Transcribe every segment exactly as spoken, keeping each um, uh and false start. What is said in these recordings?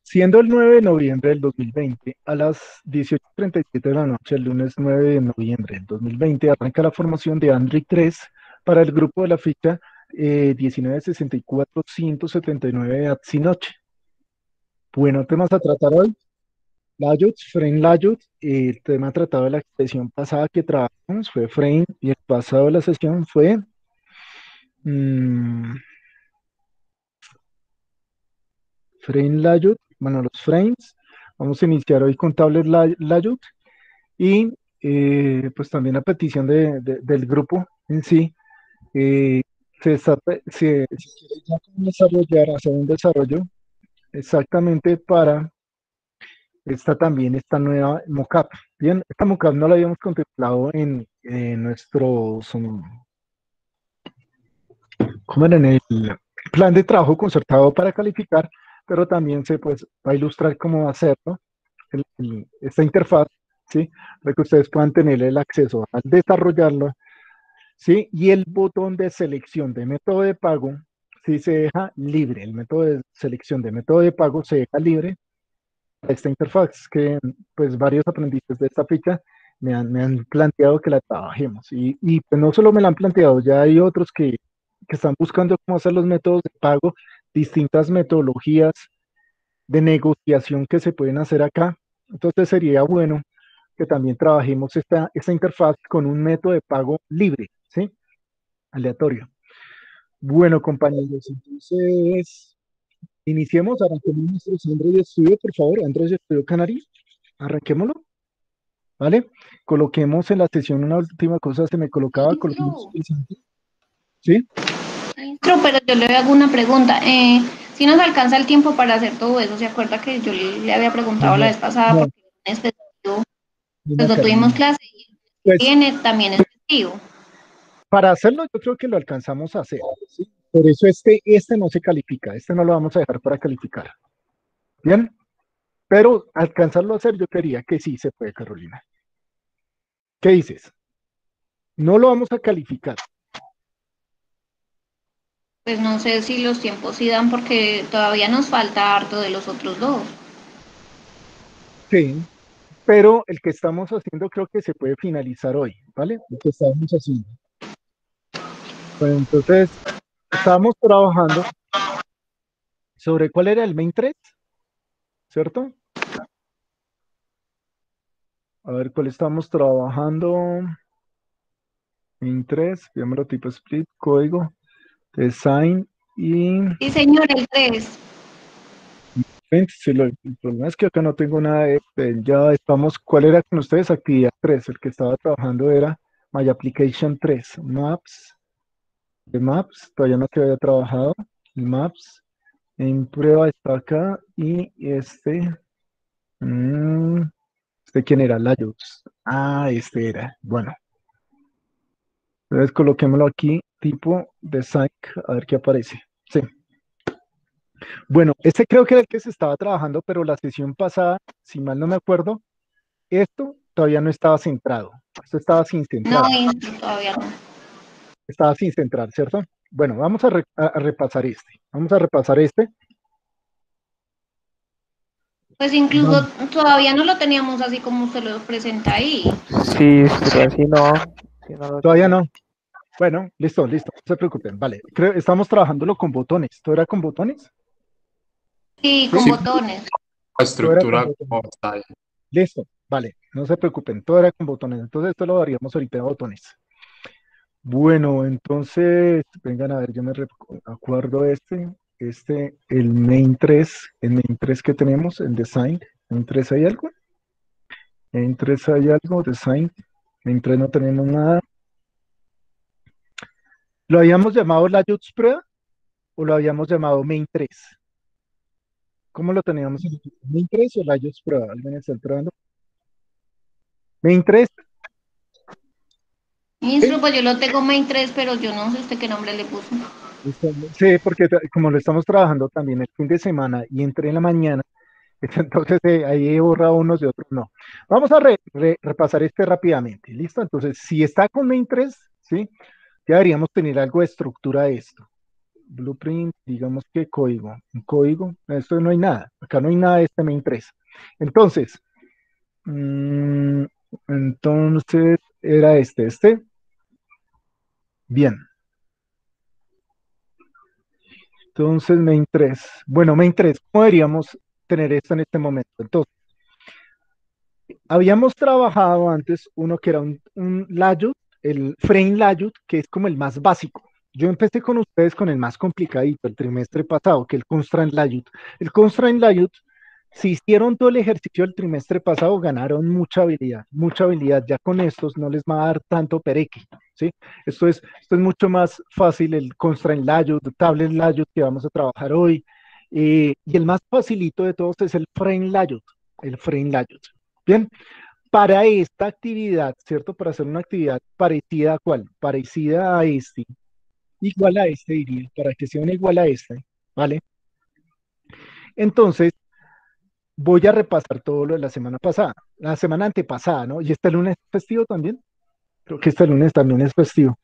Siendo el nueve de noviembre del dos mil veinte, a las dieciocho y treinta y siete de la noche, el lunes nueve de noviembre del dos mil veinte, arranca la formación de Android tres para el grupo de la ficha eh, diecinueve sesenta y cuatro ciento setenta y nueve de Atsinoche. Bueno, temas a tratar hoy. Layouts, frame layout. eh, El tema tratado de la sesión pasada que trabajamos fue frame y el pasado de la sesión fue mm, frame layout. Bueno, los frames. Vamos a iniciar hoy con tablet lay- layout. Y eh, pues también a petición de- de- del grupo en sí, eh, se, está, pe- se, se quiere ya como desarrollar, hacer un desarrollo exactamente para esta también, esta nueva mockup. Bien, esta mockup no la habíamos contemplado en, en nuestro, um, ¿cómo era? En el plan de trabajo concertado para calificar, pero también se pues, va a ilustrar cómo hacerlo, el- el- esta interfaz, ¿sí? Para que ustedes puedan tener el acceso al desarrollarlo. ¿Sí? Y el botón de selección de método de pago, sí se deja libre. El método de selección de método de pago se deja libre para esta interfaz que pues varios aprendices de esta ficha me han, me han planteado que la trabajemos. Y, y pues no solo me la han planteado, ya hay otros que, que están buscando cómo hacer los métodos de pago, distintas metodologías de negociación que se pueden hacer acá. Entonces sería bueno que también trabajemos esta, esta interfaz con un método de pago libre, ¿sí? Aleatorio. Bueno, compañeros, entonces iniciemos, arranquemos nuestro Android Studio, por favor, Android Studio Canary, arranquémoslo, ¿vale? Coloquemos en la sesión una última cosa, se me colocaba, coloquemos Maestro, el santo, ¿sí? maestro, pero yo le hago una pregunta. Eh, si nos alcanza el tiempo para hacer todo eso, ¿se acuerda que yo le, le había No, preguntado la vez pasada no, porque en específico, pues no, no tuvimos Carolina. clase y Pues viene también es festivo? para hacerlo yo creo que lo alcanzamos a hacer, ¿sí? Por eso este, este no se califica, este no lo vamos a dejar para calificar, ¿bien? Pero alcanzarlo a hacer yo quería que sí se puede, Carolina. ¿Qué dices? No lo vamos a calificar. Pues no sé si los tiempos sí dan porque todavía nos falta harto de los otros dos. Sí, pero el que estamos haciendo creo que se puede finalizar hoy, ¿vale? El que estamos haciendo. Bueno, entonces, estábamos trabajando sobre cuál era el main thread, ¿cierto? A ver, ¿cuál estamos trabajando? Main thread, llamémoslo tipo split, código, design y... Sí, señor, el tres. Sí, lo- el problema es que acá no tengo nada de, de- ya estamos, ¿cuál era con ustedes? Actividad tres, el que estaba trabajando era My Application tres, Maps, de Maps, todavía no se había trabajado, Maps. En prueba está acá y este, mm, ¿este quién era? Layouts. Ah, este era. Bueno, entonces coloquémoslo aquí, tipo design, a ver qué aparece. Sí. Bueno, este creo que era el que se estaba trabajando, pero la sesión pasada, si mal no me acuerdo, esto todavía no estaba centrado. Esto estaba sin No, centrar. todavía no. Estaba sin centrar, ¿cierto? Bueno, vamos a, re- a- a repasar este. Vamos a repasar este. Pues incluso Vamos. todavía no lo teníamos así como usted lo presenta ahí. Sí, pero así no, sí no lo Todavía tenía. no. Bueno, listo, listo. No se preocupen. Vale. Creo, estamos trabajándolo con botones. ¿Todo era con botones? Sí, con ¿Sí? Sí, botones. la Todo era con estructura botones. como está ahí. Listo. Vale. No se preocupen. Todo era con botones. Entonces esto lo daríamos ahorita a botones. Bueno, entonces, vengan a ver, yo me recu- acuerdo este. Este, el main tres, el main tres que tenemos, el design. ¿Main tres hay algo? Main tres hay algo, design. Main tres no tenemos nada. ¿Lo habíamos llamado layouts prueba o lo habíamos llamado main tres? ¿Cómo lo teníamos? ¿Main tres o layouts prueba? ¿Alguien está probando? Main tres. Ministro, pues yo lo tengo main tres, pero yo no sé usted qué nombre le puso. Listo. Sí, porque tra- como lo estamos trabajando también el fin de semana y entré en la mañana, entonces eh, ahí he borrado unos de otros no. Vamos a re- re- repasar este rápidamente. ¿Listo? Entonces, si está con main tres, ¿sí? Ya deberíamos tener algo de estructura de esto. blueprint, digamos que código, un código, esto no hay nada, acá no hay nada de este main tres. Entonces, mm, entonces era este, este, bien. Entonces, main tres. Bueno, main tres, ¿cómo deberíamos tener esto en este momento? Entonces, habíamos trabajado antes uno que era un, un layout, el frame layout, que es como el más básico. Yo empecé con ustedes con el más complicadito el trimestre pasado, que el constraint layout. El constraint layout, si hicieron todo el ejercicio del trimestre pasado, ganaron mucha habilidad, mucha habilidad. Ya con estos no les va a dar tanto pereque, ¿sí? Esto es, esto es mucho más fácil, el constraint layout, el tablet layout que vamos a trabajar hoy. Eh, y el más facilito de todos es el frame layout, el frame layout. Bien, para esta actividad, ¿cierto? Para hacer una actividad parecida a cuál, parecida a este, igual a este diría, para que sea una igual a este, ¿vale? Entonces, voy a repasar todo lo de la semana pasada, la semana antepasada, ¿no? Y este lunes es festivo también. Creo que este lunes también es festivo.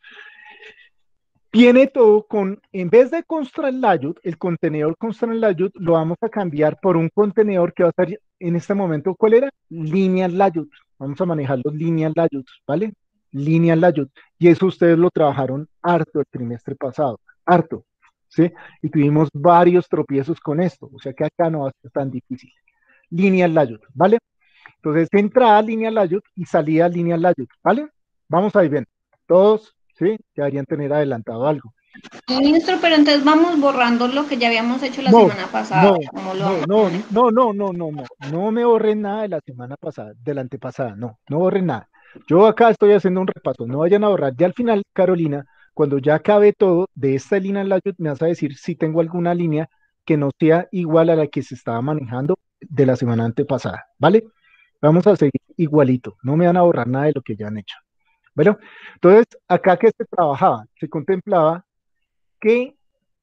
Viene todo con, en vez de constraint layout, el contenedor constraint layout lo vamos a cambiar por un contenedor que va a estar en este momento, ¿cuál era? Linear layout. Vamos a manejar los linear layouts, ¿vale? Linear layout. Y eso ustedes lo trabajaron harto el trimestre pasado, harto, ¿sí? Y tuvimos varios tropiezos con esto, o sea que acá no va a ser tan difícil. Linear layout, ¿vale? Entonces, entrada linear layout y salida linear layout, ¿vale? Vamos ahí bien. Todos, ¿sí? Ya deberían tener adelantado algo. Ministro, pero entonces vamos borrando lo que ya habíamos hecho la No, semana pasada. no, ¿Cómo lo no, vamos a no, manejar? no, no, no, no, no, no me borren nada de la semana pasada, de la antepasada, no, no borren nada. Yo acá estoy haciendo un repaso, no vayan a borrar. Ya al final, Carolina, cuando ya acabe todo de esta línea en la me vas a decir si tengo alguna línea que no sea igual a la que se estaba manejando de la semana antepasada, ¿vale? Vamos a seguir igualito, no me van a borrar nada de lo que ya han hecho. Bueno, entonces, acá que se trabajaba, se contemplaba que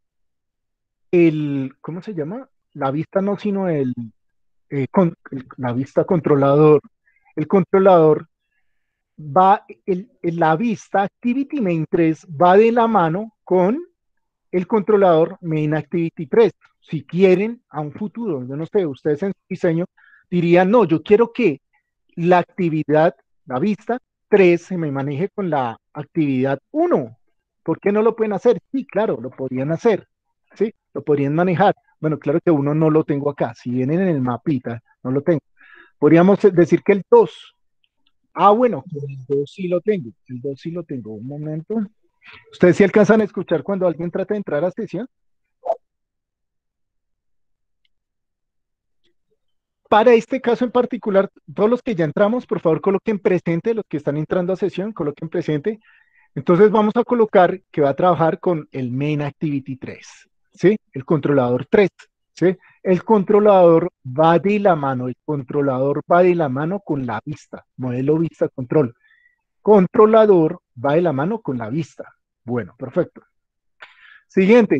el, ¿cómo se llama? La vista no, sino el, eh, con, el- la vista controlador. El controlador va, el, el- la vista Activity Main tres va de la mano con el controlador Main Activity tres. Si quieren, a un futuro, yo no sé, ustedes en su diseño dirían, no, yo quiero que la actividad, la vista tres se me maneje con la actividad uno. ¿Por qué no lo pueden hacer? Sí, claro, lo podrían hacer, ¿sí? Lo podrían manejar. Bueno, claro que uno no lo tengo acá. Si vienen en el mapita, no lo tengo. Podríamos decir que el dos. Ah, bueno, el dos sí lo tengo. El dos sí lo tengo. Un momento. ¿Ustedes sí alcanzan a escuchar cuando alguien trata de entrar a sesión? Para este caso en particular, todos los que ya entramos, por favor, coloquen presente, los que están entrando a sesión, coloquen presente. Entonces vamos a colocar que va a trabajar con el main activity tres, ¿sí? El controlador tres, ¿sí? El controlador va de la mano, el controlador va de la mano con la vista, modelo vista control. Controlador va de la mano con la vista. Bueno, perfecto. Siguiente.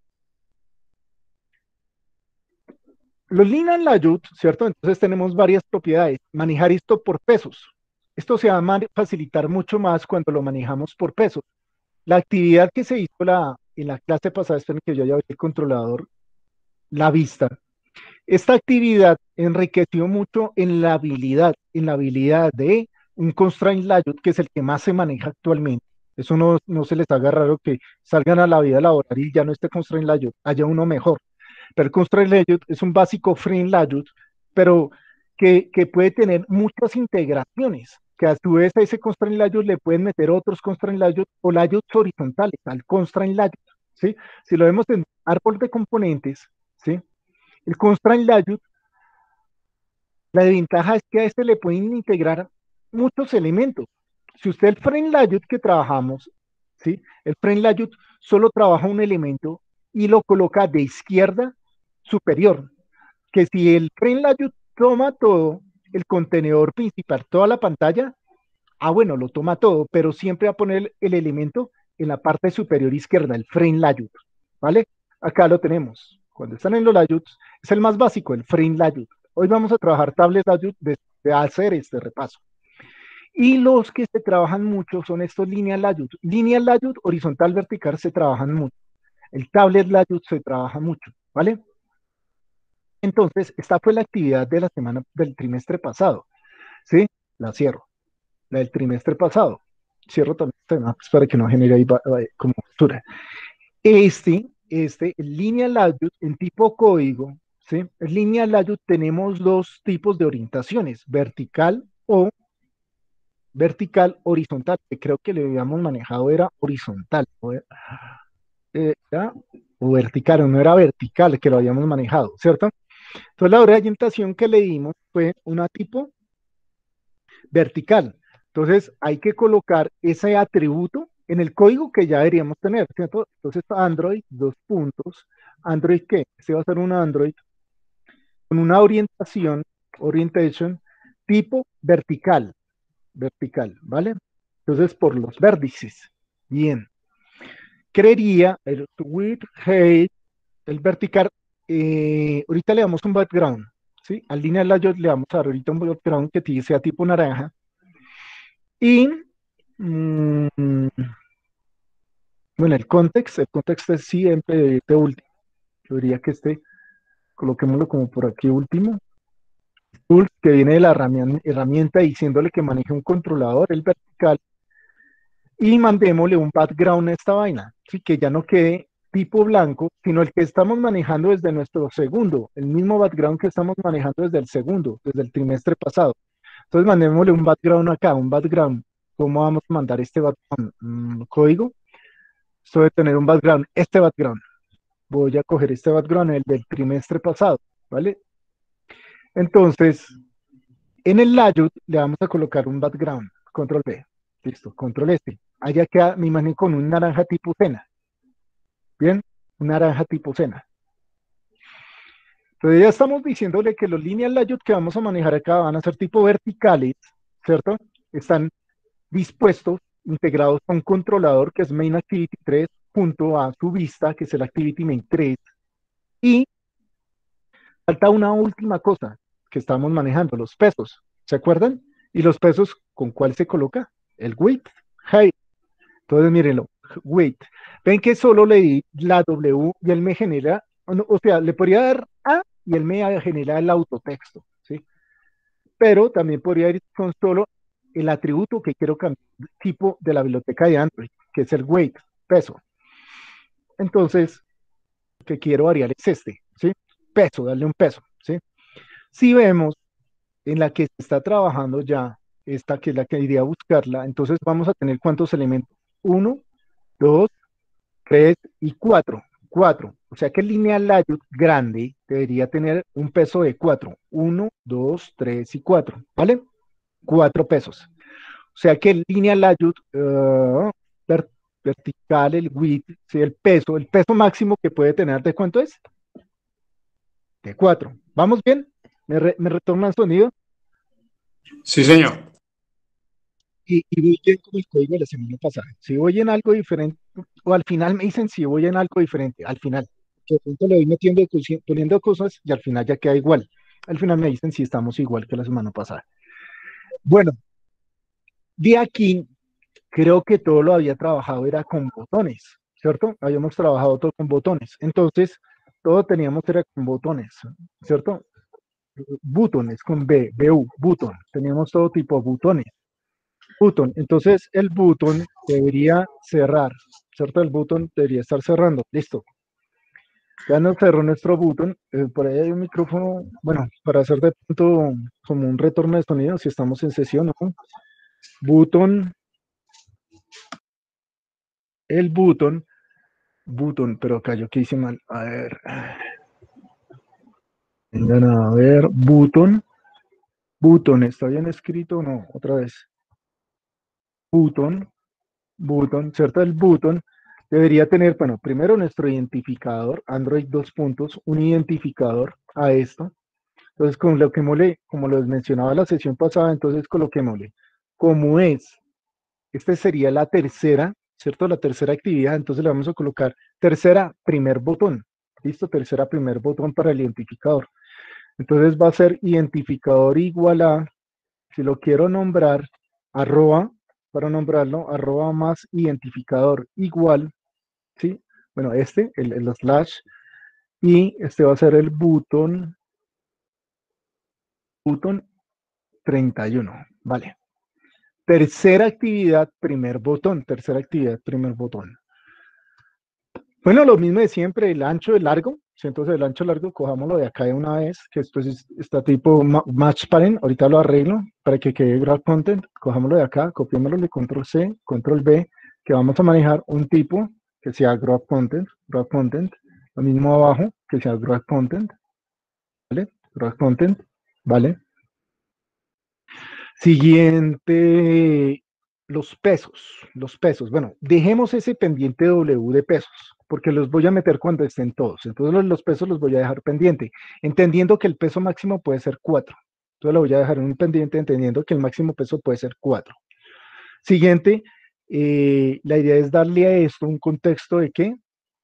Los linear layout, ¿cierto? Entonces tenemos varias propiedades. Manejar esto por pesos. Esto se va a facilitar mucho más cuando lo manejamos por pesos. La actividad que se hizo la, en la clase pasada, esperen que yo ya vi el controlador, la vista. Esta actividad enriqueció mucho en la habilidad, en la habilidad de un constraint layout, que es el que más se maneja actualmente. Eso no, no se les haga raro que salgan a la vida laboral y ya no esté constraint layout, haya uno mejor. Pero el constraint layout es un básico frame layout, pero que, que puede tener muchas integraciones, que a su vez a ese constraint layout le pueden meter otros constraint layout o layouts horizontales al constraint layout, ¿sí? Si lo vemos en árbol de componentes, ¿sí? El constraint layout, la desventaja es que a este le pueden integrar muchos elementos. Si usted el frame layout que trabajamos, ¿sí? El frame layout solo trabaja un elemento y lo coloca de izquierda superior, que si el frame layout toma todo, el contenedor principal, toda la pantalla, ah, bueno, lo toma todo, pero siempre va a poner el elemento en la parte superior izquierda, el frame layout, ¿vale? Acá lo tenemos. Cuando están en los layouts, es el más básico, el frame layout. Hoy vamos a trabajar tablet layout de, de hacer este repaso. Y los que se trabajan mucho son estos lineal layout. Lineal layout, horizontal, vertical, se trabajan mucho. El tablet layout se trabaja mucho, ¿vale? Entonces, esta fue la actividad de la semana del trimestre pasado, ¿sí? La cierro, la del trimestre pasado. Cierro también este tema, pues, para que no genere ahí como postura. Este, este, en línea layout, en tipo código, ¿sí? En línea layout tenemos dos tipos de orientaciones, vertical o vertical horizontal, que creo que le habíamos manejado era horizontal, ¿no? Era, o vertical, o no era vertical que lo habíamos manejado, ¿cierto? Entonces la orientación que le dimos fue una tipo vertical. Entonces hay que colocar ese atributo en el código que ya deberíamos tener, ¿cierto? Entonces Android, dos puntos. ¿Android qué? Este va a ser un Android con una orientación, orientation, tipo vertical, vertical, ¿vale? Entonces por los vértices. Bien. Creería el width, height, el vertical. Eh, ahorita le damos un background, ¿sí? Al línea layout le vamos a dar ahorita un background que sea tipo naranja. Y mmm, bueno, el context, el context es siempre de, de último. Yo diría que este, coloquémoslo como por aquí último. Tools, que viene de la herramienta, herramienta diciéndole que maneje un controlador, el vertical. Y mandémosle un background a esta vaina, ¿sí? Que ya no quede tipo blanco, sino el que estamos manejando desde nuestro segundo, el mismo background que estamos manejando desde el segundo, desde el trimestre pasado. Entonces mandémosle un background acá, un background. ¿Cómo vamos a mandar este background? Mm, código. Esto debe tener un background, este background. Voy a coger este background, el del trimestre pasado, ¿vale? Entonces, en el layout le vamos a colocar un background, control B. Listo, control este. Allá queda mi imagen con un naranja tipo cena. Bien, un naranja tipo cena. Entonces ya estamos diciéndole que los lineal layout que vamos a manejar acá van a ser tipo verticales, ¿cierto? Están dispuestos, integrados a un controlador que es main activity tres junto a su vista, que es el activity main tres. Y falta una última cosa que estamos manejando, los pesos. ¿Se acuerdan? Y los pesos, ¿con cuál se coloca? El width, height. Entonces, mírenlo, width. Ven que solo le di la W y él me genera, o sea, le podría dar A y él me genera el autotexto, ¿sí? Pero también podría ir con solo el atributo que quiero cambiar, tipo de la biblioteca de Android, que es el weight, peso. Entonces, lo que quiero variar es este, ¿sí? Peso, darle un peso, ¿sí? Si vemos en la que se está trabajando ya, esta que es la que iría a buscarla, entonces vamos a tener cuántos elementos. Uno, dos, tres y cuatro. Cuatro. O sea que el lineal layout grande debería tener un peso de cuatro. Uno, dos, tres y cuatro. ¿Vale? Cuatro pesos. O sea que el lineal layout uh, ver, vertical, el width, ¿sí? El peso, el peso máximo que puede tener, ¿de cuánto es? De cuatro. ¿Vamos bien? ¿Me, re, me retorna el sonido? Sí, señor. Y, y voy bien como el código de la semana pasada. Si voy en algo diferente, o al final me dicen si voy en algo diferente, al final. Que de pronto le voy metiendo, poniendo cosas y al final ya queda igual. Al final me dicen si estamos igual que la semana pasada. Bueno, de aquí creo que todo lo había trabajado era con botones, ¿cierto? Habíamos trabajado todo con botones. Entonces, todo teníamos era con botones, ¿cierto? Botones con B, B U, button. Teníamos todo tipo de botones. Button. Entonces el button debería cerrar, ¿cierto? El button debería estar cerrando. Listo. Ya nos cerró nuestro button. Eh, por ahí hay un micrófono, bueno, para hacer de pronto como un retorno de sonido, si estamos en sesión, ¿no? Button. El button. Button, pero acá yo que hice mal. A ver. Vengan a ver. Button. Button. ¿Está bien escrito? No, otra vez. Button. Button, ¿cierto? El button debería tener, bueno, primero nuestro identificador, Android dos puntos, un identificador a esto. Entonces, con lo que mole, como les mencionaba la sesión pasada, entonces coloquémosle, como es, esta sería la tercera, ¿cierto? La tercera actividad, entonces le vamos a colocar tercera, primer botón. ¿Listo? Tercera, primer botón para el identificador. Entonces va a ser identificador igual a, si lo quiero nombrar, arroba, para nombrarlo, arroba más identificador igual, ¿sí? Bueno, este, el, el slash, y este va a ser el button, button treinta y uno, vale. Tercera actividad, primer botón, tercera actividad, primer botón. Bueno, lo mismo de siempre, el ancho, el largo. Entonces el ancho largo, cojámoslo de acá de una vez, que esto es, está tipo match parent, ahorita lo arreglo para que quede grab content, cojámoslo de acá, copiémoslo de control C, control V, que vamos a manejar un tipo que sea grab content, grab content, lo mismo abajo, que sea grab content, ¿vale? Grab content, ¿vale? Siguiente, los pesos, los pesos. Bueno, dejemos ese pendiente W de pesos, porque los voy a meter cuando estén todos. Entonces los, los pesos los voy a dejar pendiente, entendiendo que el peso máximo puede ser cuatro. Entonces lo voy a dejar en un pendiente entendiendo que el máximo peso puede ser cuatro. Siguiente, eh, la idea es darle a esto un contexto de qué?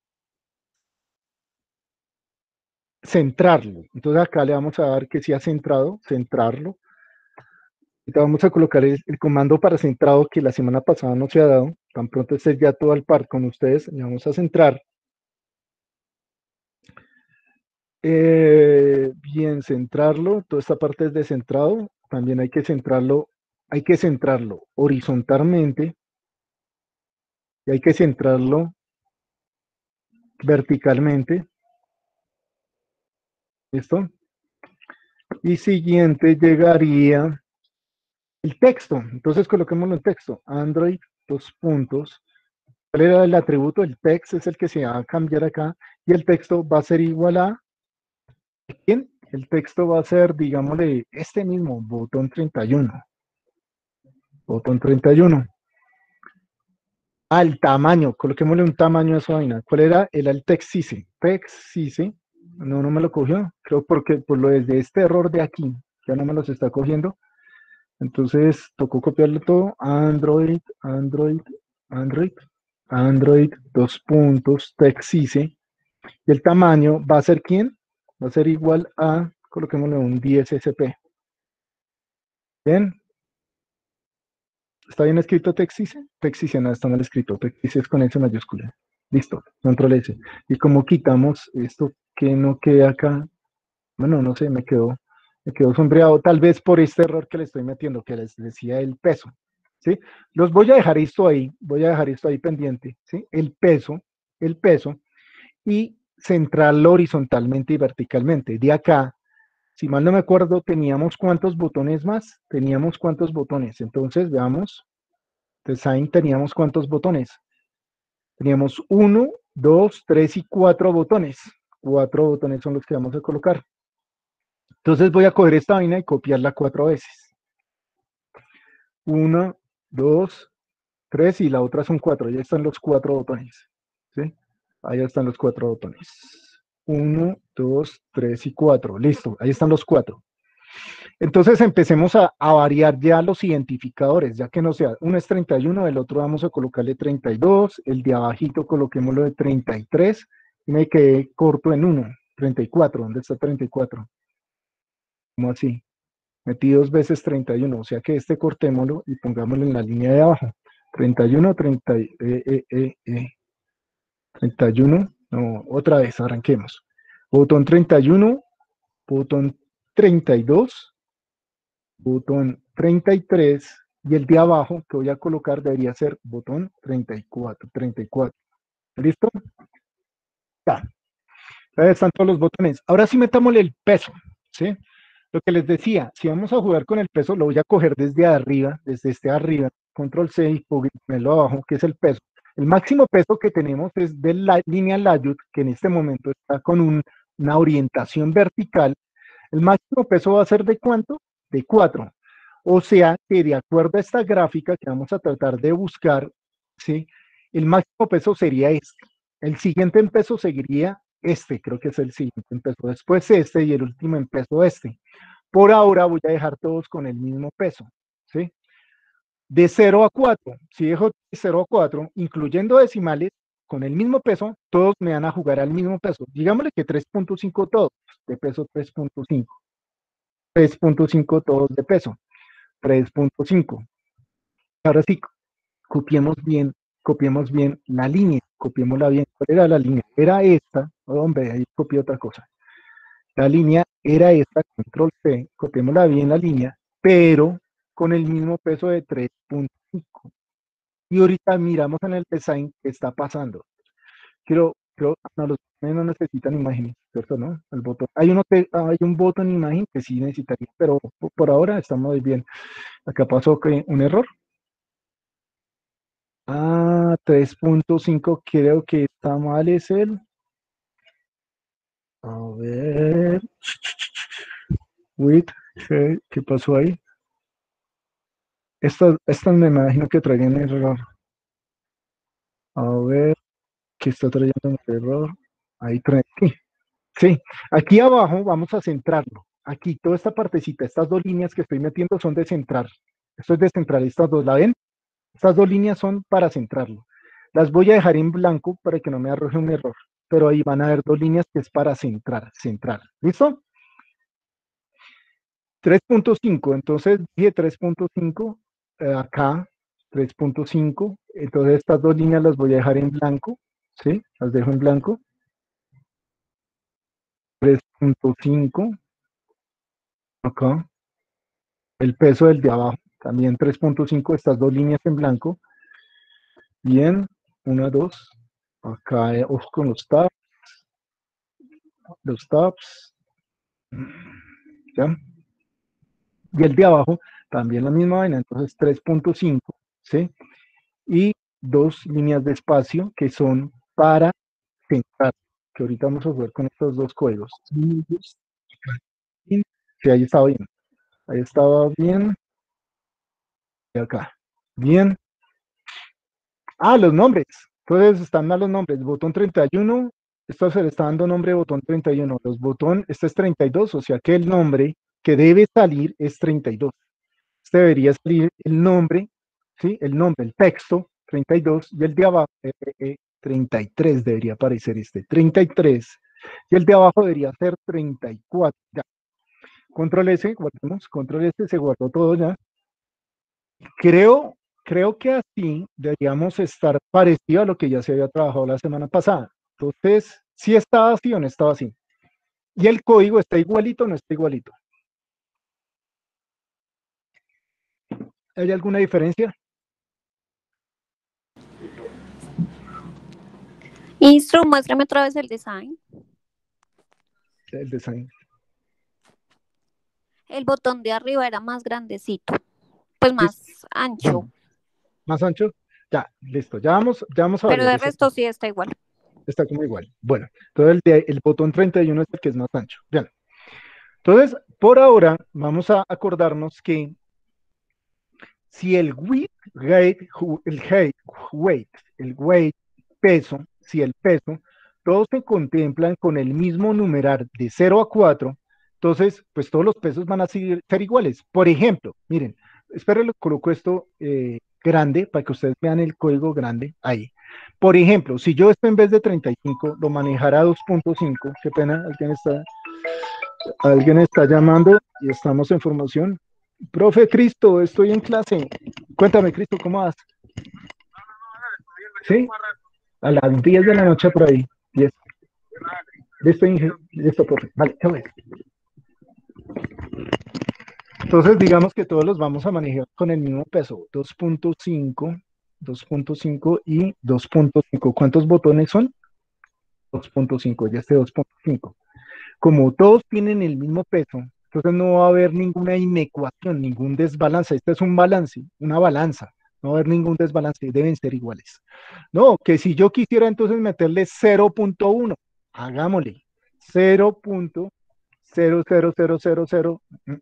Centrarlo. Entonces acá le vamos a dar que sea centrado, centrarlo. Vamos a colocar el, el comando para centrado que la semana pasada no se ha dado. Tan pronto esté ya todo al par con ustedes, le vamos a centrar. Eh, bien, centrarlo. Toda esta parte es de centrado. También hay que centrarlo, hay que centrarlo horizontalmente y hay que centrarlo verticalmente. ¿Listo? Y siguiente llegaría el texto. Entonces coloquémoslo en texto. Android, dos puntos. ¿Cuál era el atributo? El text es el que se va a cambiar acá. Y el texto va a ser igual a... ¿quién? El texto va a ser, digámosle, este mismo, botón treinta y uno. Botón treinta y uno. Al tamaño, coloquémosle un tamaño a esa vaina. ¿Cuál era? El alt text size. Text size. No, no me lo cogió. Creo porque por lo desde este error de aquí, ya no me los está cogiendo. Entonces tocó copiarlo todo. Android, Android, Android, Android, dos puntos, text size. Y el tamaño va a ser ¿quién? Va a ser igual a, coloquémosle un diez S P. ¿Bien? ¿Está bien escrito Texice? Texice, no, está mal escrito. Texice es con S mayúscula. Listo, control S. Y como quitamos esto que no queda acá, bueno, no sé, me quedó, me quedó sombreado, tal vez por este error que le estoy metiendo, que les decía el peso. ¿Sí? Los voy a dejar esto ahí, voy a dejar esto ahí pendiente, ¿sí? El peso, el peso, y centrarlo horizontalmente y verticalmente. De acá, si mal no me acuerdo, teníamos cuántos botones más, teníamos cuántos botones. Entonces, veamos, design teníamos cuántos botones. Teníamos uno, dos, tres y cuatro botones. Cuatro botones son los que vamos a colocar. Entonces voy a coger esta vaina y copiarla cuatro veces. Uno, dos, tres y la otra son cuatro. Ya están los cuatro botones. ¿Sí? Ahí están los cuatro botones. Uno, dos, tres y cuatro. Listo, ahí están los cuatro. Entonces empecemos a, a variar ya los identificadores, ya que no sea, uno es treinta y uno, el otro vamos a colocarle treinta y dos, el de abajito coloquémoslo de treinta y tres, y me quedé corto en uno, treinta y cuatro, ¿dónde está treinta y cuatro? ¿Cómo así? Metí dos veces treinta y uno, o sea que este cortémoslo y pongámoslo en la línea de abajo. treinta y uno, treinta, eh, eh, eh, eh. treinta y uno, no, otra vez, arranquemos. Botón treinta y uno, botón treinta y dos, botón treinta y tres, y el de abajo que voy a colocar debería ser botón treinta y cuatro, treinta y cuatro. ¿Listo? Ya. Ahí están todos los botones. Ahora sí metámosle el peso, ¿sí? Lo que les decía, si vamos a jugar con el peso, lo voy a coger desde arriba, desde este arriba, control C y ponerlo abajo, que es el peso. El máximo peso que tenemos es de la línea Layut, que en este momento está con un, una orientación vertical. El máximo peso va a ser ¿de cuánto? De cuatro. O sea que de acuerdo a esta gráfica que vamos a tratar de buscar, ¿sí? El máximo peso sería este. El siguiente en peso seguiría este, creo que es el siguiente en peso. Después este y el último en peso este. Por ahora voy a dejar todos con el mismo peso, ¿sí? De cero a cuatro, si dejo de cero a cuatro, incluyendo decimales, con el mismo peso, todos me van a jugar al mismo peso. Digámosle que tres punto cinco todos, de peso tres punto cinco. tres punto cinco todos de peso. tres punto cinco. Ahora sí, copiemos bien, copiemos bien la línea. copiémosla bien. ¿Cuál era la línea? Era esta, oh, hombre, ahí copié otra cosa. La línea era esta, control C, copiémosla bien la línea, pero con el mismo peso de tres punto cinco. Y ahorita miramos en el design qué está pasando. Quiero, quiero no, los botones no necesitan imágenes, ¿cierto? ¿No? El botón, hay, uno que, hay un botón imagen que sí necesitaría, pero por, por ahora estamos bien. Acá pasó que un error. Ah, tres punto cinco creo que está mal, es el. A ver. Wait, ¿qué, qué pasó ahí? Estas, estas me imagino que traerían error. A ver, ¿qué está trayendo un error? Ahí trae. Sí, sí, aquí abajo vamos a centrarlo. Aquí toda esta partecita, estas dos líneas que estoy metiendo son de centrar. Esto es de centrar, estas dos, ¿la ven? Estas dos líneas son para centrarlo. Las voy a dejar en blanco para que no me arroje un error. Pero ahí van a haber dos líneas que es para centrar, centrar. ¿Listo? tres punto cinco, entonces dije tres punto cinco, eh, acá tres punto cinco, entonces estas dos líneas las voy a dejar en blanco, ¿sí? Las dejo en blanco. tres punto cinco, acá. El peso del de abajo, también tres punto cinco, estas dos líneas en blanco. Bien, una, dos. Acá, eh, ojo con los tabs. Los tabs. ¿Ya? Y el de abajo, también la misma vaina, entonces tres punto cinco, ¿sí? Y dos líneas de espacio que son para centrar, que ahorita vamos a jugar con estos dos códigos. Sí, ahí estaba bien. Ahí estaba bien. Y acá. Bien. Ah, los nombres. Entonces están mal los nombres. Botón treinta y uno, esto se le está dando nombre botón treinta y uno. Los botón, este es treinta y dos, o sea que el nombre que debe salir es treinta y dos. Este debería salir el nombre, ¿sí? El nombre, el texto, treinta y dos, y el de abajo, eh, eh, treinta y tres debería aparecer este, treinta y tres, y el de abajo debería ser treinta y cuatro, ya. Control S, guardemos, control S, se guardó todo ya. Creo, creo que así deberíamos estar parecido a lo que ya se había trabajado la semana pasada. Entonces, ¿sí estaba así o no estaba así? Y el código está igualito o no está igualito. ¿Hay alguna diferencia? Instru, muéstrame otra vez el design. El design. El botón de arriba era más grandecito, pues más ¿Listo? ancho. ¿Más ancho? Ya, listo. Ya vamos, ya vamos a ver. Pero el resto sí está igual. Está como igual. Bueno, entonces el, de, el botón treinta y uno es el que es más ancho. Bien. Entonces, por ahora, vamos a acordarnos que si el weight, height, el height, weight, el weight, peso, si el peso, todos se contemplan con el mismo numerar de cero a cuatro, entonces, pues todos los pesos van a ser, ser iguales. Por ejemplo, miren, espero le coloco esto eh, grande para que ustedes vean el código grande ahí. Por ejemplo, si yo esto en vez de treinta y cinco lo manejara a dos punto cinco, qué pena, alguien está, alguien está llamando y estamos en formación. Profe Cristo, estoy en clase. Cuéntame, Cristo, ¿cómo vas? ¿Sí? A las diez de la noche por ahí. diez. Listo, Inge. Listo, profe. Vale, chao. Entonces, digamos que todos los vamos a manejar con el mismo peso. dos punto cinco, dos punto cinco y dos punto cinco. ¿Cuántos botones son? dos punto cinco, ya este dos punto cinco. Como todos tienen el mismo peso, entonces no va a haber ninguna inecuación, ningún desbalance. Este es un balance, una balanza. No va a haber ningún desbalance, deben ser iguales. No, que si yo quisiera entonces meterle cero punto uno, hagámosle cero punto cero cero cero cero cero,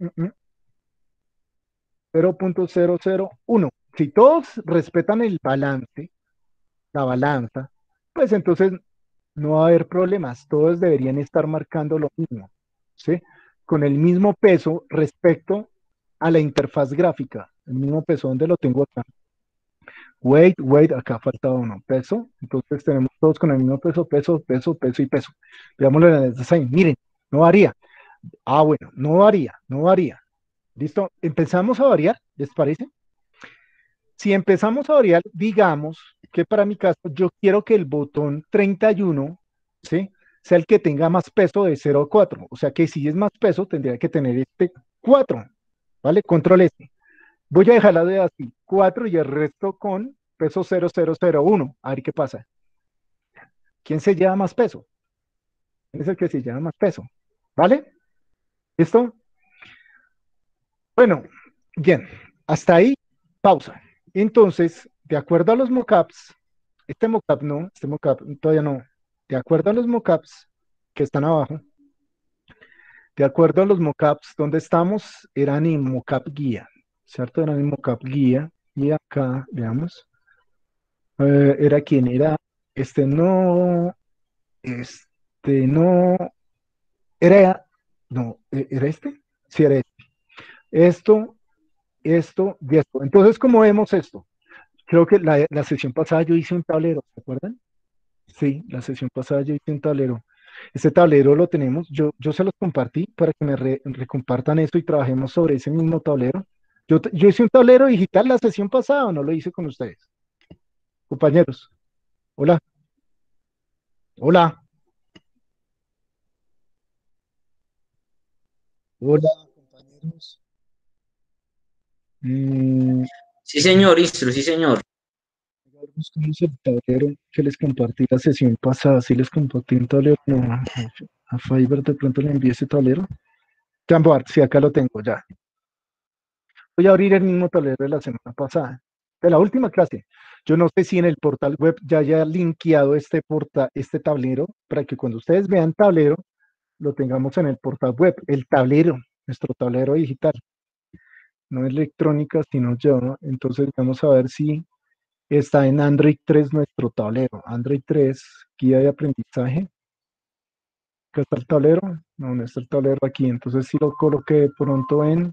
cero punto cero cero uno. Si todos respetan el balance, la balanza, pues entonces no va a haber problemas, todos deberían estar marcando lo mismo, ¿sí? Con el mismo peso respecto a la interfaz gráfica, el mismo peso, ¿dónde lo tengo acá? Wait, wait, acá falta uno, peso, entonces tenemos todos con el mismo peso, peso, peso, peso y peso. Veámoslo en el design, miren, no varía. Ah, bueno, no varía, no varía. ¿Listo? Empezamos a variar, ¿les parece? Si empezamos a variar, digamos que para mi caso yo quiero que el botón treinta y uno, ¿sí?, sea el que tenga más peso de cero a cuatro. O sea que si es más peso, tendría que tener este cuatro, ¿vale? Control S. Voy a dejarla de así, cuatro y el resto con peso cero cero cero uno. A ver qué pasa. ¿Quién se lleva más peso? ¿Quién es el que se lleva más peso? ¿Vale? ¿Listo? Bueno, bien. Hasta ahí, pausa. Entonces, de acuerdo a los mockups, este mockup no, este mockup todavía no. De acuerdo a los mockups que están abajo, de acuerdo a los mockups donde estamos, eran en mockup guía, ¿cierto? Eran en mockup guía. Y acá, veamos, eh, era quien era, este no, este no, era, no, ¿e- ¿era este? Sí, era este. Esto, esto y esto. Entonces, ¿cómo vemos esto? Creo que la, la sesión pasada yo hice un tablero, ¿se acuerdan? Sí, la sesión pasada yo hice un tablero. Ese tablero lo tenemos, yo, yo se los compartí para que me re- recompartan eso y trabajemos sobre ese mismo tablero. Yo, te- yo hice un tablero digital la sesión pasada, ¿o no lo hice con ustedes? Compañeros, hola, hola, hola, compañeros. Mm, Sí, señor, Istro, sí, señor. buscamos el tablero que les compartí la sesión pasada. Sí les compartí un tablero. No, a, a Fiverr de pronto le envié ese tablero. Jamboard, sí, acá lo tengo ya. Voy a abrir el mismo tablero de la semana pasada, de la última clase. Yo no sé si en el portal web ya haya linkeado este, porta, este tablero para que cuando ustedes vean tablero, lo tengamos en el portal web. El tablero, nuestro tablero digital. No electrónica, sino Java. Entonces vamos a ver si está en Android tres nuestro tablero. Android tres, guía de aprendizaje. Acá está el tablero. No, no está el tablero aquí. Entonces si lo coloqué de pronto en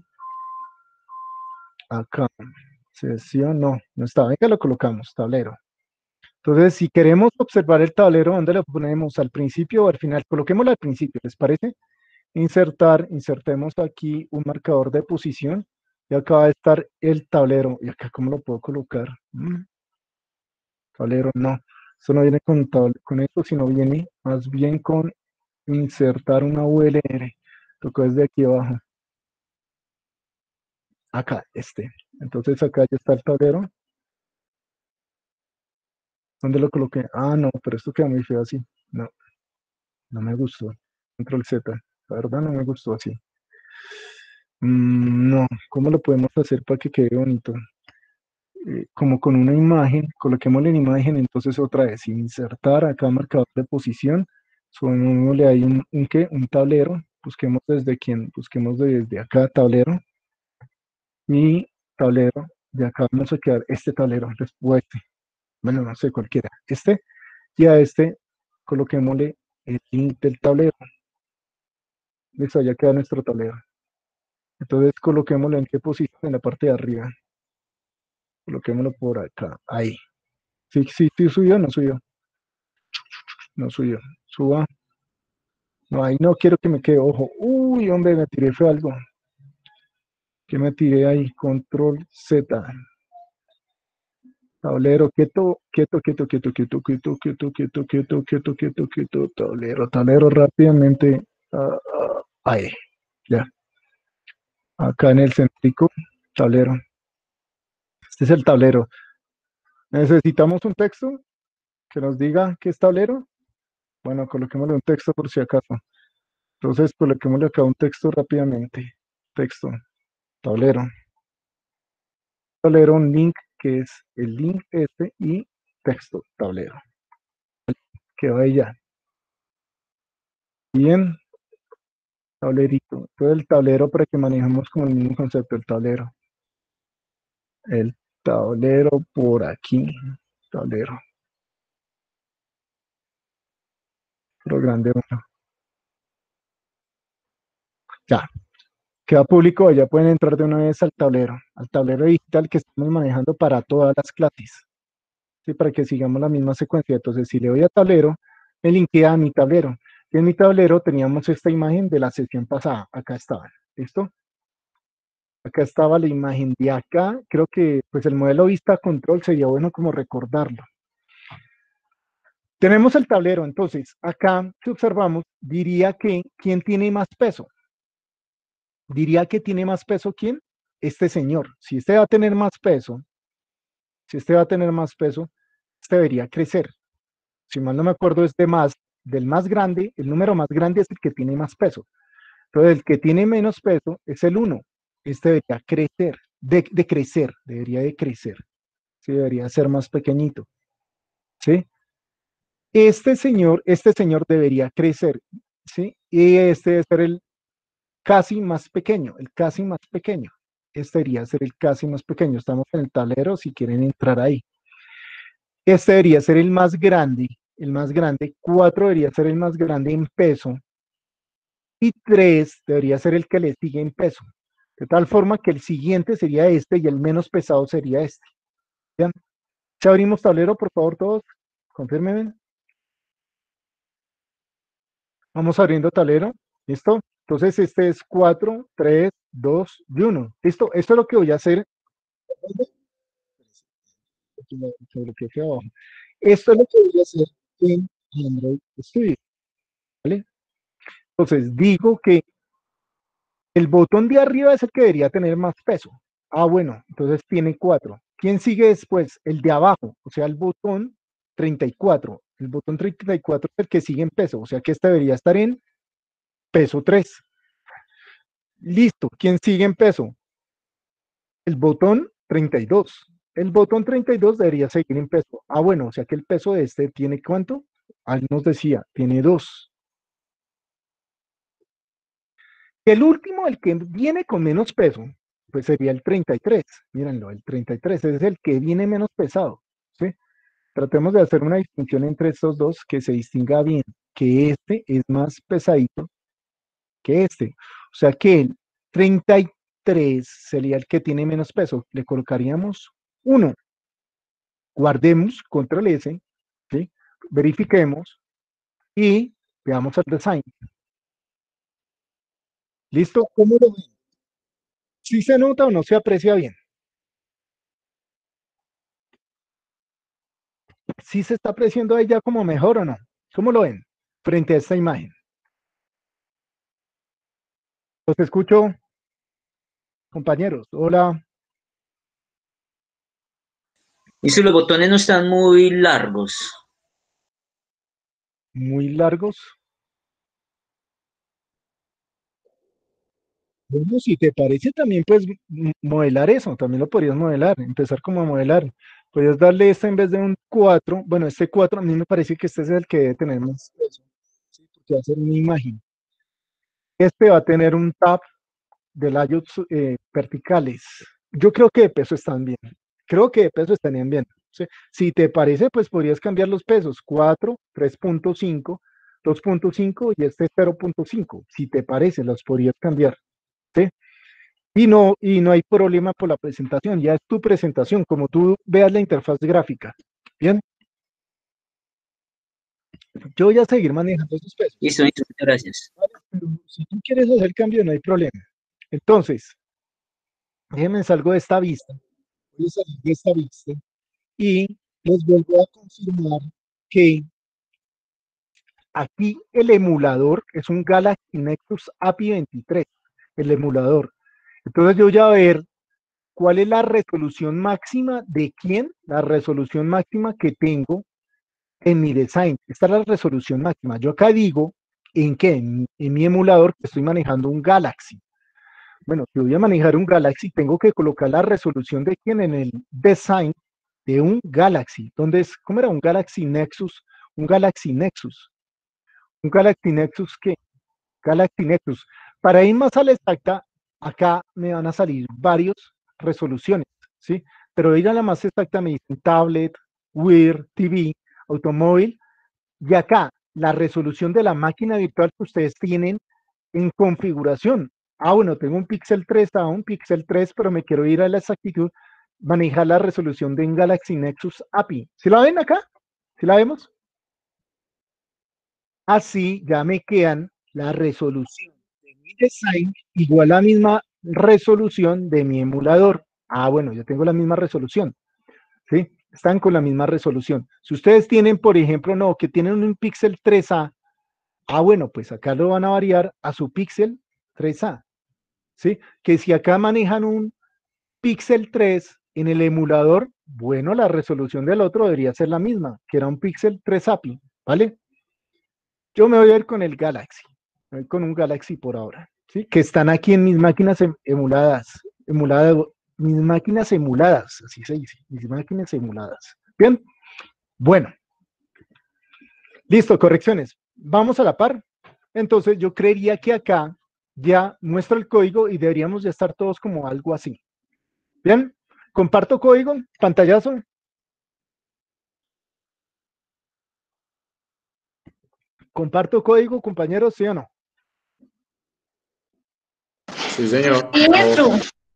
acá. Sesión, no, no está. Venga, lo colocamos, tablero. Entonces, si queremos observar el tablero, ¿dónde lo ponemos? ¿Al principio o al final? Coloquémoslo al principio, ¿les parece? Insertar, insertemos aquí un marcador de posición y acá va a estar el tablero. ¿Y acá cómo lo puedo colocar? Mm, tablero, no. Esto no viene con, tab- con esto, sino viene más bien con insertar una U L R. Tocó desde aquí abajo. Acá, este. Entonces acá ya está el tablero. ¿Dónde lo coloqué? Ah, no, pero esto queda muy feo así. No, no me gustó. Control Z. La verdad no me gustó así. Mm, no, ¿cómo lo podemos hacer para que quede bonito? Eh, como con una imagen, coloquémosle en imagen, entonces otra vez, insertar acá marcador de posición, sumémosle ahí un, un, ¿qué? Un tablero, busquemos desde quién, busquemos desde acá tablero, y tablero, de acá vamos a quedar este tablero, después este, bueno, no sé, cualquiera, este, y a este coloquémosle el link del tablero. Listo, ya queda nuestro tablero. Entonces coloquémoslo en qué posición, en la parte de arriba. Coloquémoslo por acá, ahí. Sí, sí, sí subió, no subió. No subió. Suba. No, ahí no quiero que me quede, ojo. Uy, hombre, me tiré fue algo. ¿Qué me tiré ahí? Control Z. Tablero, quieto, quieto, quieto, quieto, quieto, quieto, quieto, quieto, quieto, quieto, quieto, quieto, tablero, tablero rápidamente. ah, ah, ahí, ya. Acá en el centrico, tablero. Este es el tablero. Necesitamos un texto que nos diga qué es tablero. Bueno, coloquémosle un texto por si acaso. Entonces, coloquémosle acá un texto rápidamente. Texto, tablero. Tablero, un link que es el link este y texto, tablero. Quedó ahí ya. Bien, tablerito. Todo el tablero para que manejemos como el mismo concepto, el tablero. El tablero por aquí. Tablero. Pero grande uno. Ya. Queda público, ya pueden entrar de una vez al tablero, al tablero digital que estamos manejando para todas las clases, ¿sí? Para que sigamos la misma secuencia. Entonces, si le doy a tablero, me linkea a mi tablero. Y en mi tablero teníamos esta imagen de la sesión pasada, acá estaba, ¿listo? Acá estaba la imagen de acá. Creo que pues el modelo vista control sería bueno como recordarlo. Tenemos el tablero, entonces acá si observamos, diría que ¿quién tiene más peso? Diría que tiene más peso ¿quién? Este señor. Si este va a tener más peso, si este va a tener más peso, este debería crecer. Si mal no me acuerdo, es de más, del más grande, el número más grande es el que tiene más peso. Entonces, el que tiene menos peso es el uno. Este debería crecer, de, de crecer, debería de crecer. Sí, debería ser más pequeñito. ¿Sí? Este señor, este señor debería crecer, ¿sí? Y este debe ser el casi más pequeño, el casi más pequeño. Este debería ser el casi más pequeño. Estamos en el tablero si quieren entrar ahí. Este debería ser el más grande, el más grande. cuatro debería ser el más grande en peso. Y tres debería ser el que le sigue en peso. De tal forma que el siguiente sería este y el menos pesado sería este. ¿Bien? Si abrimos tablero, por favor, todos, confírmenme. Vamos abriendo tablero. ¿Listo? Entonces este es cuatro, tres, dos y uno. ¿Listo? Esto es lo que voy a hacer. Esto es lo que voy a hacer en Android Studio. ¿Vale? Entonces digo que el botón de arriba es el que debería tener más peso. Ah, bueno, entonces tiene cuatro. ¿Quién sigue después? El de abajo, o sea, el botón treinta y cuatro. El botón treinta y cuatro es el que sigue en peso, o sea que este debería estar en peso tres. Listo, ¿quién sigue en peso? El botón treinta y dos. El botón treinta y dos debería seguir en peso. Ah, bueno, o sea que el peso de este tiene ¿cuánto? Ah, nos decía, tiene dos. El último, el que viene con menos peso, pues sería el treinta y tres. Mírenlo, el treinta y tres es el que viene menos pesado. ¿Sí? Tratemos de hacer una distinción entre estos dos que se distinga bien, que este es más pesadito que este. O sea que el treinta y tres sería el que tiene menos peso. Le colocaríamos uno. Guardemos, control S, ¿sí? Verifiquemos y veamos el design. ¿Listo? ¿Cómo lo ven? ¿Sí se nota o no se aprecia bien? ¿Sí se está apreciando ahí ya como mejor o no? ¿Cómo lo ven frente a esta imagen? Los escucho, compañeros. Hola. Y si los botones no están muy largos. Muy largos. Bueno, si te parece, también puedes modelar eso, también lo podrías modelar, empezar como a modelar. Podrías darle este en vez de un cuatro, bueno, este cuatro a mí me parece que este es el que debe tener más peso, ¿sí? Porque va a ser una imagen. Este va a tener un tab de layouts eh, verticales. Yo creo que de peso están bien, creo que de peso estarían bien. ¿Sí? Si te parece, pues podrías cambiar los pesos, cuatro, tres punto cinco, dos punto cinco y este cero punto cinco. Si te parece, los podrías cambiar. ¿Sí? Y no, y no hay problema por la presentación, ya es tu presentación, como tú veas la interfaz gráfica. Bien. Yo voy a seguir manejando esos pesos. Listo, listo, muchas gracias. Vale, pero si tú quieres hacer cambio, no hay problema. Entonces, déjenme salgo de esta vista. Voy a salir de esta vista y les vuelvo a confirmar que aquí el emulador es un Galaxy Nexus A P I veintitrés, el emulador. Entonces yo voy a ver cuál es la resolución máxima de quién, la resolución máxima que tengo en mi design. Esta es la resolución máxima. Yo acá digo en qué, en, en mi emulador que estoy manejando un Galaxy. Bueno, si voy a manejar un Galaxy, tengo que colocar la resolución de quién en el design de un Galaxy. ¿Dónde es? ¿Cómo era? Un Galaxy Nexus. Un Galaxy Nexus. Un Galaxy Nexus, ¿qué? Galaxy Nexus. Para ir más a la exacta, acá me van a salir varias resoluciones, ¿sí? Pero ir a la más exacta me dicen tablet, Wear, T V, automóvil, y acá la resolución de la máquina virtual que ustedes tienen en configuración. Ah, bueno, tengo un Pixel tres a un Pixel tres, pero me quiero ir a la exactitud, manejar la resolución de un Galaxy Nexus A P I. ¿Sí la ven acá? ¿Sí la vemos? Así ya me quedan la resolución de mi design igual a la misma resolución de mi emulador. Ah, bueno, yo tengo la misma resolución, ¿sí? Están con la misma resolución. Si ustedes tienen, por ejemplo, no, que tienen un Pixel tres A, ah, bueno, pues acá lo van a variar a su Pixel tres A, ¿sí? Que si acá manejan un Pixel tres en el emulador, bueno, la resolución del otro debería ser la misma, que era un Pixel tres A P I, ¿vale? Yo me voy a ir con el Galaxy, me voy con un Galaxy por ahora, ¿sí? Que están aquí en mis máquinas em- emuladas, emuladas, mis máquinas emuladas, así se dice, mis máquinas emuladas. Bien, bueno, listo, correcciones. Vamos a la par. Entonces yo creería que acá ya muestro el código y deberíamos ya estar todos como algo así. Bien, comparto código, pantallazo. Comparto código, compañeros, ¿sí o no? Sí, señor. Sí, maestro.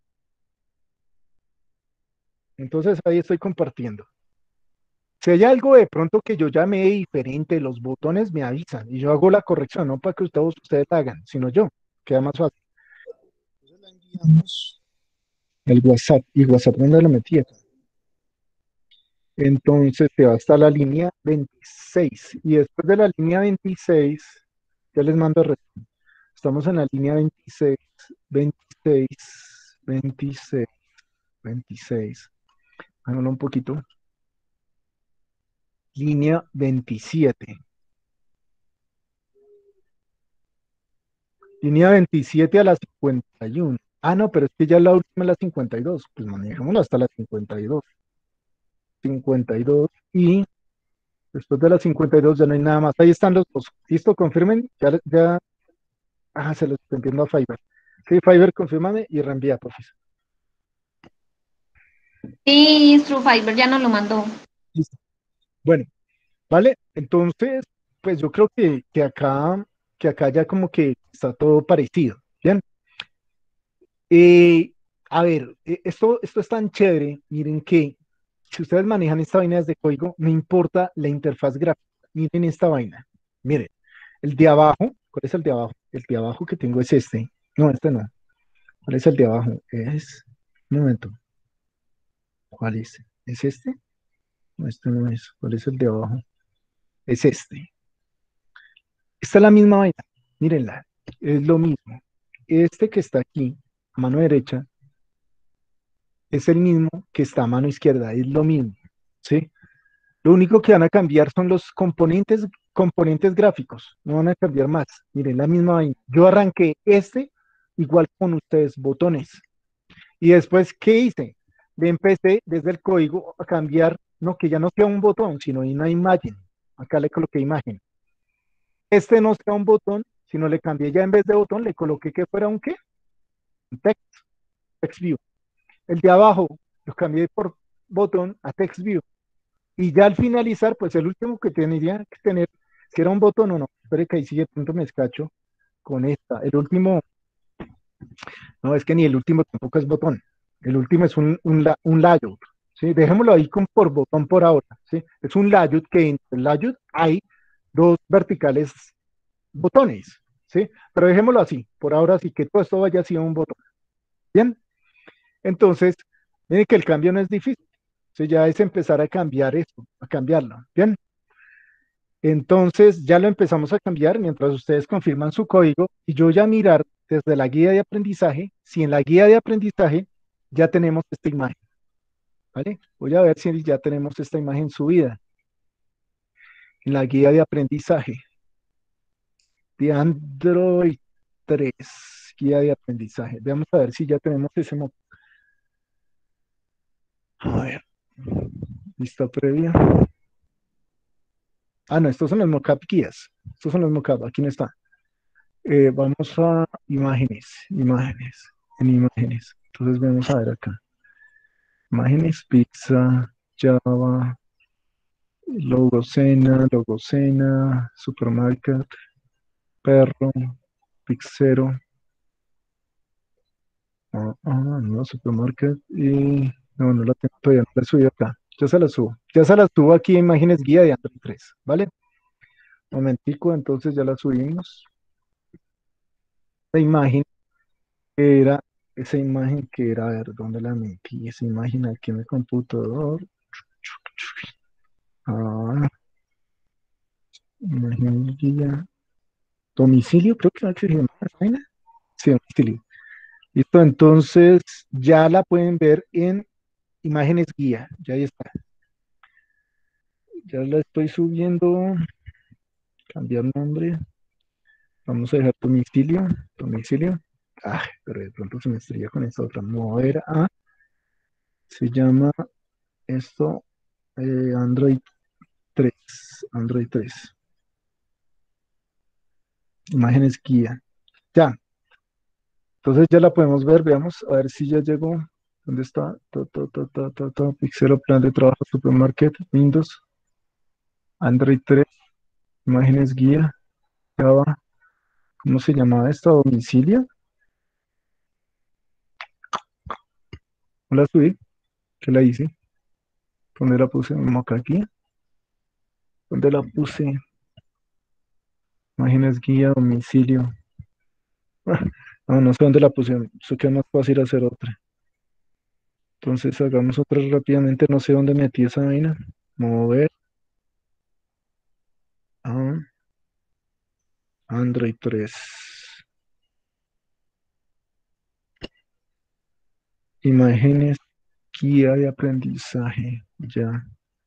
Entonces ahí estoy compartiendo. Si hay algo de pronto que yo llame diferente, los botones me avisan y yo hago la corrección, no para que ustedes, ustedes la hagan, sino yo, queda más fácil. Entonces la enviamos el WhatsApp. ¿Y WhatsApp dónde lo metí? Acá. Entonces te va hasta la línea veintiséis. Y después de la línea veintiséis, ya les mando el resumen. Estamos en la línea veintiséis, veintiséis, veintiséis, veintiséis. Háganlo un poquito. Línea veintisiete. Línea veintisiete a la cincuenta y uno. Ah, no, pero es que ya la última es la cincuenta y dos. Pues manejémosla hasta la cincuenta y dos. cincuenta y dos y después de la cincuenta y dos ya no hay nada más. Ahí están los dos. ¿Listo? Confirmen. Ya, ya. Ah, se los estoy enviando a Fiverr. Sí, Fiverr, confírmame y reenvía, por favor. Sí, True Fiber ya nos lo mandó. Listo. Bueno, ¿vale? Entonces, pues yo creo que, que acá, que acá ya como que está todo parecido. Bien. Eh, a ver, eh, esto, esto es tan chévere. Miren que si ustedes manejan esta vaina desde código, no importa la interfaz gráfica. Miren esta vaina. Miren, el de abajo, ¿cuál es el de abajo? El de abajo que tengo es este. No, este no. ¿Cuál es el de abajo? Es, un momento. ¿Cuál es? ¿Es este? No, este no es. ¿Cuál es el de abajo? Es este. Esta es la misma vaina. Mírenla. Es lo mismo. Este que está aquí, a mano derecha, es el mismo que está a mano izquierda. Es lo mismo. ¿Sí? Lo único que van a cambiar son los componentes, componentes gráficos, no van a cambiar más. Miren, la misma vaina. Yo arranqué este igual con ustedes, botones. Y después, ¿qué hice? Le empecé desde el código a cambiar, no que ya no sea un botón, sino una imagen. Acá le coloqué imagen. Este no sea un botón, sino le cambié ya en vez de botón, le coloqué que fuera un qué? Un text, text view. El de abajo lo cambié por botón a text view. Y ya al finalizar, pues el último que tendría que tener, si era un botón o no, espere que ahí sigue, punto me escacho con esta. El último, no, es que ni el último tampoco es botón. El último es un, un, la- un layout, ¿sí? Dejémoslo ahí con por botón por ahora, ¿sí? Es un layout que en el layout hay dos verticales botones, ¿sí? Pero dejémoslo así, por ahora sí que todo esto vaya así a un botón. Bien, entonces, miren que el cambio no es difícil. ¿Sí? Ya es empezar a cambiar esto, a cambiarlo. Bien. Entonces ya lo empezamos a cambiar mientras ustedes confirman su código y yo ya mirar desde la guía de aprendizaje si en la guía de aprendizaje ya tenemos esta imagen. ¿Vale? Voy a ver si ya tenemos esta imagen subida en la guía de aprendizaje de Android tres, guía de aprendizaje. Veamos a ver si ya tenemos ese mo- A ver, lista previa. Ah, no, estos son los mockup guías. Estos son los mockup, aquí no está. Eh, vamos a imágenes, imágenes, en imágenes. Entonces vamos a ver acá. Imágenes, pizza, Java, logocena, logocena, supermarket, perro, pixero. Ah, ah, no, supermarket y no, no la tengo todavía, no la subí acá. Ya se la subo. Ya se la subo aquí, imágenes guía de Android tres, ¿vale? Momentico, entonces ya la subimos. La imagen era esa imagen que era, a ver, ¿dónde la metí? Esa imagen aquí en el computador. Ah, imagen guía. Domicilio, creo que no se llama esa vaina. Sí, domicilio. Listo, entonces ya la pueden ver en imágenes guía. Ya ahí está. Ya la estoy subiendo. Cambiar nombre. Vamos a dejar domicilio. Domicilio. Ah, pero de pronto se me estrella con esta otra. Mover a. Se llama esto eh, Android tres. Android tres. Imágenes guía. Ya. Entonces ya la podemos ver. Veamos. A ver si ya llegó. ¿Dónde está? Ta, ta, ta, ta, ta, ta. Pixel, plan de trabajo, supermarket, Windows, Android tres, imágenes guía, Java. ¿Cómo se llamaba esto? Domicilio. ¿No la subí? ¿Qué la hice? ¿Dónde la puse? Acá aquí. ¿Dónde la puse? Imágenes guía, domicilio. Ah, no, no sé dónde la puse. Eso queda más fácil hacer otra. Entonces hagamos otra rápidamente. No sé dónde metí esa vaina. Mover a Android tres. Imágenes, guía de aprendizaje. Ya.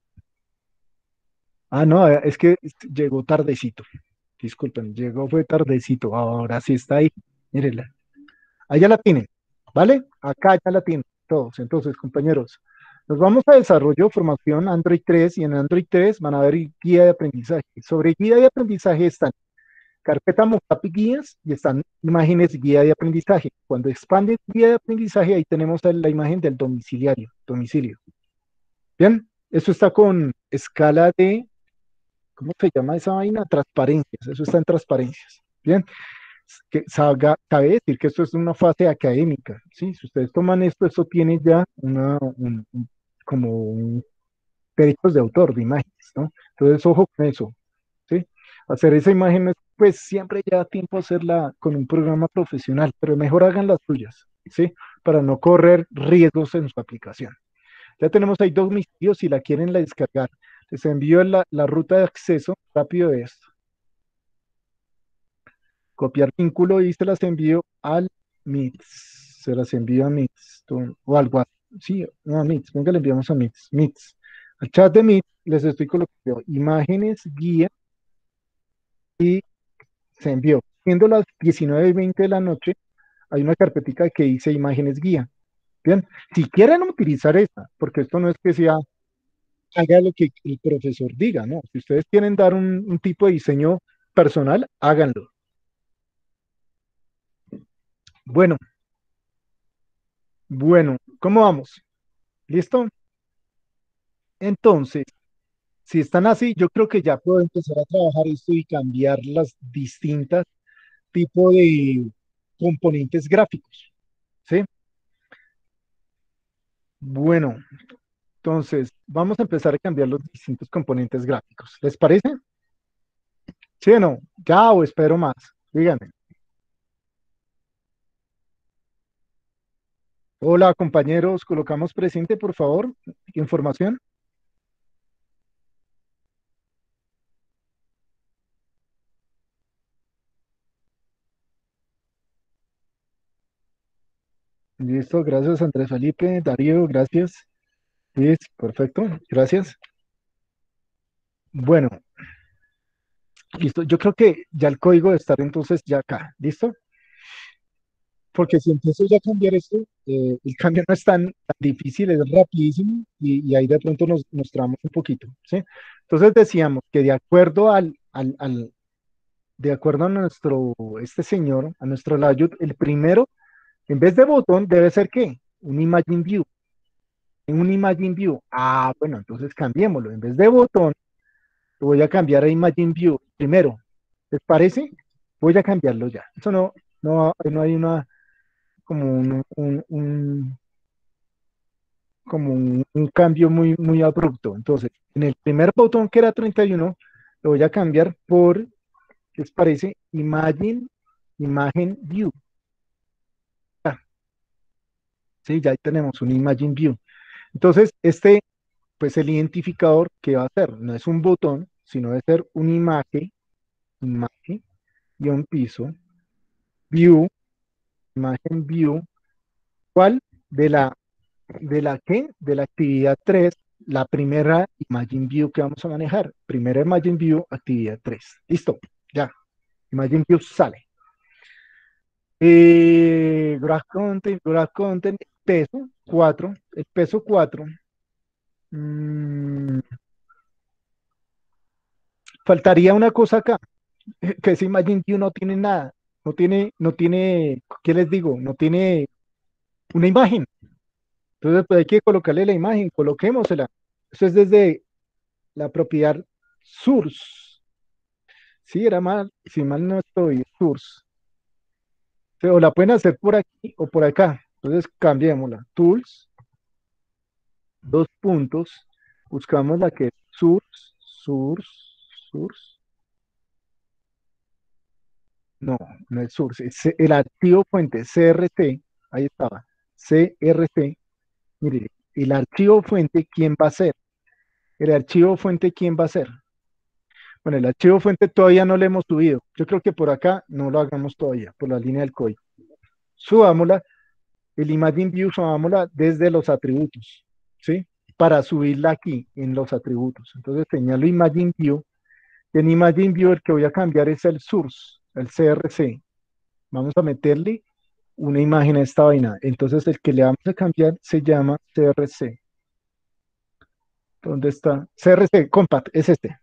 Ah, no, eh, es que llegó tardecito. Disculpen, llegó fue tardecito. Ahora sí está ahí. Mírenla. Allá la tienen, ¿vale? Acá ya la tienen todos. Entonces, compañeros, nos vamos a desarrollo, formación Android tres y en Android tres van a ver guía de aprendizaje. Sobre guía de aprendizaje están carpeta mockup y guías y están imágenes guía de aprendizaje. Cuando expanden guía de aprendizaje, ahí tenemos la imagen del domiciliario, domicilio. Bien, eso está con escala de, ¿cómo se llama esa vaina? Transparencias, eso está en transparencias. Bien, que salga, cabe decir que esto es una fase académica, ¿sí? Si ustedes toman esto, esto tiene ya una, un, un, como un derechos de autor de imágenes, ¿no? Entonces, ojo con eso, ¿sí? Hacer esa imagen, pues siempre ya da tiempo a hacerla con un programa profesional, pero mejor hagan las suyas, ¿sí? Para no correr riesgos en su aplicación. Ya tenemos ahí dos domicilios, si la quieren la descargar. Les envío la, la ruta de acceso rápido de esto. Copiar vínculo y se las envío al Meets. Se las envío a Meets. tú- O al WhatsApp. Sí, no a Meets. Venga, le enviamos a Meets. Meets. Al chat de Meets les estoy colocando imágenes, guía y se envió. Siendo las diecinueve y veinte de la noche, hay una carpetica que dice imágenes guía. Bien, si quieren utilizar esta, porque esto no es que sea, haga lo que el profesor diga, ¿no? Si ustedes quieren dar un, un tipo de diseño personal, háganlo. Bueno, bueno, ¿cómo vamos? ¿Listo? Entonces, si están así, yo creo que ya puedo empezar a trabajar esto y cambiar las distintas tipos de componentes gráficos, ¿sí? Bueno, entonces vamos a empezar a cambiar los distintos componentes gráficos. ¿Les parece? ¿Sí o no? ¿Ya o espero más? Díganme. Hola, compañeros, colocamos presente, por favor, información. Listo, gracias Andrés Felipe, Darío, gracias. Luis, perfecto, gracias. Bueno, listo. Yo creo que ya el código debe estar entonces ya acá. ¿Listo? Porque si empiezo ya a cambiar esto, eh, el cambio no es tan, tan difícil, es rapidísimo y, y ahí de pronto nos, nos tramos un poquito, ¿sí? Entonces decíamos que de acuerdo al, al, al- de acuerdo a nuestro, este señor, a nuestro layout, el primero, en vez de botón, debe ser ¿qué? Un Imagine View. En un Imagine View. Ah, bueno, entonces cambiémoslo. En vez de botón, lo voy a cambiar a Imagine View primero. ¿Les parece? Voy a cambiarlo ya. Eso no, no, no hay una, como un, un- un- como un, un cambio muy, muy abrupto. Entonces, en el primer botón que era treinta y uno, lo voy a cambiar por, ¿qué les parece? Imagine, Imagen View. Ah, Sí, ya ahí tenemos un Imagine View. Entonces, este, pues el identificador, ¿qué va a hacer? No es un botón, sino debe ser un imagen, imagen, guión piso, view, imagen view, ¿cuál? De la, ¿de la qué? De la actividad tres, la primera Imagine View que vamos a manejar. Primera Imagine View, actividad tres. Listo, ya. Imagine View sale. Eh, graph content, graph content, peso cuatro, el peso cuatro. Mm, faltaría una cosa acá, que ese Imagine View no tiene nada, no tiene, no tiene, ¿qué les digo? No tiene una imagen. Entonces, pues hay que colocarle la imagen, coloquémosela. Eso es desde la propiedad source. Sí, era mal, si mal no estoy, source. O la pueden hacer por aquí o por acá. Entonces, cambiémosla. Tools, dos puntos, buscamos la que es source, source, source. No, no es source, es el archivo fuente, C R T, ahí estaba, C R T, mire, el archivo fuente, ¿quién va a ser? El archivo fuente, ¿quién va a ser? Bueno, el archivo fuente todavía no lo hemos subido, yo creo que por acá no lo hagamos todavía, por la línea del código. Subámosla, el Imagine View subámosla desde los atributos, ¿sí? Para subirla aquí en los atributos. Entonces señalo Imagine View, y en Imagine View el que voy a cambiar es el source, el C R C. Vamos a meterle una imagen a esta vaina. Entonces el que le vamos a cambiar se llama C R C. ¿Dónde está? C R C Compact, es este.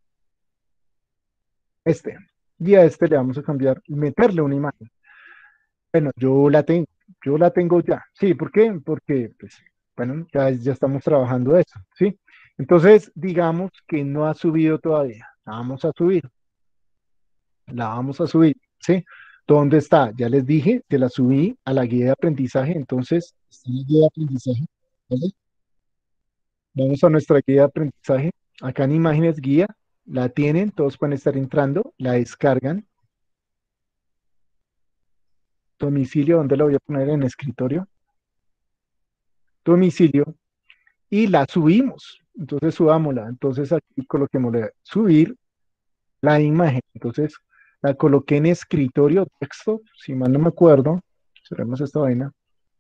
Este. Y a este le vamos a cambiar y meterle una imagen. Bueno, yo la tengo, yo la tengo ya. Sí, ¿por qué? Porque, pues, bueno, ya, ya estamos trabajando eso, ¿sí? Entonces, digamos que no ha subido todavía. La vamos a subir. La vamos a subir, ¿sí? ¿Dónde está? Ya les dije que la subí a la guía de aprendizaje, entonces, está en la guía de aprendizaje, ¿vale? Vamos a nuestra guía de aprendizaje. Acá en imágenes guía, la tienen, todos pueden estar entrando, la descargan. Domicilio, ¿dónde lo voy a poner? En escritorio. Domicilio. Y la subimos. Entonces subámosla. Entonces aquí coloquémosle subir la imagen. Entonces la coloqué en escritorio texto, si mal no me acuerdo. Cerremos esta vaina.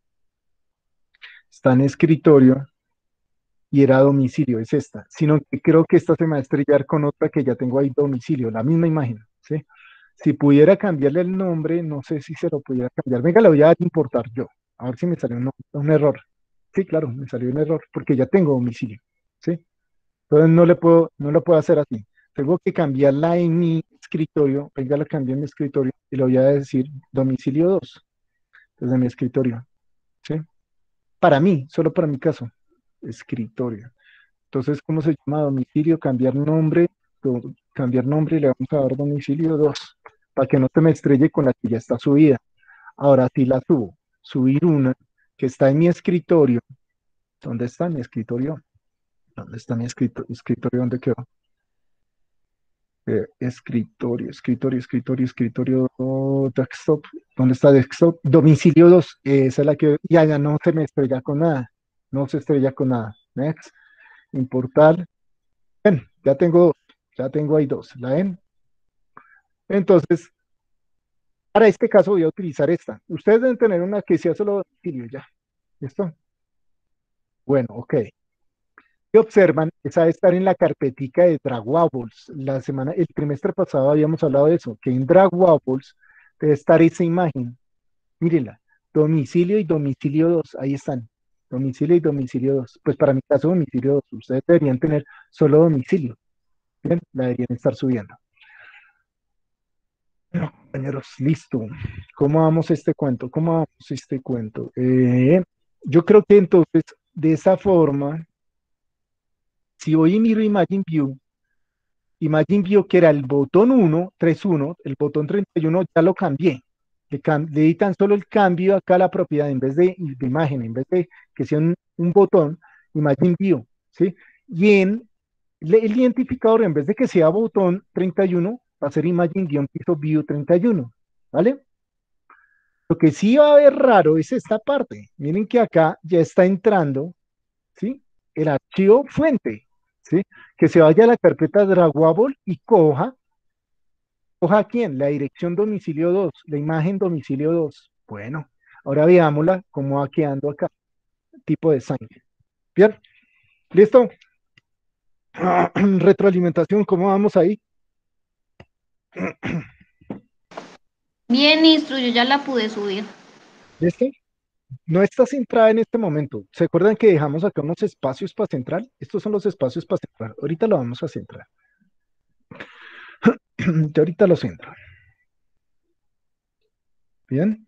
Está en escritorio y era domicilio, es esta. Sino que creo que esta se me va a estrellar con otra que ya tengo ahí, domicilio, la misma imagen, ¿sí? Si pudiera cambiarle el nombre, no sé si se lo pudiera cambiar. Venga, le voy a importar yo. A ver si me salió un, un error. Sí, claro, me salió un error porque ya tengo domicilio, ¿sí? Entonces no le puedo, no lo puedo hacer así. Tengo que cambiarla en mi escritorio. Venga, la cambié en mi escritorio y le voy a decir domicilio dos desde mi escritorio, ¿sí? Para mí, solo para mi caso, escritorio. Entonces, ¿cómo se llama? Domicilio, cambiar nombre, do- cambiar nombre y le vamos a dar domicilio dos para que no se me estrelle con la que ya está subida. Ahora sí la subo. Subir una que está en mi escritorio. ¿Dónde está mi escritorio? ¿Dónde está mi escrito- escritorio? ¿Dónde quedó? Eh, escritorio, escritorio, escritorio, escritorio, desktop. ¿Dónde está desktop? Domicilio dos. Esa es la que ya, ya no se me estrella con nada. No se estrella con nada. Next. Importar. Ven, ya tengo dos. Ya tengo ahí dos. ¿La ven? Entonces, para este caso voy a utilizar esta. Ustedes deben tener una que sea solo domicilio ya. ¿Listo? Bueno, ok. Que observan, esa debe estar en la carpetica de Drawables. La semana, el trimestre pasado habíamos hablado de eso, que en Drawables debe estar esa imagen. Mírenla. Domicilio y domicilio dos. Ahí están. Domicilio y domicilio dos. Pues para mi caso, domicilio dos. Ustedes deberían tener solo domicilio. Bien, la deberían estar subiendo. Bueno, compañeros, listo. ¿Cómo vamos este cuento? ¿Cómo vamos este cuento? Eh, yo creo que entonces, de esa forma, si voy y miro Imagine View, Imagine View que era el botón uno, tres uno, el botón treinta y uno ya lo cambié. Le, cam- le di tan solo el cambio acá a la propiedad, en vez de, de imagen, en vez de que sea un, un botón, Imagine View, ¿sí? Y en le- el identificador, en vez de que sea botón treinta y uno, va a ser Imagine-Piso View treinta y uno, ¿vale? Lo que sí va a ver raro es esta parte. Miren que acá ya está entrando, ¿sí? El archivo fuente, ¿sí? Que se vaya a la carpeta Draggable y coja, coja quién, la dirección domicilio dos, la imagen domicilio dos. Bueno, ahora veámosla cómo va quedando acá, tipo de sangre. Bien, listo. Retroalimentación, ¿cómo vamos ahí? Bien, Istro, yo ya la pude subir. ¿Listo? No está centrada en este momento. ¿Se acuerdan que dejamos acá unos espacios para centrar? Estos son los espacios para centrar. Ahorita lo vamos a centrar. Ya ahorita lo centro. Bien.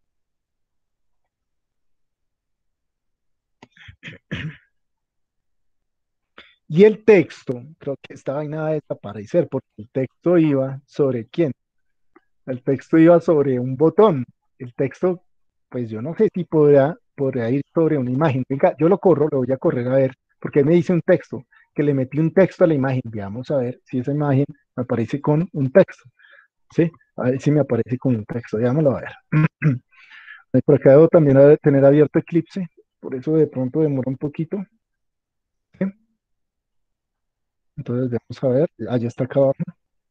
Y el texto, creo que esta vaina va a desaparecer porque el texto iba sobre quién. El texto iba sobre un botón. El texto, pues yo no sé si podrá, podrá ir sobre una imagen. Venga, yo lo corro, lo voy a correr a ver, porque me dice un texto, que le metí un texto a la imagen. Veamos a ver si esa imagen me aparece con un texto. ¿Sí? A ver si me aparece con un texto. Veámoslo a ver. Por acá debo también haber- tener abierto Eclipse, por eso de pronto demora un poquito. ¿Sí? Entonces vamos a ver. Ah, ya está acabando.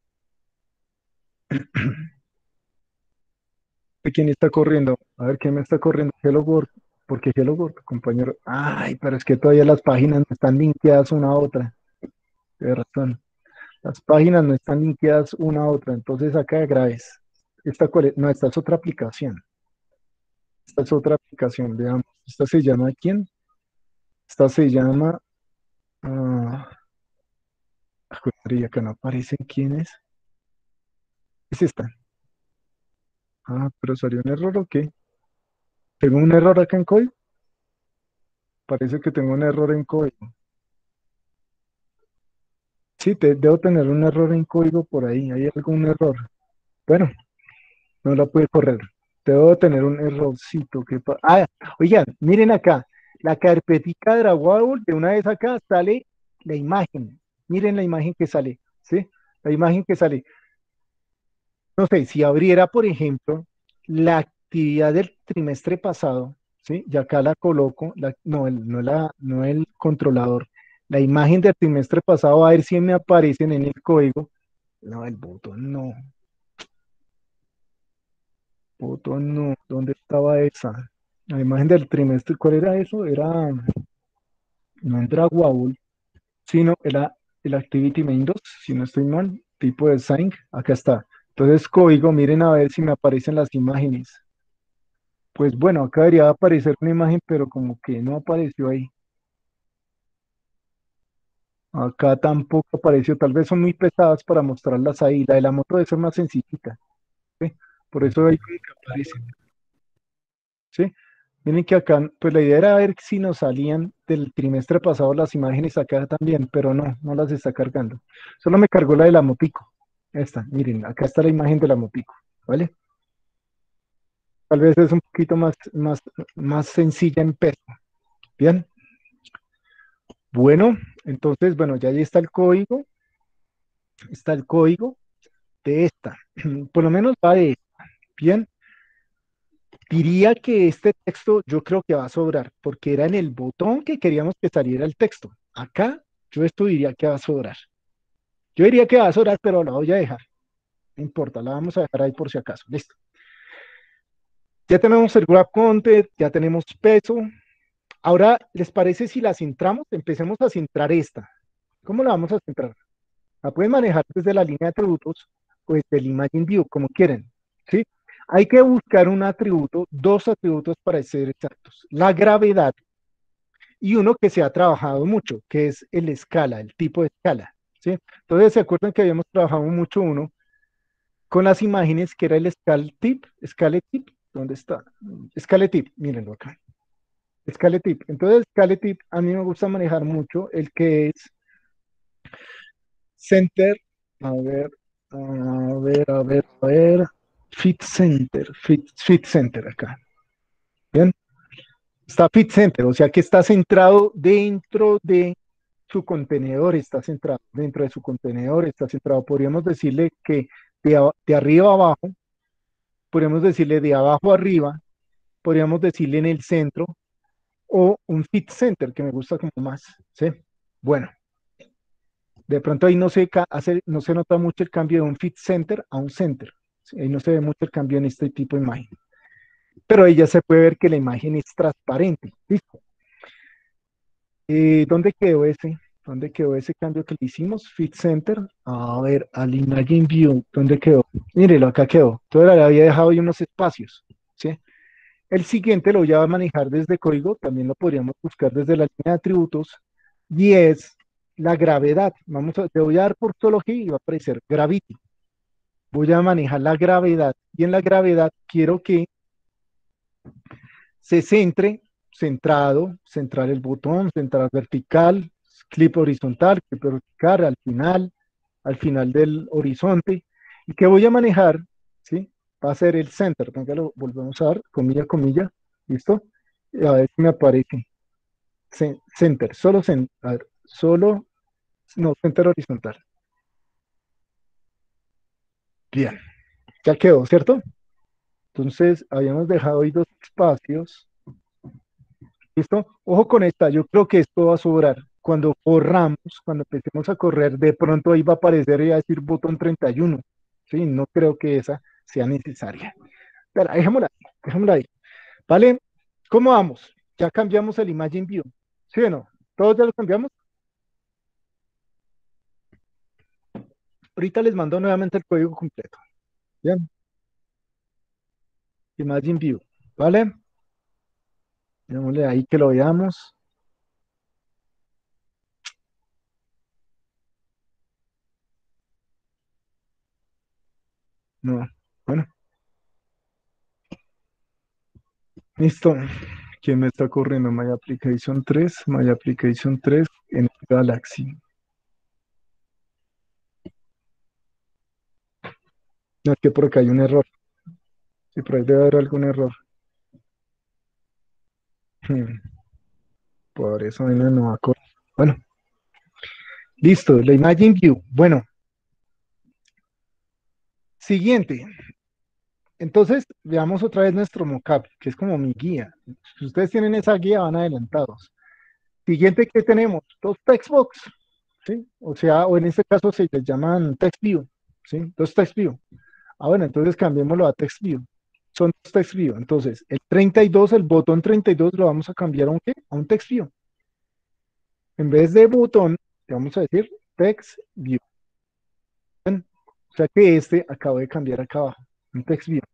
¿Quién está corriendo? A ver, ¿quién me está corriendo? Hello World. ¿Por qué Hello World, compañero? Ay, pero es que todavía las páginas no están linkeadas una a otra. Tienes razón. Las páginas no están linkeadas una a otra. Entonces acá graves. Esta, cuál es? No, esta es otra aplicación. Esta es otra aplicación. Veamos. Esta se llama ¿quién? Esta se llama. ah, María, acá no aparecen quién es. Es esta. Ah, pero salió un error o qué. ¿Tengo un error acá en código? Parece que tengo un error en código. Sí, te- debo tener un error en código por ahí. ¿Hay algún error? Bueno, no la pude correr. Debo tener un errorcito. Que pa- ah, oigan, miren acá. La carpetica Draggable, de una vez acá sale la imagen. Miren la imagen que sale. ¿Sí? La imagen que sale. No sé, si abriera, por ejemplo, la actividad del trimestre pasado, ¿sí? Y acá la coloco, la- no, el, no, la, no el controlador, la imagen del trimestre pasado, a ver si me aparecen en el código. No, el botón no, botón no, ¿dónde estaba esa? La imagen del trimestre, ¿cuál era eso? Era, no en Draggable, sino era el Activity Main dos, si no estoy mal, tipo de sign, acá está. Entonces, código, miren a ver si me aparecen las imágenes. Pues bueno, acá debería aparecer una imagen, pero como que no apareció ahí. Acá tampoco apareció, tal vez son muy pesadas para mostrarlas ahí. La de la moto debe ser más sencillita, ¿sí? Por eso ahí como que aparece, ¿sí? Miren que acá, pues la idea era ver si nos salían del trimestre pasado las imágenes acá también, pero no, no las está cargando. Solo me cargó la de la motico. Esta, miren, acá está la imagen de la motico, ¿vale? Tal vez es un poquito más, más, más sencilla en peso. Bien. Bueno, entonces, bueno, ya ahí está el código, está el código de esta, por lo menos va de esta. Bien, diría que este texto yo creo que va a sobrar, porque era en el botón que queríamos que saliera el texto. Acá yo esto diría que va a sobrar. Yo diría que va a sobrar, pero la voy a dejar. No importa, la vamos a dejar ahí por si acaso. Listo. Ya tenemos el grab content, ya tenemos peso. Ahora, ¿les parece si la centramos? Empecemos a centrar esta. ¿Cómo la vamos a centrar? La pueden manejar desde la línea de atributos o desde el Imagine View, como quieren, ¿sí? Hay que buscar un atributo, dos atributos para ser exactos. La gravedad y uno que se ha trabajado mucho, que es el escala, el tipo de escala, ¿sí? Entonces, ¿se acuerdan que habíamos trabajado mucho uno con las imágenes, que era el scale tip? Scale tip, ¿dónde está? Scale tip, mírenlo acá. Scale tip. Entonces, scale tip, a mí me gusta manejar mucho el que es center, a ver, a ver, a ver, a ver, fit center, fit, fit center acá. Bien, está fit center, o sea que está centrado dentro de su contenedor, está centrado dentro de su contenedor, está centrado. Podríamos decirle que de, a- de arriba a abajo podríamos decirle de abajo a arriba, podríamos decirle en el centro, o un fit center, que me gusta como más, ¿sí? Bueno, de pronto ahí no se, hace, no se nota mucho el cambio de un fit center a un center, ¿sí? Ahí no se ve mucho el cambio en este tipo de imagen. Pero ahí ya se puede ver que la imagen es transparente, ¿listo? Eh, ¿Dónde quedó ese? ¿Dónde quedó ese cambio que le hicimos? Fit Center. A ver, al Imagine View, ¿dónde quedó? Mírelo, acá quedó. Entonces le había dejado ahí unos espacios, ¿sí? El siguiente lo voy a manejar desde código, también lo podríamos buscar desde la línea de atributos, y es la gravedad. Vamos a, te voy a dar por Portología y va a aparecer Gravity. Voy a manejar la gravedad, y en la gravedad quiero que se centre, centrado, centrar el botón, centrar vertical, clip horizontal, clip vertical, al final, al final del horizonte, y que voy a manejar, ¿sí? Va a ser el center, venga, lo volvemos a dar, comilla, comilla, ¿listo? Y a ver si me aparece. Center, solo center, a ver, solo, no, center horizontal. Bien, ya quedó, ¿cierto? Entonces, habíamos dejado ahí dos espacios. ¿Listo? Ojo con esta, yo creo que esto va a sobrar. Cuando corramos, cuando empecemos a correr, de pronto ahí va a aparecer y va a decir botón treinta y uno. ¿Sí? No creo que esa sea necesaria. Pero dejémosla, dejémosla ahí. ¿Vale? ¿Cómo vamos? Ya cambiamos el Imagine View. ¿Sí o no? ¿Todos ya lo cambiamos? Ahorita les mando nuevamente el código completo. ¿Bien? Imagine View. ¿Vale? Démosle ahí que lo veamos. No, bueno. Listo. ¿Quién me está corriendo? My Application tres, My Application tres en Galaxy. No, es que por acá hay un error. Sí, por ahí debe haber algún error. Hmm. Por eso no me va a correr. Bueno, listo, la Imagine View. Bueno, siguiente. Entonces, veamos otra vez nuestro mockup, que es como mi guía. Si ustedes tienen esa guía, van adelantados. Siguiente, ¿qué tenemos? Dos textbox, ¿sí? O sea, o en este caso se les llaman text view, ¿sí? Dos text view. Ah, bueno, entonces cambiémoslo a text view. Son dos text view. Entonces, el treinta y dos, el botón treinta y dos lo vamos a cambiar a un qué? A un text view. En vez de botón, le vamos a decir text view. ¿Ven? O sea que este acabo de cambiar acá abajo, un text view.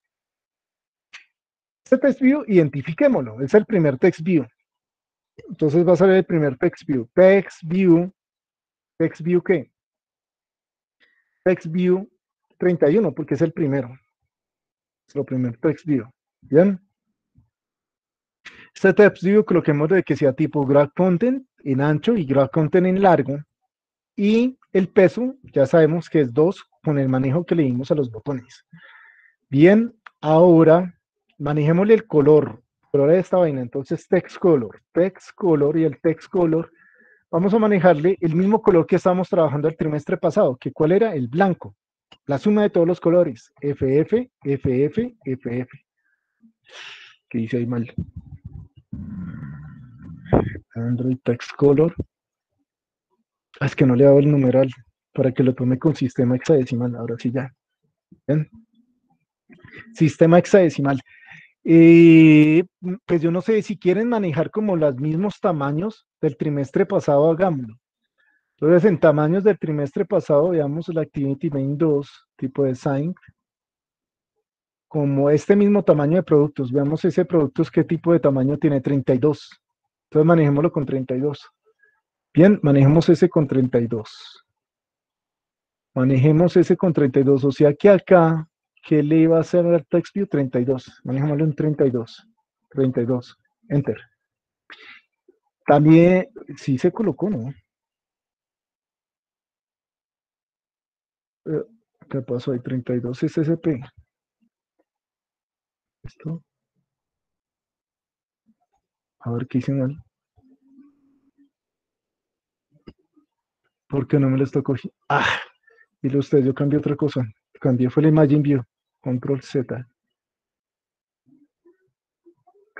Este text view, identifiquémoslo, es el primer text view. Entonces va a salir el primer text view. Text view, text view ¿qué? Text view treinta y uno, porque es el primero. Es lo primer text view. ¿Bien? Este text view coloquemos de que sea tipo graph content en ancho y graph content en largo. Y el peso, ya sabemos que es dos con el manejo que le dimos a los botones. Bien, ahora manejémosle el color. Color de esta vaina, entonces text color, text color y el text color. Vamos a manejarle el mismo color que estábamos trabajando el trimestre pasado, que cuál era el blanco. La suma de todos los colores. F F, F F, F F. ¿Qué dice ahí mal? Android text color. Ah, es que no le he dado el numeral para que lo tome con sistema hexadecimal. Ahora sí ya. ¿Ven? Sistema hexadecimal. Eh, pues yo no sé, si quieren manejar como los mismos tamaños del trimestre pasado, hagámoslo. Entonces, en tamaños del trimestre pasado, veamos la Activity Main dos, tipo de Sign, como este mismo tamaño de productos. Veamos ese productos, qué tipo de tamaño tiene, treinta y dos. Entonces, manejémoslo con treinta y dos. Bien, manejemos ese con treinta y dos. Manejemos ese con treinta y dos, o sea que acá, ¿qué le iba a hacer al text view? treinta y dos. Manejémoslo en treinta y dos. treinta y dos. Enter. También, sí se colocó, ¿no? Eh, ¿Qué pasó ahí? treinta y dos S S P. ¿Esto? A ver qué hice mal. ¿Por qué no me lo está cogiendo? Ah, dile usted, yo cambié otra cosa. Cambié fue la Imagine View. Control Z.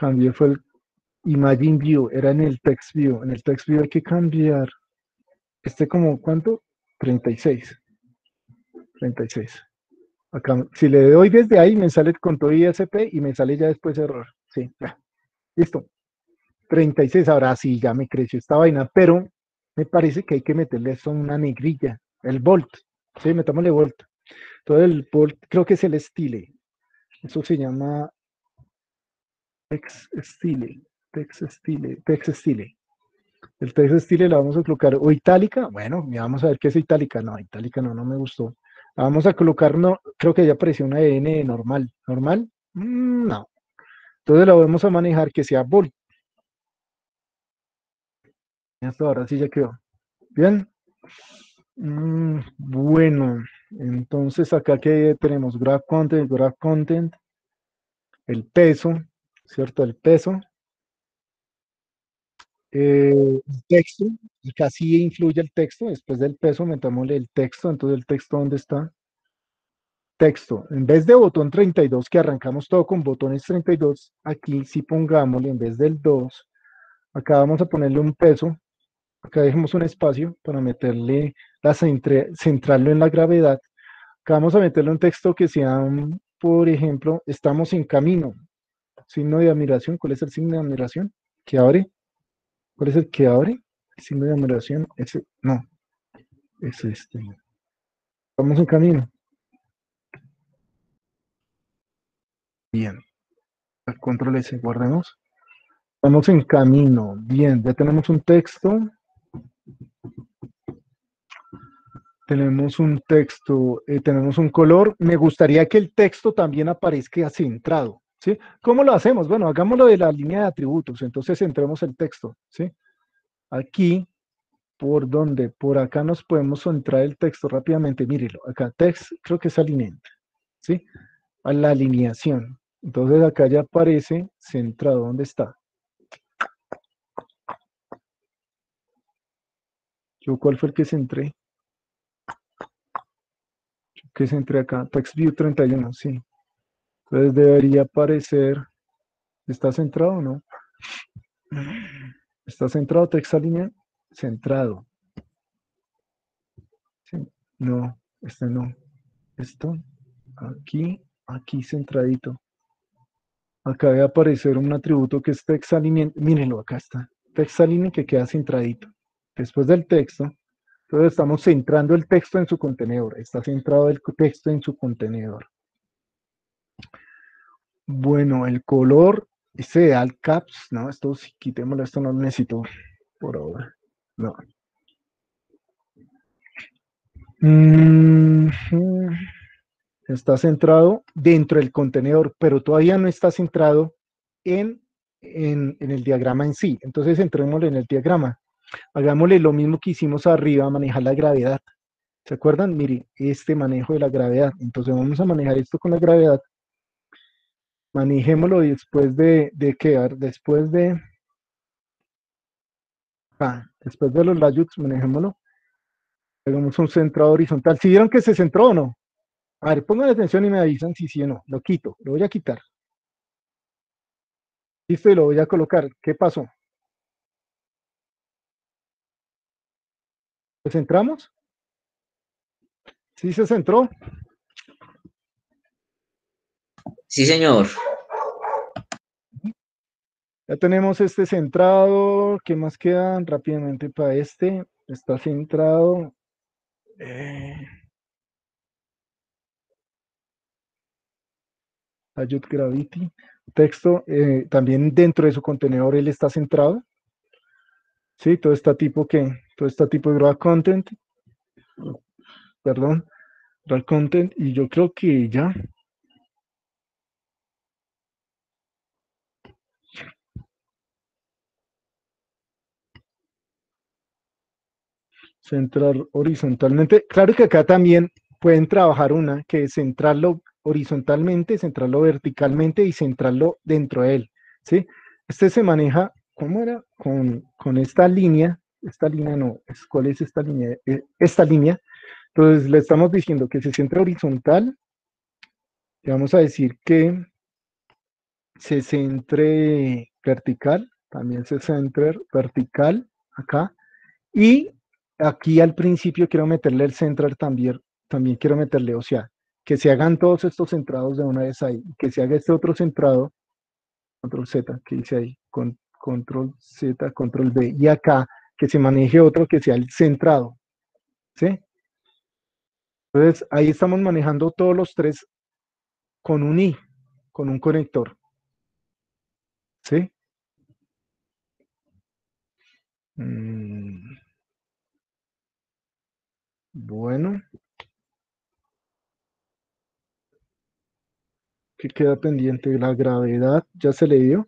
cambié fue el Imagine View, era en el Text View. En el Text View hay que cambiar. Este como, ¿cuánto? treinta y seis. treinta y seis. Acá, si le doy desde ahí, me sale con todo I S P y me sale ya después error. Sí, ya. Listo. treinta y seis, ahora sí, ya me creció esta vaina, pero me parece que hay que meterle eso a una negrilla, el volt. Sí, metámosle volt. Todo el volt, creo que es el style. Eso se llama text style, text style, text style. El text style la vamos a colocar, o itálica, bueno, ya vamos a ver qué es itálica. No, itálica no, no me gustó. La vamos a colocar, no, creo que ya apareció una E N normal. ¿Normal? Mm, no. Entonces la vamos a manejar que sea volt. Hasta ahora sí ya quedó. Bien. Mm, bueno, entonces acá que tenemos graph content, graph content, el peso, ¿cierto? El peso. Eh, el texto, acá sí influye el texto, después del peso metámosle el texto, entonces el texto ¿dónde está? Texto, en vez de botón treinta y dos, que arrancamos todo con botones treinta y dos, aquí sí pongámosle en vez del dos, acá vamos a ponerle un peso, acá dejemos un espacio para meterle, la centre, centrarlo en la gravedad, acá vamos a meterle un texto que sea, un, por ejemplo, estamos en camino, signo de admiración, ¿cuál es el signo de admiración? Que abre. ¿Cuál es el que abre? El signo de admiración, ese, no, es este. Estamos en camino. Bien. Control S, guardemos. Estamos en camino. Bien, ya tenemos un texto. Tenemos un texto, eh, tenemos un color. Me gustaría que el texto también aparezca centrado, ¿sí? ¿Cómo lo hacemos? Bueno, hagámoslo de la línea de atributos. Entonces centremos el texto, ¿sí? Aquí, ¿por dónde? Por acá nos podemos centrar el texto rápidamente. Mírelo, acá text, creo que es alineante, ¿sí? A la alineación. Entonces acá ya aparece centrado. ¿Dónde está? ¿Yo cuál fue el que centré? Que centré acá. Text View treinta y uno, sí. Entonces debería aparecer. ¿Está centrado o no? ¿Está centrado? Text alinea. Centrado. Sí. No, este no. Esto. Aquí, aquí centradito. Acá debe aparecer un atributo que es text align. Mírenlo, acá está. Text align que queda centradito. Después del texto. Entonces estamos centrando el texto en su contenedor. Está centrado el texto en su contenedor. Bueno, el color, este de alt caps, no, esto sí, quitémoslo, esto no lo necesito por ahora. No. Mm -hmm. Está centrado dentro del contenedor, pero todavía no está centrado en, en, en el diagrama en sí. Entonces entrémosle en el diagrama. Hagámosle lo mismo que hicimos arriba, manejar la gravedad. ¿Se acuerdan? Mire, este manejo de la gravedad. Entonces vamos a manejar esto con la gravedad. Manejémoslo después de, de qué, después de, ah, después de los layouts, manejémoslo. Hagamos un centrado horizontal. ¿Sí vieron que se centró o no? A ver, pongan atención y me avisan si sí o no. Lo quito, lo voy a quitar. Listo, y lo voy a colocar. ¿Qué pasó? ¿Se centramos? ¿Sí se centró? Sí, señor. Ya tenemos este centrado. ¿Qué más quedan? Rápidamente para este. Está centrado. Eh... Layout Gravity. Texto. Eh, también dentro de su contenedor él está centrado. Sí, todo está tipo que, todo está tipo de graph content. Perdón. Graph content. Y yo creo que ya. Centrar horizontalmente. Claro que acá también pueden trabajar una, que es centrarlo horizontalmente, centrarlo verticalmente y centrarlo dentro de él, ¿sí? Este se maneja, ¿cómo era? Con, con esta línea, esta línea no, ¿cuál es esta línea? Esta línea. Entonces le estamos diciendo que se centra horizontal, y vamos a decir que se centre vertical, también se centre vertical acá, y aquí al principio quiero meterle el central también, también quiero meterle, o sea, que se hagan todos estos centrados de una vez ahí, que se haga este otro centrado, control Z, que dice ahí, con, control Z, control B, y acá que se maneje otro que sea el centrado, ¿sí? Entonces ahí estamos manejando todos los tres con un I, con un conector, ¿sí? Mm, bueno. ¿Qué queda pendiente? La gravedad, ya se le dio.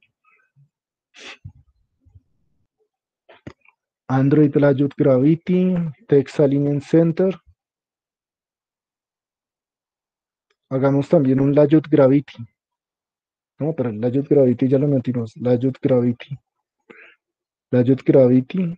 Android Layout Gravity, Text Alignment Center. Hagamos también un Layout Gravity. No, pero el Layout Gravity ya lo metimos. Layout Gravity. Layout Gravity.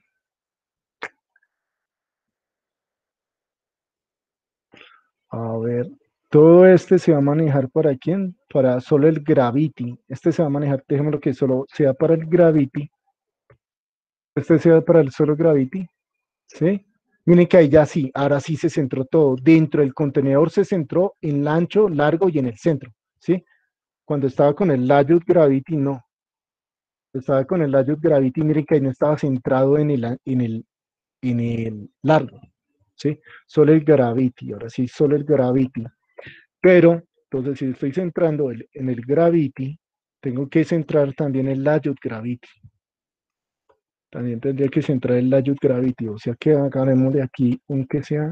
A ver, todo este se va a manejar para quién? Para solo el Gravity. Este se va a manejar, dejémoslo que solo sea para el Gravity. Este sea para el solo Gravity. ¿Sí? Miren que ahí ya sí, ahora sí se centró todo. Dentro del contenedor se centró en el ancho, largo y en el centro. ¿Sí? Cuando estaba con el Layout Gravity, no. Estaba con el Layout Gravity, miren que ahí no estaba centrado en el, en el, en el largo. ¿Sí? Solo el Gravity, ahora sí, solo el Gravity. Pero, entonces, si estoy centrando el, en el Gravity, tengo que centrar también el Layout Gravity. También tendría que centrar el Layout Gravity, o sea que haremos de aquí un que sea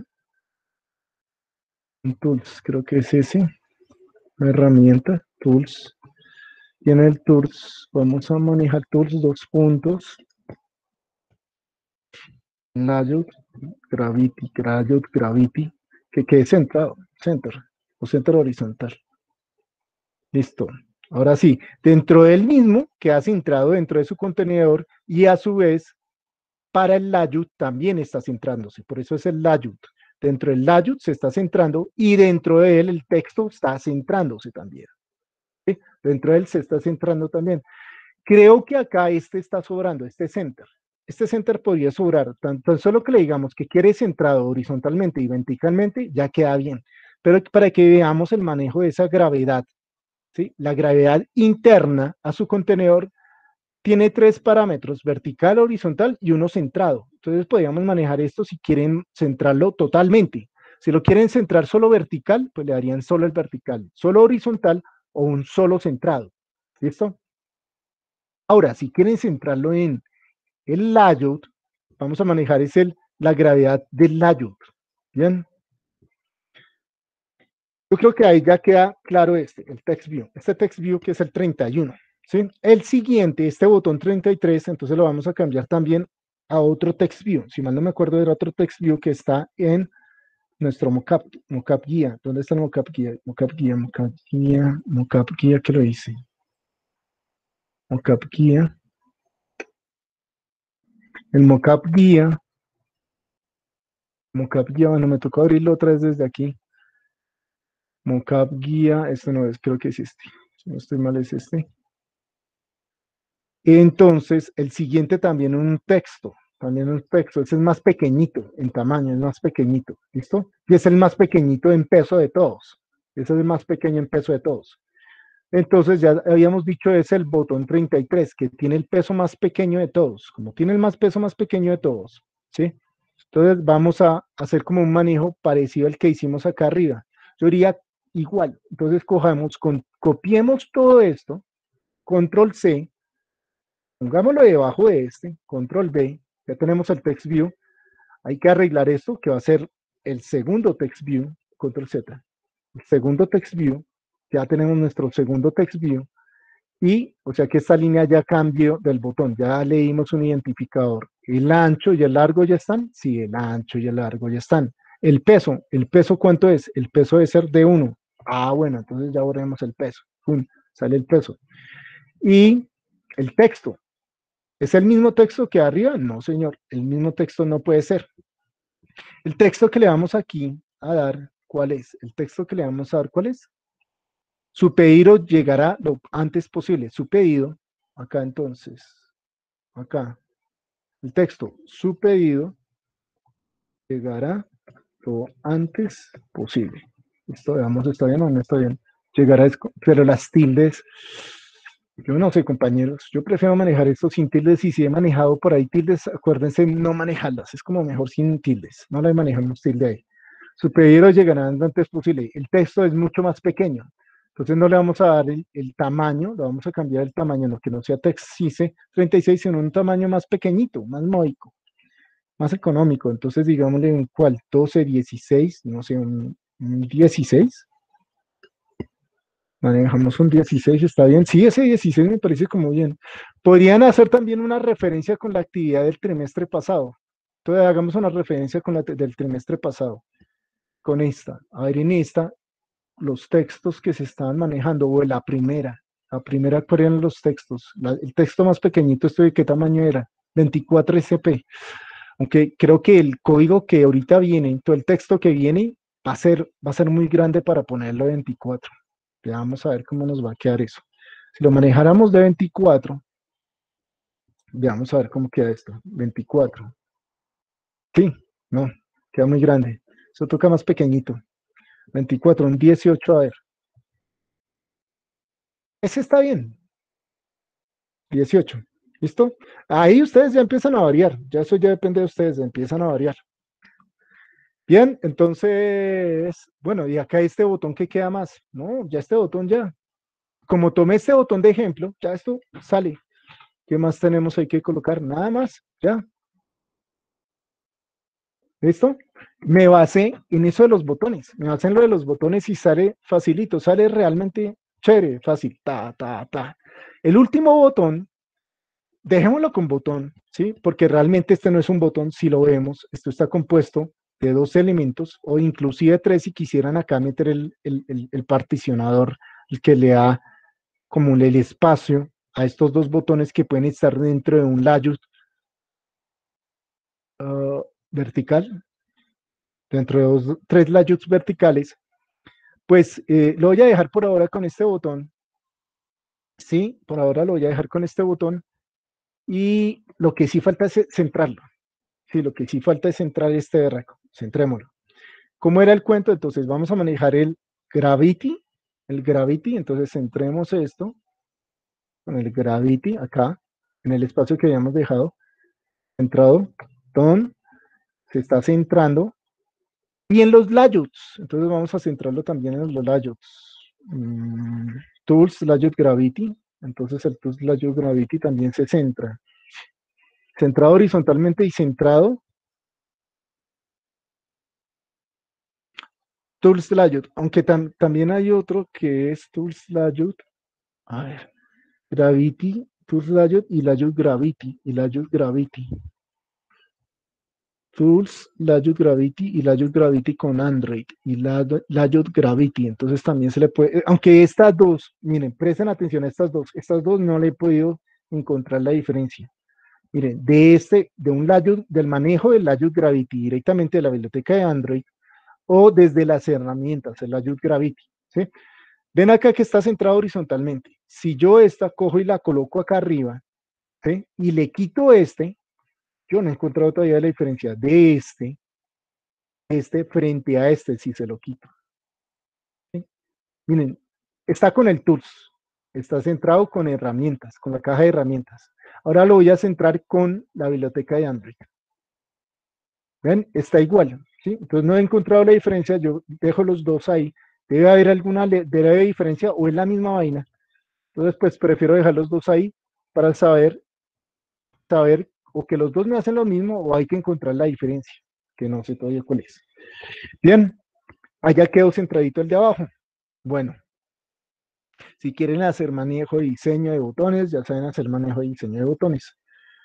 un Tools, creo que es ese, una herramienta, Tools. Y en el Tools vamos a manejar Tools dos puntos, Layout Gravity, Layout Gravity, que quede centrado, Center, o Center horizontal. Listo. Ahora sí, dentro del mismo queda centrado dentro de su contenedor y a su vez para el layout también está centrándose, por eso es el layout. Dentro del layout se está centrando y dentro de él el texto está centrándose también. ¿Sí? Dentro de él se está centrando también. Creo que acá este está sobrando, este center. Este center podría sobrar, tan, tan solo que le digamos que quiere centrado horizontalmente y verticalmente, ya queda bien. Pero para que veamos el manejo de esa gravedad, ¿sí? La gravedad interna a su contenedor tiene tres parámetros, vertical, horizontal y uno centrado. Entonces podríamos manejar esto si quieren centrarlo totalmente. Si lo quieren centrar solo vertical, pues le darían solo el vertical, solo horizontal o un solo centrado. ¿Listo? Ahora, si quieren centrarlo en el layout, vamos a manejar es el, la gravedad del layout. ¿Bien? Yo creo que ahí ya queda claro este, el text view. Este text view que es el treinta y uno. ¿Sí? El siguiente, este botón treinta y tres, entonces lo vamos a cambiar también a otro text view. Si mal no me acuerdo, era otro text view que está en nuestro mockup, mockup guía. ¿Dónde está el mockup guía? Mockup guía, mockup guía, mockup guía, ¿qué lo hice? Mockup guía. El mockup guía. Mockup guía, bueno, me tocó abrirlo otra vez desde aquí. Mockup guía, esto no es, creo que es este. Si no estoy mal, es este. Entonces, el siguiente también un texto, también un texto, ese es más pequeñito en tamaño, es más pequeñito, ¿listo? Y es el más pequeñito en peso de todos, ese es el más pequeño en peso de todos. Entonces, ya habíamos dicho, es el botón treinta y tres, que tiene el peso más pequeño de todos, como tiene el más peso más pequeño de todos, ¿sí? Entonces, vamos a hacer como un manejo parecido al que hicimos acá arriba. Yo diría igual, entonces cojamos, con, copiemos todo esto, control C, pongámoslo debajo de este, control B, ya tenemos el text view, hay que arreglar esto que va a ser el segundo text view, control Z, el segundo text view, ya tenemos nuestro segundo text view, y o sea que esta línea ya cambió del botón, ya le dimos un identificador, el ancho y el largo ya están, sí, el ancho y el largo ya están, el peso, el peso ¿cuánto es? El peso debe ser de uno, ah bueno, entonces ya borremos el peso, ¡pum! Sale el peso, y el texto, ¿es el mismo texto que arriba? No, señor, el mismo texto no puede ser. El texto que le vamos aquí a dar, ¿cuál es? El texto que le vamos a dar, ¿cuál es? Su pedido llegará lo antes posible. Su pedido, acá entonces, acá, el texto, su pedido llegará lo antes posible. Esto, veamos, ¿está bien o no está bien? Llegará, pero las tildes, yo no sé, compañeros, yo prefiero manejar esto sin tildes y si he manejado por ahí tildes, acuérdense no manejarlas, es como mejor sin tildes, no le manejamos tilde ahí. Su pedido llegará lo antes posible. El texto es mucho más pequeño, entonces no le vamos a dar el, el tamaño, le vamos a cambiar el tamaño, no que no sea TextCise treinta y seis, sino un tamaño más pequeñito, más módico, más económico. Entonces digámosle un cual, doce, dieciséis, no sé, un, un dieciséis. Manejamos un dieciséis, está bien. Sí, ese dieciséis me parece como bien. Podrían hacer también una referencia con la actividad del trimestre pasado. Entonces hagamos una referencia con la del trimestre pasado, con esta. A ver, en esta, los textos que se estaban manejando, o la primera, la primera, ¿cuáles eran los textos? La, el texto más pequeñito, ¿esto de qué tamaño era? veinticuatro S P. Aunque creo que el código que ahorita viene, todo el texto que viene, va a ser, va a ser muy grande para ponerlo de veinticuatro. Ya vamos a ver cómo nos va a quedar eso. Si lo manejáramos de veinticuatro, veamos a ver cómo queda esto. veinticuatro. Sí, no, queda muy grande. Eso toca más pequeñito. veinticuatro, un dieciocho, a ver. Ese está bien. dieciocho. ¿Listo? Ahí ustedes ya empiezan a variar. Ya eso ya depende de ustedes, empiezan a variar. Bien, entonces, bueno, y acá este botón que queda más. No, ya este botón ya. Como tomé este botón de ejemplo, ya esto sale. ¿Qué más tenemos ahí que colocar? Nada más, ya. ¿Listo? Me basé en eso de los botones. Me basé en lo de los botones y sale facilito, sale realmente chévere, fácil. Ta, ta, ta. El último botón, dejémoslo con botón, ¿sí? Porque realmente este no es un botón, si lo vemos, esto está compuesto de dos elementos, o inclusive tres si quisieran acá meter el, el, el, el particionador, el que le da como el espacio a estos dos botones que pueden estar dentro de un layout uh, vertical, dentro de dos, tres layouts verticales, pues eh, lo voy a dejar por ahora con este botón. Sí, por ahora lo voy a dejar con este botón. Y lo que sí falta es centrarlo. Sí, lo que sí falta es centrar este de raco. Centrémoslo. ¿Cómo era el cuento? Entonces vamos a manejar el gravity. El gravity, entonces centremos esto con el gravity acá, en el espacio que habíamos dejado. Centrado. Ton, se está centrando. Y en los layouts, entonces vamos a centrarlo también en los layouts. Mm, tools, layout gravity, entonces el Tools layout gravity también se centra. Centrado horizontalmente y centrado. Tools layout, aunque tam también hay otro que es Tools layout. A ver, gravity, Tools layout y layout gravity, y layout gravity. Tools, Layout Gravity y Layout Gravity con Android y Layout Gravity. Entonces también se le puede, aunque estas dos, miren, presten atención a estas dos, estas dos no le he podido encontrar la diferencia. Miren, de este, de un layout, del manejo del Layout Gravity directamente de la biblioteca de Android o desde las herramientas, el Layout Gravity, ¿sí? Ven acá que está centrado horizontalmente. Si yo esta cojo y la coloco acá arriba, ¿sí? Y le quito este, yo no he encontrado todavía la diferencia de este, este frente a este, si se lo quito. ¿Sí? Miren, está con el Tools, está centrado con herramientas, con la caja de herramientas. Ahora lo voy a centrar con la biblioteca de Android. ¿Ven? Está igual, ¿sí? Entonces no he encontrado la diferencia, yo dejo los dos ahí. Debe haber alguna debe diferencia o es la misma vaina. Entonces, pues prefiero dejar los dos ahí para saber, saber o que los dos me hacen lo mismo o hay que encontrar la diferencia, que no sé todavía cuál es. Bien, allá quedó centradito el de abajo. Bueno, si quieren hacer manejo de diseño de botones, ya saben hacer manejo de diseño de botones.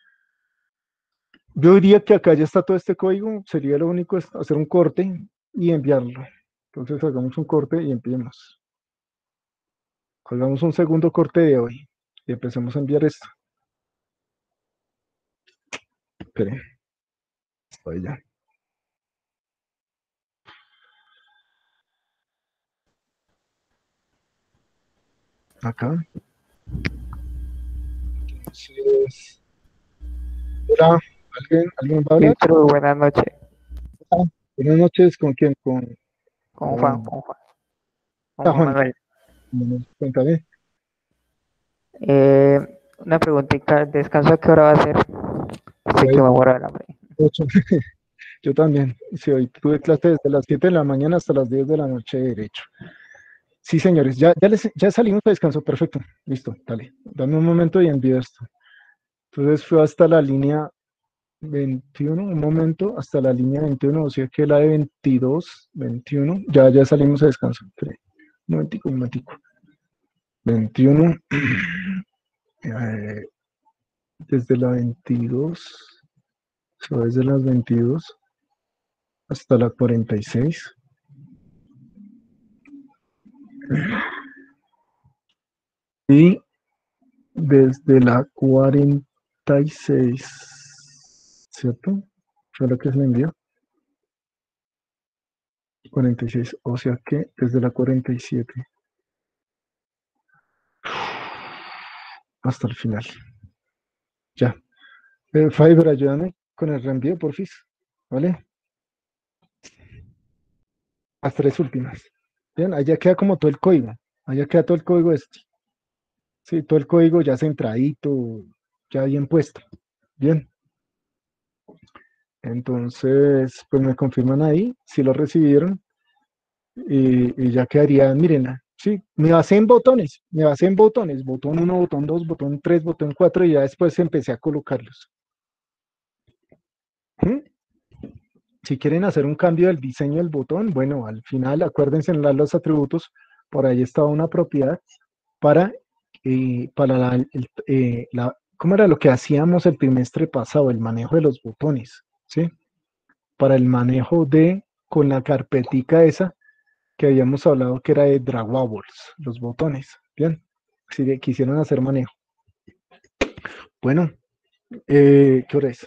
Yo diría que acá ya está todo este código, sería lo único es hacer un corte y enviarlo. Entonces hagamos un corte y enviemos. Hagamos un segundo corte de hoy y empecemos a enviar esto. Esperen, estoy ya. acá. Entonces, hola, ¿alguien, ¿alguien va a hablar? Listo, buenas noches. Ah, buenas noches, ¿con quién? Con, Con con, Juan, con Juan. Con ah, Juan Juan, Manuel. bueno, cuéntame. Eh, una preguntita, ¿el descanso a qué hora va a ser? Sé que Hoy, me muero de hambre. ocho. Yo también, sí, hoy tuve clase desde las siete de la mañana hasta las diez de la noche de derecho. Sí, señores, ya, ya, les, ya salimos a descanso, perfecto, listo, dale, dame un momento y envío esto. Entonces fue hasta la línea veintiuno, un momento, hasta la línea veintiuno, o sea que la de veintidós, veintiuno, ya, ya salimos a descanso. Espere, un momentico, un momentico. veintiuno, eh, desde la veintidós, o sea, desde las veintidós hasta la cuarenta y seis. Y desde la cuarenta y seis, ¿cierto? Fue lo que se le envió. cuarenta y seis, o sea que desde la cuarenta y siete hasta el final. Ya. Eh, Fiverr, ayúdame con el reenvío, porfis. ¿Vale? Las tres últimas. Bien, allá queda como todo el código. Allá queda todo el código este. Sí, todo el código ya centradito, ya bien puesto. Bien. Entonces, pues me confirman ahí si lo recibieron y, y ya quedaría, mírenla. Sí, me basé en botones, me basé en botones, botón uno, botón dos, botón tres, botón cuatro y ya después empecé a colocarlos. ¿Mm? Si quieren hacer un cambio del diseño del botón, bueno, al final acuérdense en la- los atributos, por ahí estaba una propiedad para, eh, para la, el- eh, la- ¿cómo era lo que hacíamos el trimestre pasado? El manejo de los botones, ¿sí? Para el manejo de, con la carpetica esa que habíamos hablado que era de drawables, los botones, ¿bien? Si de- quisieran hacer manejo. Bueno, eh, ¿qué hora es?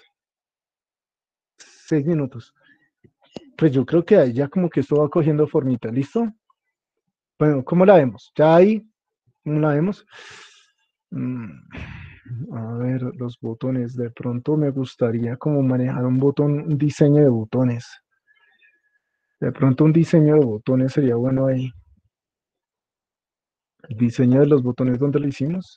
Seis minutos. Pues yo creo que ahí ya como que esto va cogiendo formita, ¿listo? Bueno, ¿cómo la vemos? Ya ahí, ¿cómo la vemos? Mm, a ver, los botones. De pronto me gustaría como manejar un botón, un diseño de botones. De pronto un diseño de botones sería bueno ahí. El diseño de los botones, ¿dónde lo hicimos?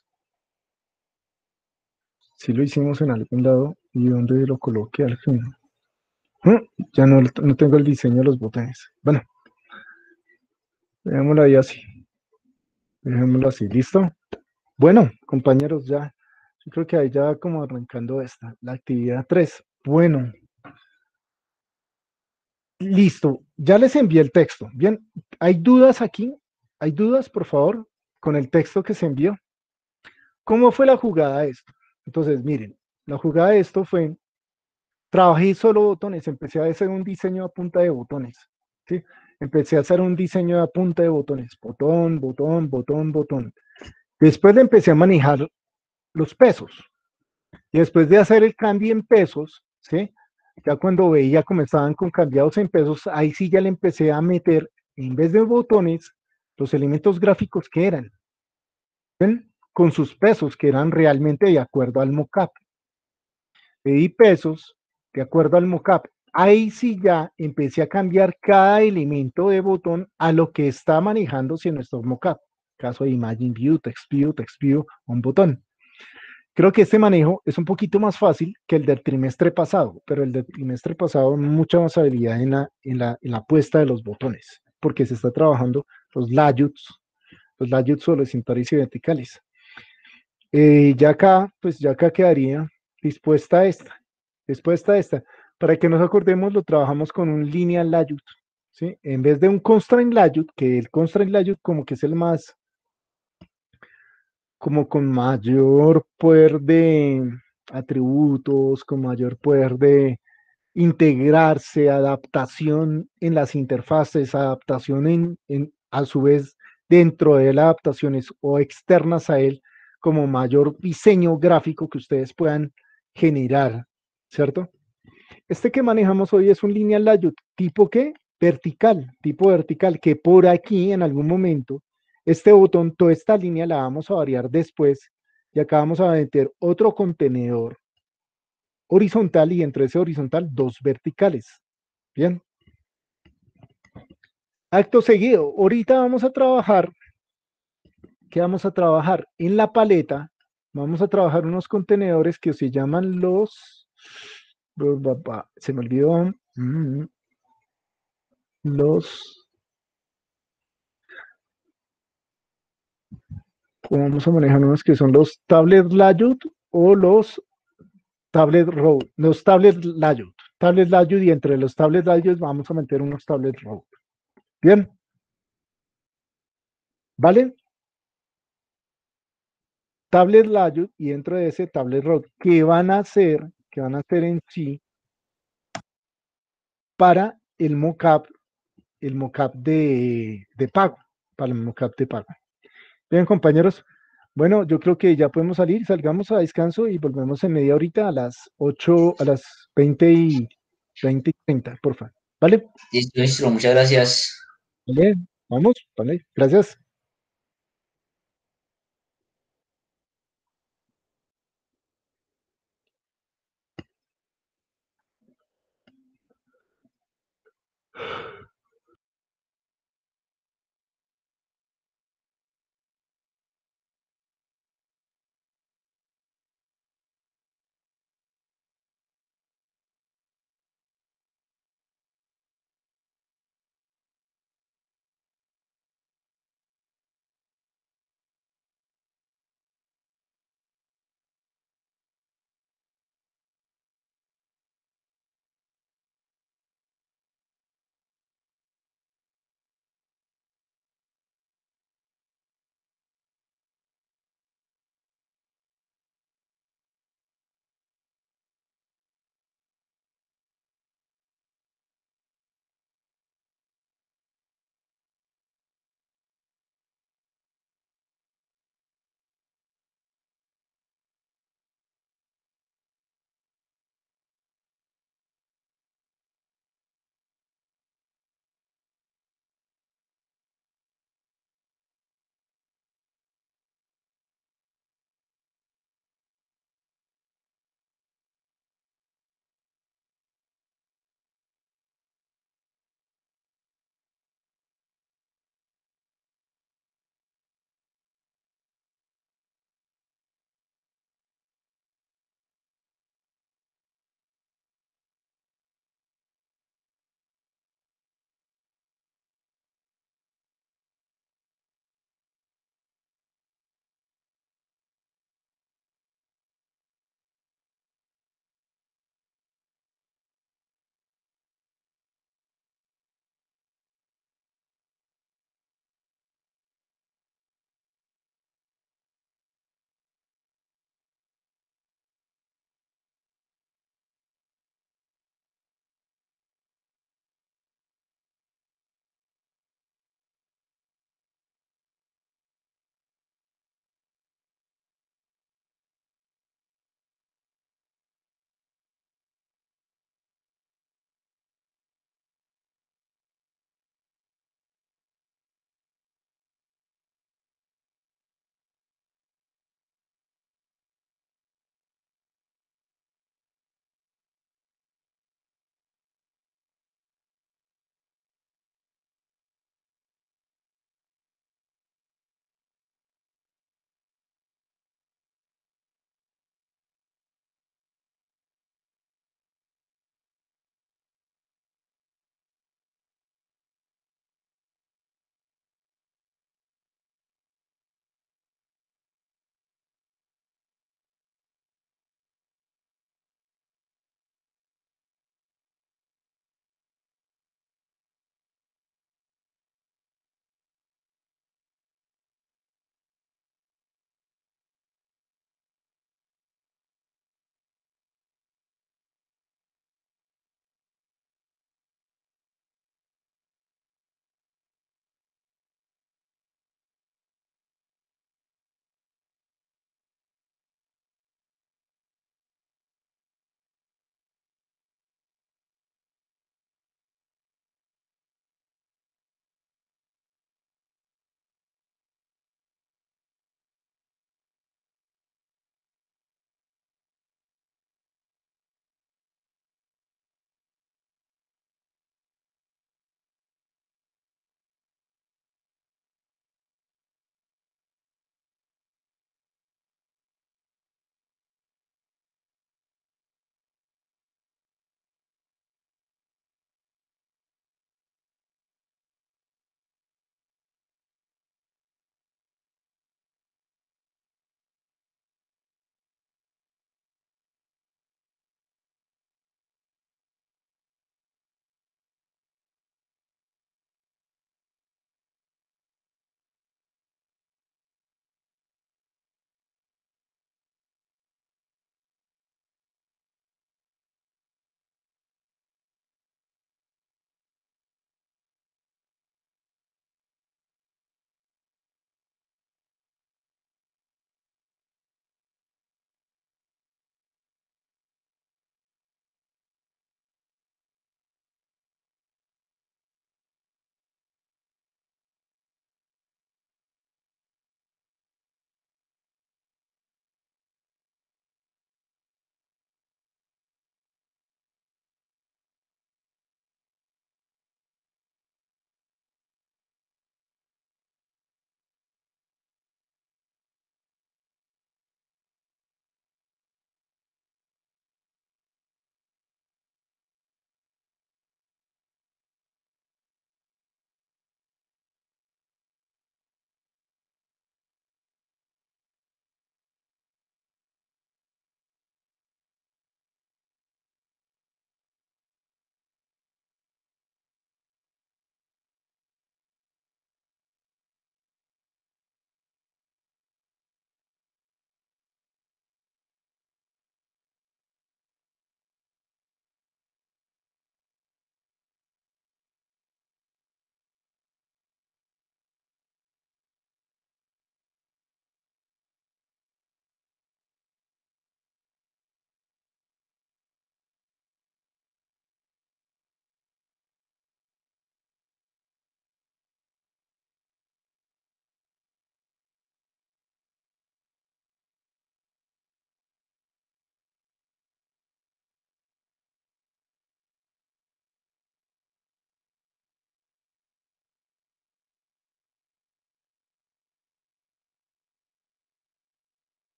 Sí lo hicimos en algún lado y dónde lo coloqué al final. Mm, ya no, no tengo el diseño de los botones. Bueno, dejémoslo ahí así. Dejémoslo así, ¿listo? Bueno, compañeros, ya. Yo creo que ahí ya como arrancando esta, la actividad tres. Bueno, listo. Ya les envié el texto. Bien, ¿hay dudas aquí? ¿Hay dudas, por favor, con el texto que se envió? ¿Cómo fue la jugada de esto? Entonces, miren, la jugada de esto fue, trabajé solo botones, empecé a hacer un diseño a punta de botones, ¿sí? Empecé a hacer un diseño a punta de botones, botón, botón, botón, botón. Después le empecé a manejar los pesos. Y después de hacer el cambio en pesos, ¿sí? Ya cuando veía cómo estaban con cambiados en pesos, ahí sí ya le empecé a meter, en vez de botones, los elementos gráficos que eran, ¿ven? Con sus pesos, que eran realmente de acuerdo al mockup. Pedí pesos de acuerdo al mockup. Ahí sí ya empecé a cambiar cada elemento de botón a lo que está manejándose en nuestro mockup. Caso de Imagine View, Text View, Text View, un botón. Creo que este manejo es un poquito más fácil que el del trimestre pasado, pero el del trimestre pasado mucha más habilidad en la, en la, en la puesta de los botones, porque se está trabajando los layouts, los layouts horizontales y verticales. Eh, ya acá, pues ya acá quedaría dispuesta esta, dispuesta esta. Para que nos acordemos, lo trabajamos con un lineal layout, ¿sí? En vez de un constraint layout, que el constraint layout como que es el más, como con mayor poder de atributos, con mayor poder de integrarse, adaptación en las interfaces, adaptación en, en, a su vez dentro de las adaptaciones o externas a él, como mayor diseño gráfico que ustedes puedan generar, ¿cierto? Este que manejamos hoy es un lineal layout, tipo ¿qué? Vertical, tipo vertical, que por aquí en algún momento Este botón, toda esta línea la vamos a variar después y acá vamos a meter otro contenedor horizontal y dentro de ese horizontal dos verticales. Bien. Acto seguido, ahorita vamos a trabajar, ¿qué vamos a trabajar? En la paleta vamos a trabajar unos contenedores que se llaman los, se me olvidó, mm, los, vamos a manejar unos que son los tablet layout o los tablet row, los tablet layout, tablet layout y entre los tablet layout vamos a meter unos tablet row. Bien, ¿vale? Tablet layout y dentro de ese tablet row, ¿qué van a hacer? ¿Qué van a hacer en sí para el mockup, el mockup de, de pago, para el mockup de pago? Bien, compañeros. Bueno, yo creo que ya podemos salir, salgamos a descanso y volvemos en media horita a las ocho, a las veinte y veinte y treinta, por favor. ¿Vale? Listo, listo, muchas gracias. Vale, vamos, vale, gracias.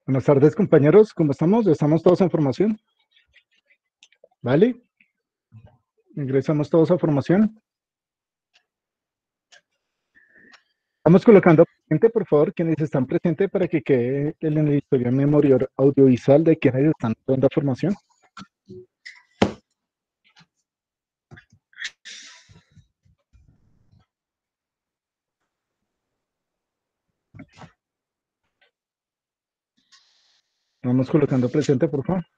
Buenas tardes, compañeros. ¿Cómo estamos? ¿Estamos todos en formación? ¿Vale? Ingresamos todos a formación. Vamos colocando presente, por favor, quienes están presentes para que quede en el historial memoria audiovisual de quienes están dando formación. Vamos colocando presente, por favor.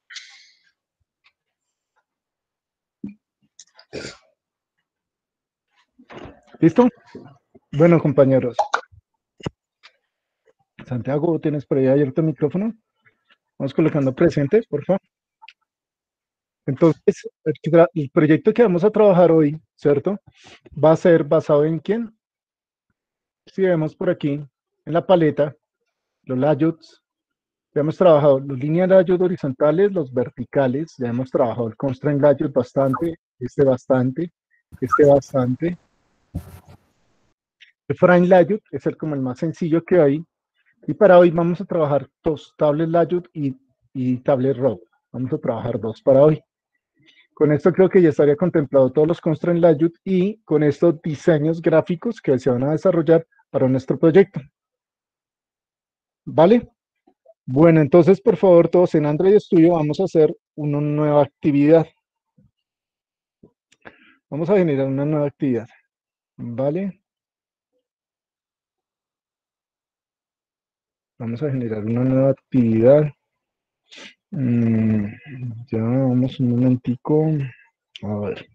¿Listo? Bueno, compañeros. Santiago, ¿tienes por ahí abierto el micrófono? Vamos colocando presente, por favor. Entonces, el proyecto que vamos a trabajar hoy, ¿cierto? Va a ser basado en quién. Si vemos por aquí, en la paleta, los layouts, ya hemos trabajado los líneas layout horizontales, los verticales, ya hemos trabajado el constraint layout bastante, este bastante, este bastante. El frame layout es el como el más sencillo que hay. Y para hoy vamos a trabajar dos, tablet layout y, y tablet row. Vamos a trabajar dos para hoy. Con esto creo que ya estaría contemplado todos los constraint layout y con estos diseños gráficos que se van a desarrollar para nuestro proyecto. ¿Vale? Bueno, entonces, por favor, todos en Android Studio vamos a hacer una nueva actividad. Vamos a generar una nueva actividad. ¿Vale? Vamos a generar una nueva actividad. Mm, ya vamos un momentico. A ver.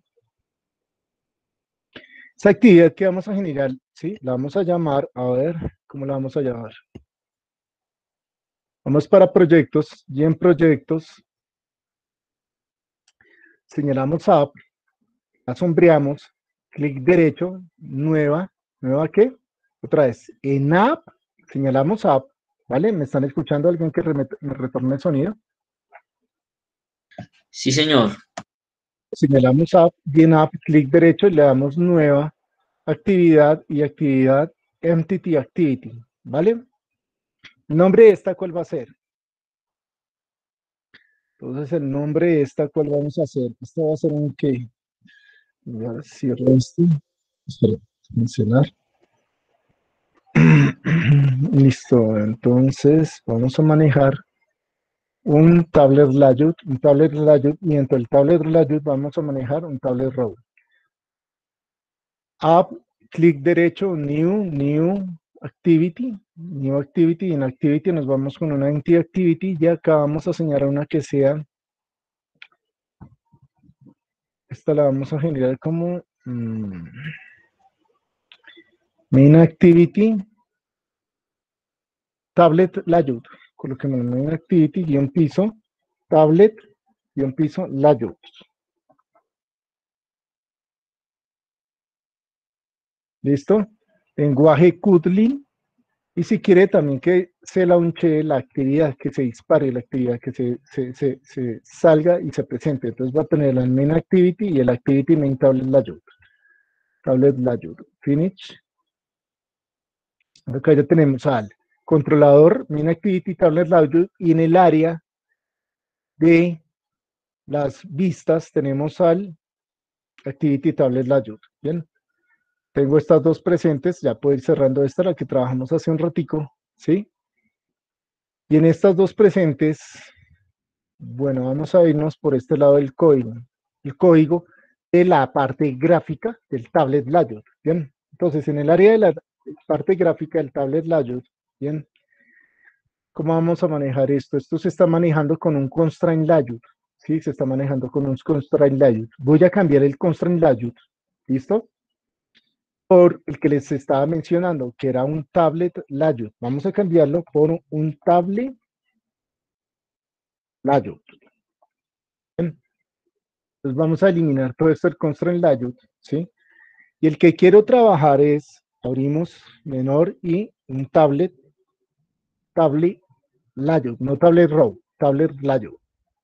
Esta actividad que vamos a generar, ¿sí? La vamos a llamar, a ver, ¿cómo la vamos a llamar? Vamos para proyectos y en proyectos señalamos app, la sombreamos, clic derecho, nueva, ¿nueva qué? Otra vez, en app, señalamos app, ¿vale? ¿Me están escuchando? ¿Alguien que me retorne el sonido? Sí, señor. Señalamos app y en app, clic derecho y le damos nueva actividad y actividad entity activity, ¿vale? El nombre de esta, ¿cuál va a ser? Entonces, el nombre de esta, ¿cuál vamos a hacer? Esta va a ser un qué. Ya cierro esto. Espera, mencionar. Listo, entonces vamos a manejar un tablet layout, un tablet layout, y dentro del tablet layout vamos a manejar un tablet row. App, clic derecho, new, new activity, new activity, y en activity nos vamos con una entity activity y acá vamos a señalar una que sea, esta la vamos a generar como mmm, main activity, tablet layout, coloquemos en main activity, guión piso, tablet, guión piso, layout. ¿Listo? Lenguaje Kotlin. Y si quiere también que se launche la actividad, que se dispare la actividad, que se, se, se, se salga y se presente. Entonces va a tener el main activity y el activity main tablet layout. Tablet layout. Finish. Acá ya tenemos al controlador, main activity, tablet layout, y en el área de las vistas tenemos al activity tablet layout. Bien. Tengo estas dos presentes, ya puedo ir cerrando esta, la que trabajamos hace un ratico, ¿sí? Y en estas dos presentes, bueno, vamos a irnos por este lado del código. El código de la parte gráfica del tablet layout, ¿bien? Entonces, en el área de la parte gráfica del tablet layout, ¿bien? ¿Cómo vamos a manejar esto? Esto se está manejando con un constraint layout, ¿sí? Se está manejando con un constraint layout. Voy a cambiar el constraint layout, ¿listo? Por el que les estaba mencionando, que era un tablet layout. Vamos a cambiarlo por un tablet layout. Bien. Entonces vamos a eliminar todo esto del constraint layout, ¿sí? Y el que quiero trabajar es, abrimos menor y un tablet, tablet layout, no tablet row, tablet layout.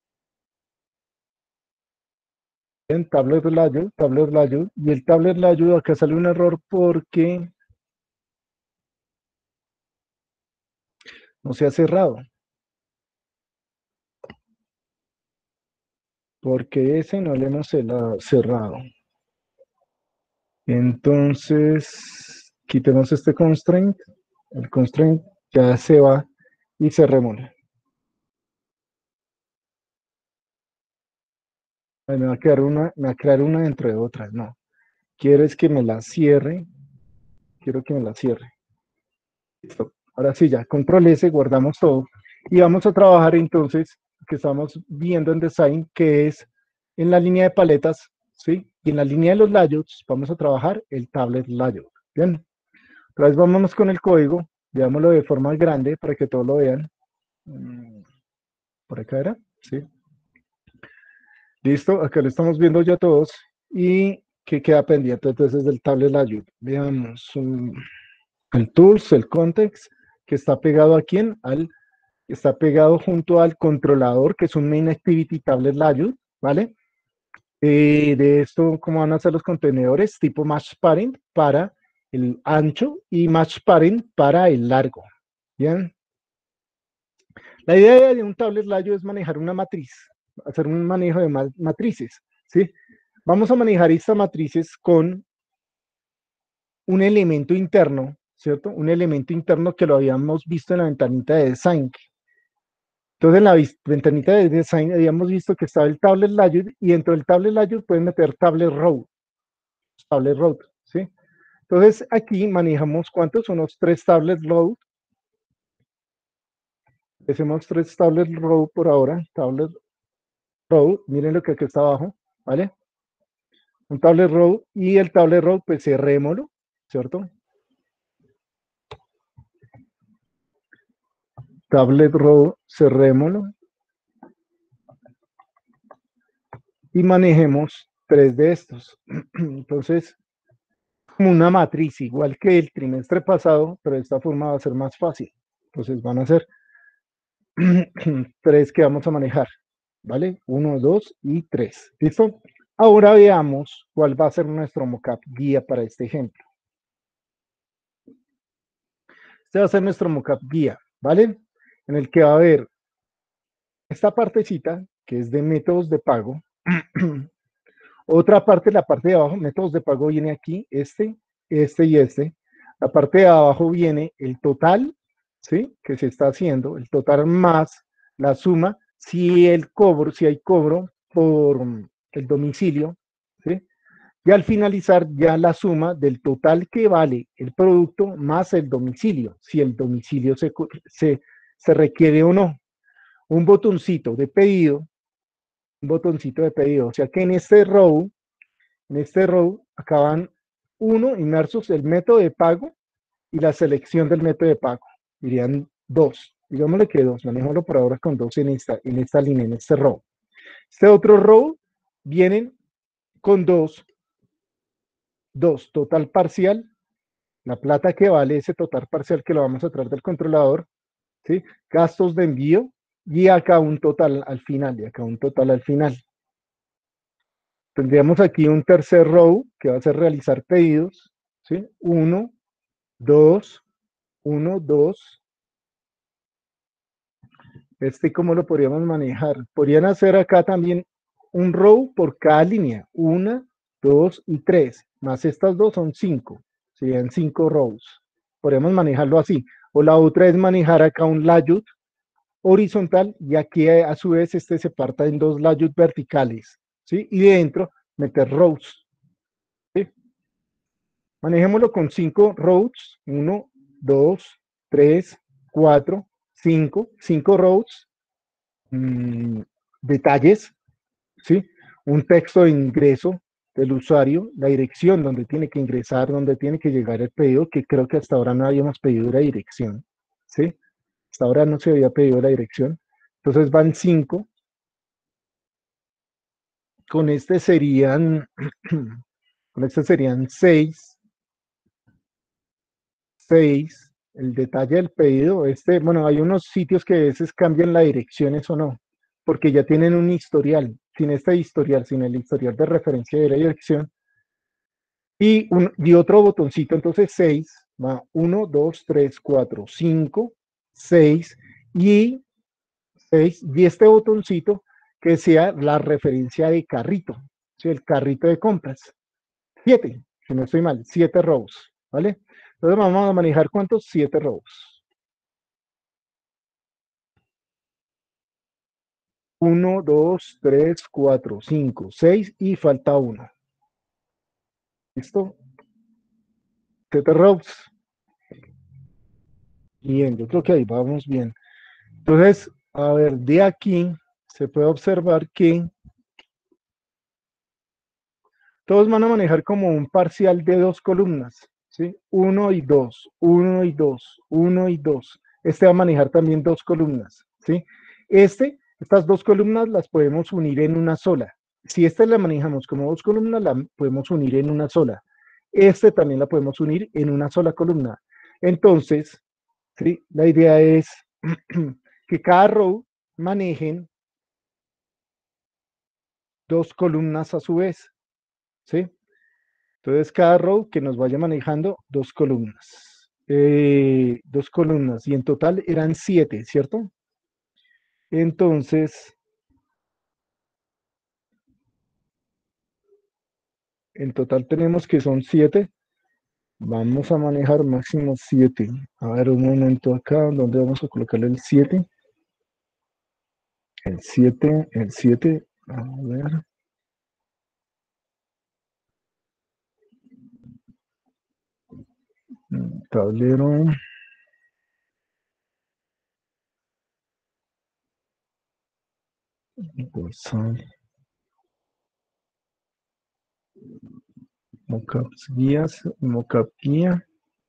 En tablet layout, tablet layout, y el tablet layout acá sale un error porque no se ha cerrado. porque ese no le hemos cela- cerrado. Entonces, quitemos este constraint. El constraint ya se va y cerrémoslo. Ay, me va a quedar una, me va a crear una dentro de otra. No. ¿Quieres que me la cierre? Quiero que me la cierre. Listo. Ahora sí, ya, control S, guardamos todo. Y vamos a trabajar entonces, que estamos viendo en design, que es en la línea de paletas, ¿sí? Y en la línea de los layouts, vamos a trabajar el tablet layout. Bien. Otra vez vámonos con el código, veámoslo de forma grande para que todos lo vean. Mm, Por acá era, ¿sí? Listo, acá lo estamos viendo ya todos. ¿Y qué queda pendiente entonces del tablet layout? Veamos um, el tools, el context, que está pegado aquí en al, está pegado junto al controlador, que es un main activity tablet layout, ¿vale? Eh, de esto, ¿cómo van a ser los contenedores? Tipo match parent para el ancho y match parent para el largo. Bien. La idea de un tablet layout es manejar una matriz, hacer un manejo de ma matrices, ¿sí? Vamos a manejar estas matrices con un elemento interno, ¿cierto? Un elemento interno que lo habíamos visto en la ventanita de design. Entonces, en la ventanita de design habíamos visto que estaba el tablet layout y dentro del tablet layout pueden meter tablet row, tablet row, ¿sí? Entonces, aquí manejamos cuántos son los tres tablet row. Hacemos tres tablet row por ahora, tablet row, miren lo que aquí está abajo, ¿vale? Un tablet row y el tablet row, pues cerrémoslo, ¿cierto? Tablet row, cerrémoslo. Y manejemos tres de estos. Entonces, como una matriz, igual que el trimestre pasado, pero de esta forma va a ser más fácil. Entonces van a ser tres que vamos a manejar, ¿vale? Uno, dos y tres. ¿Listo? Ahora veamos cuál va a ser nuestro mockup guía para este ejemplo. Este va a ser nuestro mockup guía, ¿vale? En el que va a haber esta partecita, que es de métodos de pago. Otra parte, la parte de abajo, métodos de pago viene aquí, este, este y este. La parte de abajo viene el total, ¿sí? Que se está haciendo, el total más la suma, si el cobro, si hay cobro por el domicilio, ¿sí? Y al finalizar ya la suma del total que vale el producto más el domicilio, si el domicilio se, se, se requiere o no. Un botoncito de pedido, un botoncito de pedido, o sea que en este row, en este row acaban uno inmersos el método de pago y la selección del método de pago. Dirían dos, digámosle que dos, manejémoslo por ahora con dos en esta, en esta línea, en este row. Este otro row vienen con dos, dos, total parcial, la plata que vale ese total parcial que lo vamos a traer del controlador, ¿sí? Gastos de envío y acá un total al final, y acá un total al final. Tendríamos aquí un tercer row que va a ser realizar pedidos, ¿sí? Uno, dos, uno, dos. Este, ¿cómo lo podríamos manejar? Podrían hacer acá también un row por cada línea. Una, dos y tres. Más estas dos son cinco. Serían cinco rows. Podríamos manejarlo así. O la otra es manejar acá un layout horizontal y aquí a su vez este se parta en dos layouts verticales. ¿Sí? Y dentro meter rows. ¿Sí? Manejémoslo con cinco rows. uno, dos, tres, cuatro, cinco. cinco rows. Mmm, detalles, ¿sí? Un texto de ingreso del usuario, la dirección donde tiene que ingresar, donde tiene que llegar el pedido, que creo que hasta ahora no habíamos pedido la dirección, ¿sí? Hasta ahora no se había pedido la dirección. Entonces van cinco. Con este serían, con este serían seis. seis. El detalle del pedido, este, bueno, hay unos sitios que a veces cambian la dirección, eso no, porque ya tienen un historial. Sin este historial, sin el historial de referencia de la dirección, y, un, y otro botoncito, entonces seis, va uno, dos, tres, cuatro, cinco, seis, y seis, y este botoncito que sea la referencia de carrito, ¿sí? El carrito de compras. Siete, si no estoy mal, siete rows, ¿vale? Entonces vamos a manejar ¿cuántos? Siete rows. Uno, dos, tres, cuatro, cinco, seis y falta uno. ¿Listo? Siete rows. Bien, yo creo que ahí vamos bien. Entonces, a ver, de aquí se puede observar que todos van a manejar como un parcial de dos columnas, ¿sí? Uno y dos, uno y dos, uno y dos. Este va a manejar también dos columnas, ¿sí? Este, estas dos columnas las podemos unir en una sola. Si esta la manejamos como dos columnas, la podemos unir en una sola. Este también la podemos unir en una sola columna. Entonces, ¿sí? La idea es que cada row manejen dos columnas a su vez, ¿sí? Entonces, cada row que nos vaya manejando dos columnas. Eh, dos columnas. Y en total eran siete, ¿cierto? Entonces, en total tenemos que son siete. Vamos a manejar máximo siete. A ver, un momento acá, ¿dónde vamos a colocarle el siete? El siete, el siete. A ver. Tablero. Bolsa. Mockups guías, mockup guía.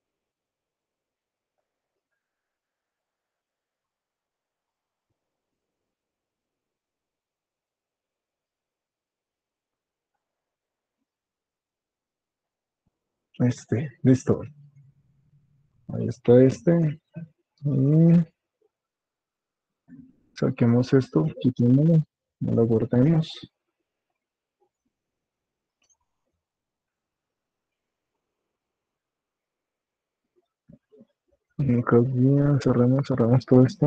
Este, listo. Ahí está este. Y saquemos esto, quitémoslo, no lo guardemos. Mockup guía, cerramos, cerramos todo esto.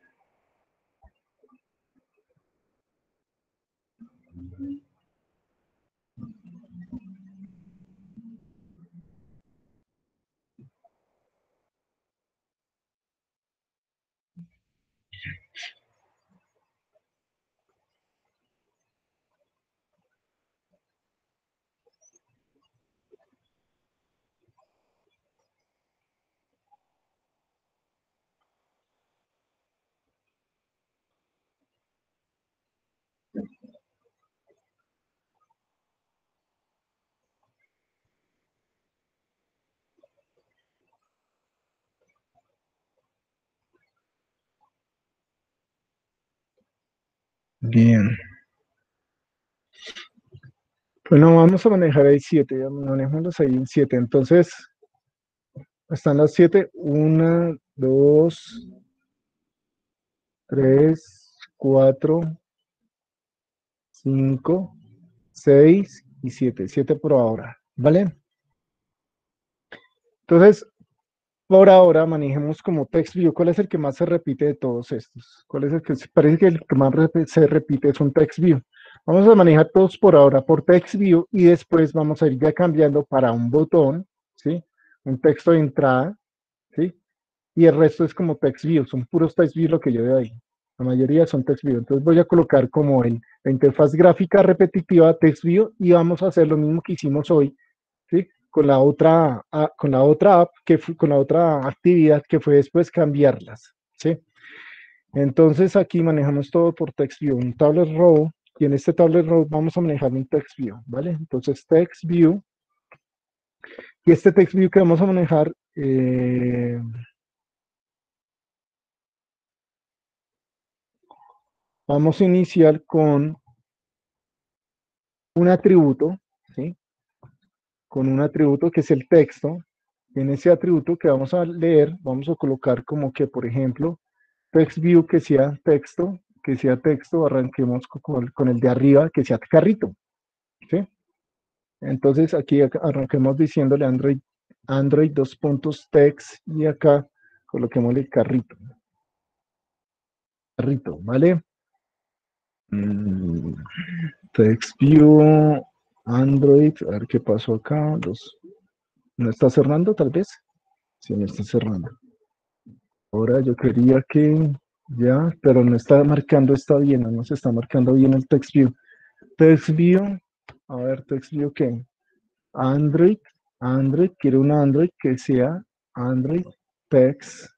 Bien. Bueno, vamos a manejar ahí siete, ya manejamos ahí en siete. Entonces, están las siete, una, dos, tres, cuatro, cinco, seis y siete. Siete por ahora, ¿vale? Entonces, por ahora manejemos como text view. ¿Cuál es el que más se repite de todos estos? ¿Cuál es el que parece que el que más se repite es un text view? Vamos a manejar todos por ahora por text view y después vamos a ir ya cambiando para un botón, ¿sí? Un texto de entrada, ¿sí? Y el resto es como text view, son puros text view lo que yo veo ahí. La mayoría son text view. Entonces voy a colocar como el, la interfaz gráfica repetitiva text view y vamos a hacer lo mismo que hicimos hoy, ¿sí? Con la otra, con la otra app, que fue, con la otra actividad que fue después cambiarlas, ¿sí? Entonces aquí manejamos todo por text view, un tablet row, y en este tablet row vamos a manejar un text view, ¿vale? Entonces text view, y este text view que vamos a manejar, eh, vamos a iniciar con un atributo, ¿sí? Con un atributo que es el texto. En ese atributo que vamos a leer, vamos a colocar como que, por ejemplo, text view que sea texto, que sea texto, arranquemos con, con el de arriba, que sea carrito, ¿sí? Entonces aquí arranquemos diciéndole Android, Android dos puntos text y acá coloquémosle carrito. Carrito, ¿vale? Mm, TextView, Android, a ver qué pasó acá. Los, ¿no está cerrando tal vez? Sí, no está cerrando. Ahora yo quería que ya, pero no está marcando, está bien, no se está marcando bien el TextView. TextView, a ver, TextView qué. Android, Android, quiero un Android que sea Android Text,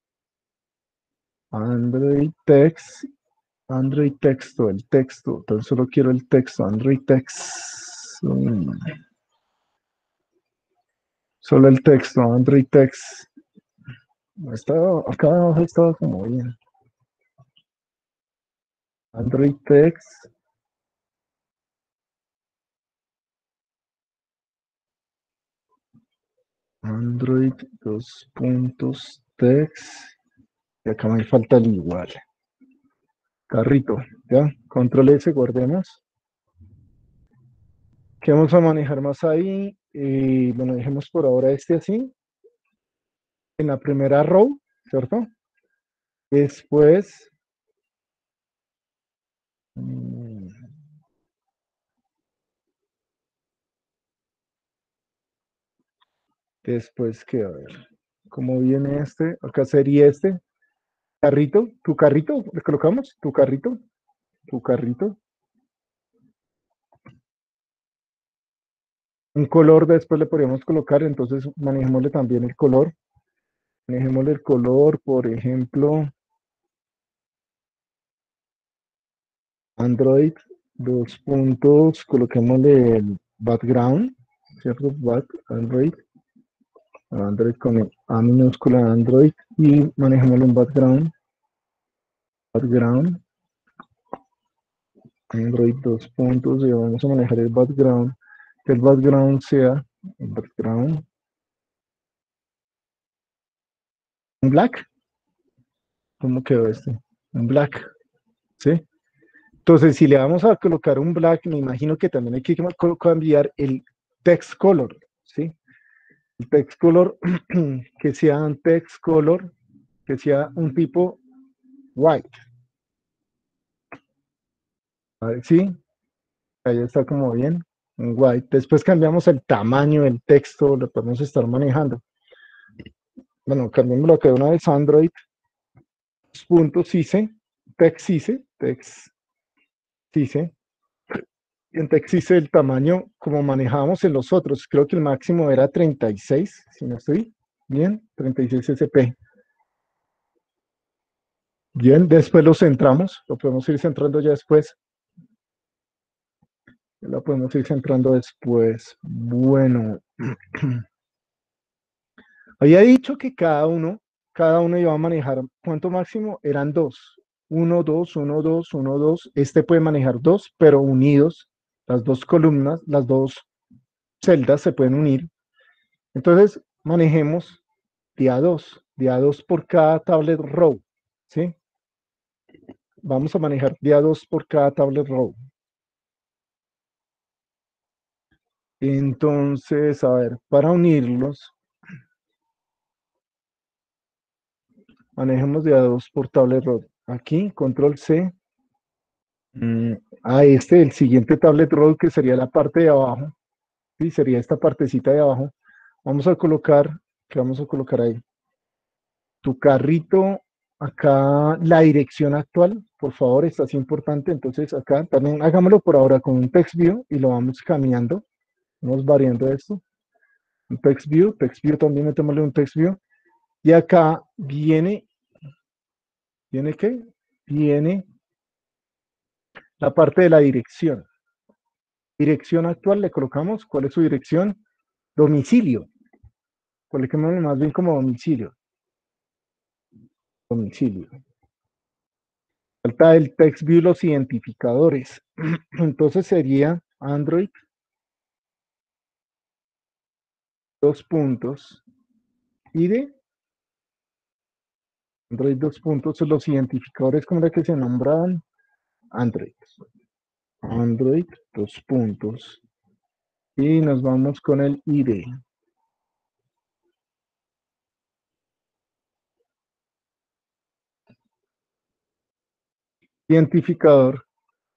Android Text, Android Texto, el texto, entonces solo quiero el texto, Android Text, mm, solo el texto, Android Text. Está, acá abajo estaba como bien. Android Text, Android dos puntos text, y acá me falta el igual. Carrito, ya, control S, guardemos. ¿Qué vamos a manejar más ahí? Eh, bueno, dejemos por ahora este así, en la primera row, ¿cierto? Después, mm, después, ¿qué? A ver, ¿cómo viene este? Acá sería este. Carrito, tu carrito, le colocamos, tu carrito, tu carrito. Un color después le podríamos colocar, entonces manejémosle también el color. Manejémosle el color, por ejemplo, Android, dos puntos, coloquémosle el background, ¿cierto? Back, Android, Android con A minúscula Android y manejémosle un background, background, Android dos puntos y vamos a manejar el background, que el background sea el background, un black, ¿cómo quedó este? Un black, ¿sí? Entonces, si le vamos a colocar un black, me imagino que también hay que cambiar el text color, ¿sí? El text color, que sea un text color, que sea un tipo white. A ver, sí, ahí está como bien, un white. Después cambiamos el tamaño del texto, lo podemos estar manejando. Bueno, cambiémoslo acá de una vez, Android, punto CICE, text CICE, text CICE. En text CICE el tamaño como manejamos en los otros, creo que el máximo era treinta y seis, si no estoy bien, treinta y seis S P. Bien, después lo centramos, lo podemos ir centrando ya después. La podemos ir centrando después. Bueno, había dicho que cada uno, cada uno iba a manejar, ¿cuánto máximo? Eran dos. Uno, dos, uno, dos, uno, dos. Este puede manejar dos, pero unidos. Las dos columnas, las dos celdas se pueden unir. Entonces, manejemos de a dos, de a dos por cada tablet row, ¿sí? Vamos a manejar de a dos por cada tablet row. Entonces, a ver, para unirlos, manejemos de a dos por tablet row. Aquí, control C. Mm, a este, el siguiente tablet row, que sería la parte de abajo. Sí, sería esta partecita de abajo. Vamos a colocar, ¿qué vamos a colocar ahí? Tu carrito, acá la dirección actual, por favor, esta es importante. Entonces, acá también hagámoslo por ahora con un text view y lo vamos cambiando. Vamos variando esto. Un text view, text view también metémosle un text view. Y acá viene, ¿viene qué? Viene la parte de la dirección. Dirección actual le colocamos, ¿cuál es su dirección? Domicilio. Coloquémosle más bien como domicilio. Domicilio. Falta el text view, los identificadores. Entonces sería Android, dos puntos, I D, Android, dos puntos, los identificadores, ¿cómo era que se nombraban? Android. Android, dos puntos. Y nos vamos con el I D. Identificador,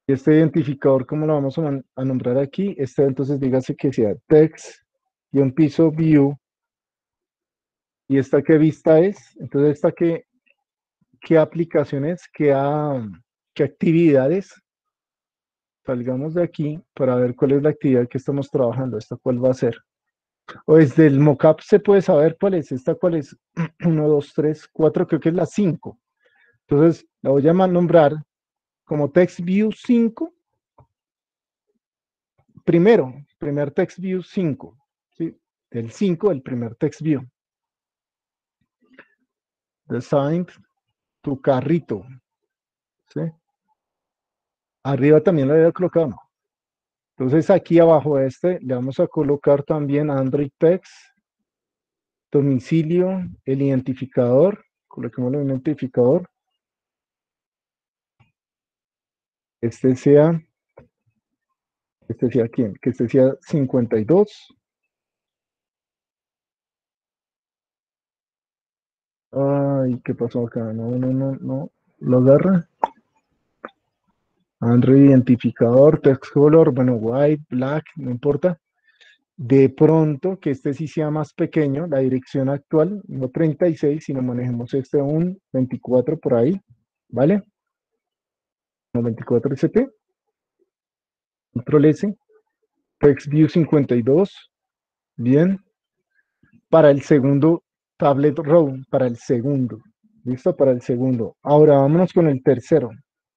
Y este identificador, ¿cómo lo vamos a, man- a nombrar aquí? Este, entonces, dígase que sea text-piso view. ¿Y esta qué vista es? Entonces, esta qué, qué aplicaciones, qué, ah, qué actividades. Salgamos de aquí para ver cuál es la actividad que estamos trabajando. ¿Esta cuál va a ser? O desde el mockup se puede saber cuál es. ¿Esta cuál es? Uno, dos, tres, cuatro, creo que es la cinco. Entonces, la voy a ma- nombrar como TextView cinco. Primero, primer TextView cinco. ¿Sí? El cinco, el primer TextView. Design tu carrito. ¿Sí? Arriba también lo había colocado, ¿no? Entonces aquí abajo de este le vamos a colocar también Android Text, domicilio, el identificador, coloquemos el identificador. Este sea, este sea quién, que este sea cincuenta y dos. Ay, ¿qué pasó acá? No, no, no, no. Lo agarra. Android identificador, text color, bueno, white, black, no importa. De pronto, que este sí sea más pequeño, la dirección actual, no treinta y seis, sino manejemos este un veinticuatro por ahí, ¿vale? No, veinticuatro S P, control S, TextView cincuenta y dos, bien. Para el segundo tablet row, para el segundo, ¿listo? Para el segundo. Ahora vámonos con el tercero.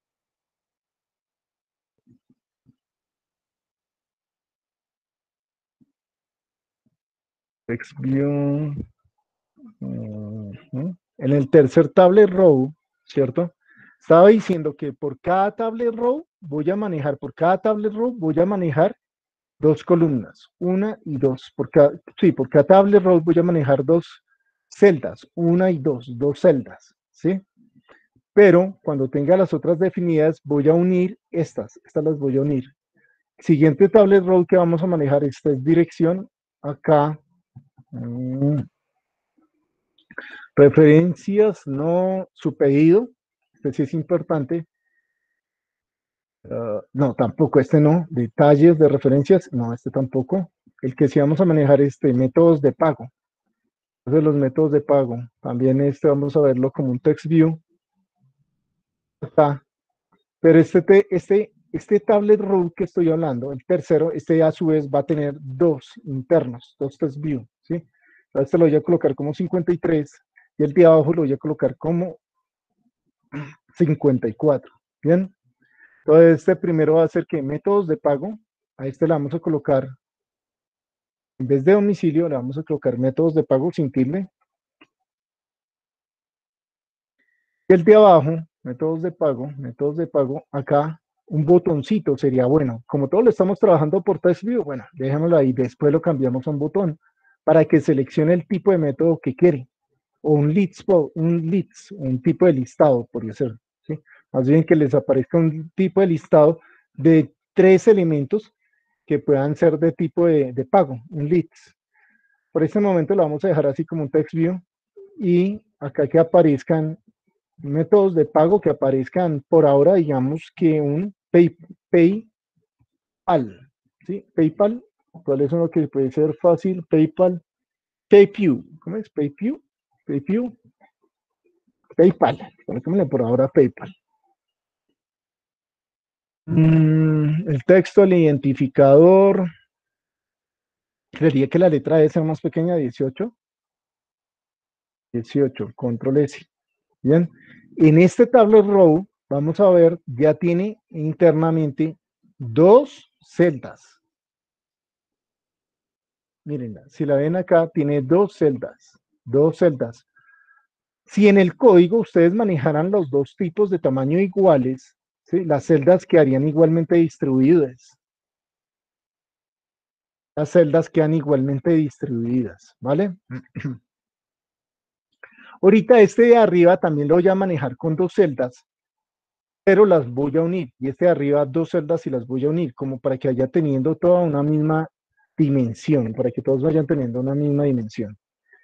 TextView. Uh-huh. En el tercer tablet row, ¿cierto? Estaba diciendo que por cada tablet row voy a manejar, por cada tablet row voy a manejar dos columnas, una y dos. Por cada, sí, por cada tablet row voy a manejar dos celdas, una y dos, dos celdas, ¿sí? Pero cuando tenga las otras definidas voy a unir estas, estas las voy a unir. Siguiente tablet row que vamos a manejar, esta es dirección, acá. Mm. Referencias, no su pedido, este sí es importante. Uh, no, tampoco, este no. Detalles de referencias, no, este tampoco. El que sí vamos a manejar, este, métodos de pago. Entonces, los métodos de pago, también este vamos a verlo como un text view. Está. Pero este, te- este, este tablet row que estoy hablando, el tercero, este a su vez va a tener dos internos, dos text view, ¿sí? Entonces, este lo voy a colocar como cincuenta y tres y el de abajo lo voy a colocar como cincuenta y cuatro. Bien. Entonces, este primero va a ser que métodos de pago, a este le vamos a colocar, en vez de domicilio, le vamos a colocar métodos de pago sin tilde. Y el de abajo, métodos de pago, métodos de pago, acá un botoncito sería bueno. Como todos lo estamos trabajando por TextView, bueno, déjamelo ahí, después lo cambiamos a un botón para que seleccione el tipo de método que quiere. O un leads, un leads, un tipo de listado, podría ser, ¿sí? Más bien que les aparezca un tipo de listado de tres elementos que puedan ser de tipo de, de pago, un leads. Por este momento lo vamos a dejar así como un text view y acá que aparezcan métodos de pago que aparezcan por ahora, digamos que un pay, PayPal, ¿sí? PayPal, ¿cuál es uno que puede ser fácil? PayPal, PayPal, ¿cómo es? PayPal, PayPal, PayPal, coloquémosle por ahora PayPal. Mm, el texto, el identificador, creería que la letra debe ser más pequeña, dieciocho. dieciocho, control S. Bien, en este tablet row, vamos a ver, ya tiene internamente dos celdas. Mírenla, si la ven acá, tiene dos celdas, dos celdas. Si en el código ustedes manejaran los dos tipos de tamaño iguales, ¿sí? Las celdas quedarían igualmente distribuidas. Las celdas quedan igualmente distribuidas, ¿vale? Ahorita este de arriba también lo voy a manejar con dos celdas, pero las voy a unir. Y este de arriba dos celdas y las voy a unir, como para que vaya teniendo toda una misma dimensión, para que todos vayan teniendo una misma dimensión.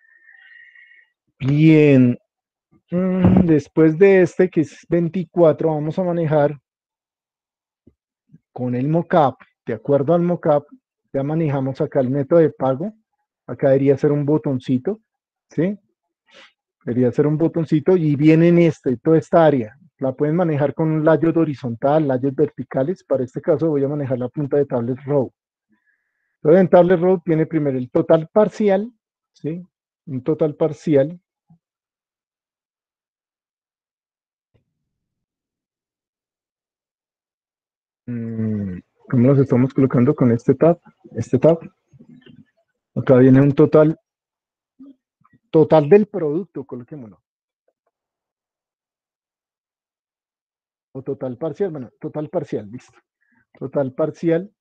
Bien. Mm, después de este, que es veinticuatro, vamos a manejar con el mockup, de acuerdo al mockup, ya manejamos acá el método de pago. Acá debería ser un botoncito, ¿sí? Debería ser un botoncito y viene en este, toda esta área. La pueden manejar con un layout horizontal, layos verticales. Para este caso voy a manejar la punta de tablet row. Entonces en tablet row tiene primero el total parcial, ¿sí? Un total parcial. Mm, ¿Cómo los estamos colocando con este tab? Este tab. Acá viene un total, total del producto, coloquémoslo. O total parcial, bueno, total parcial, listo. Total parcial.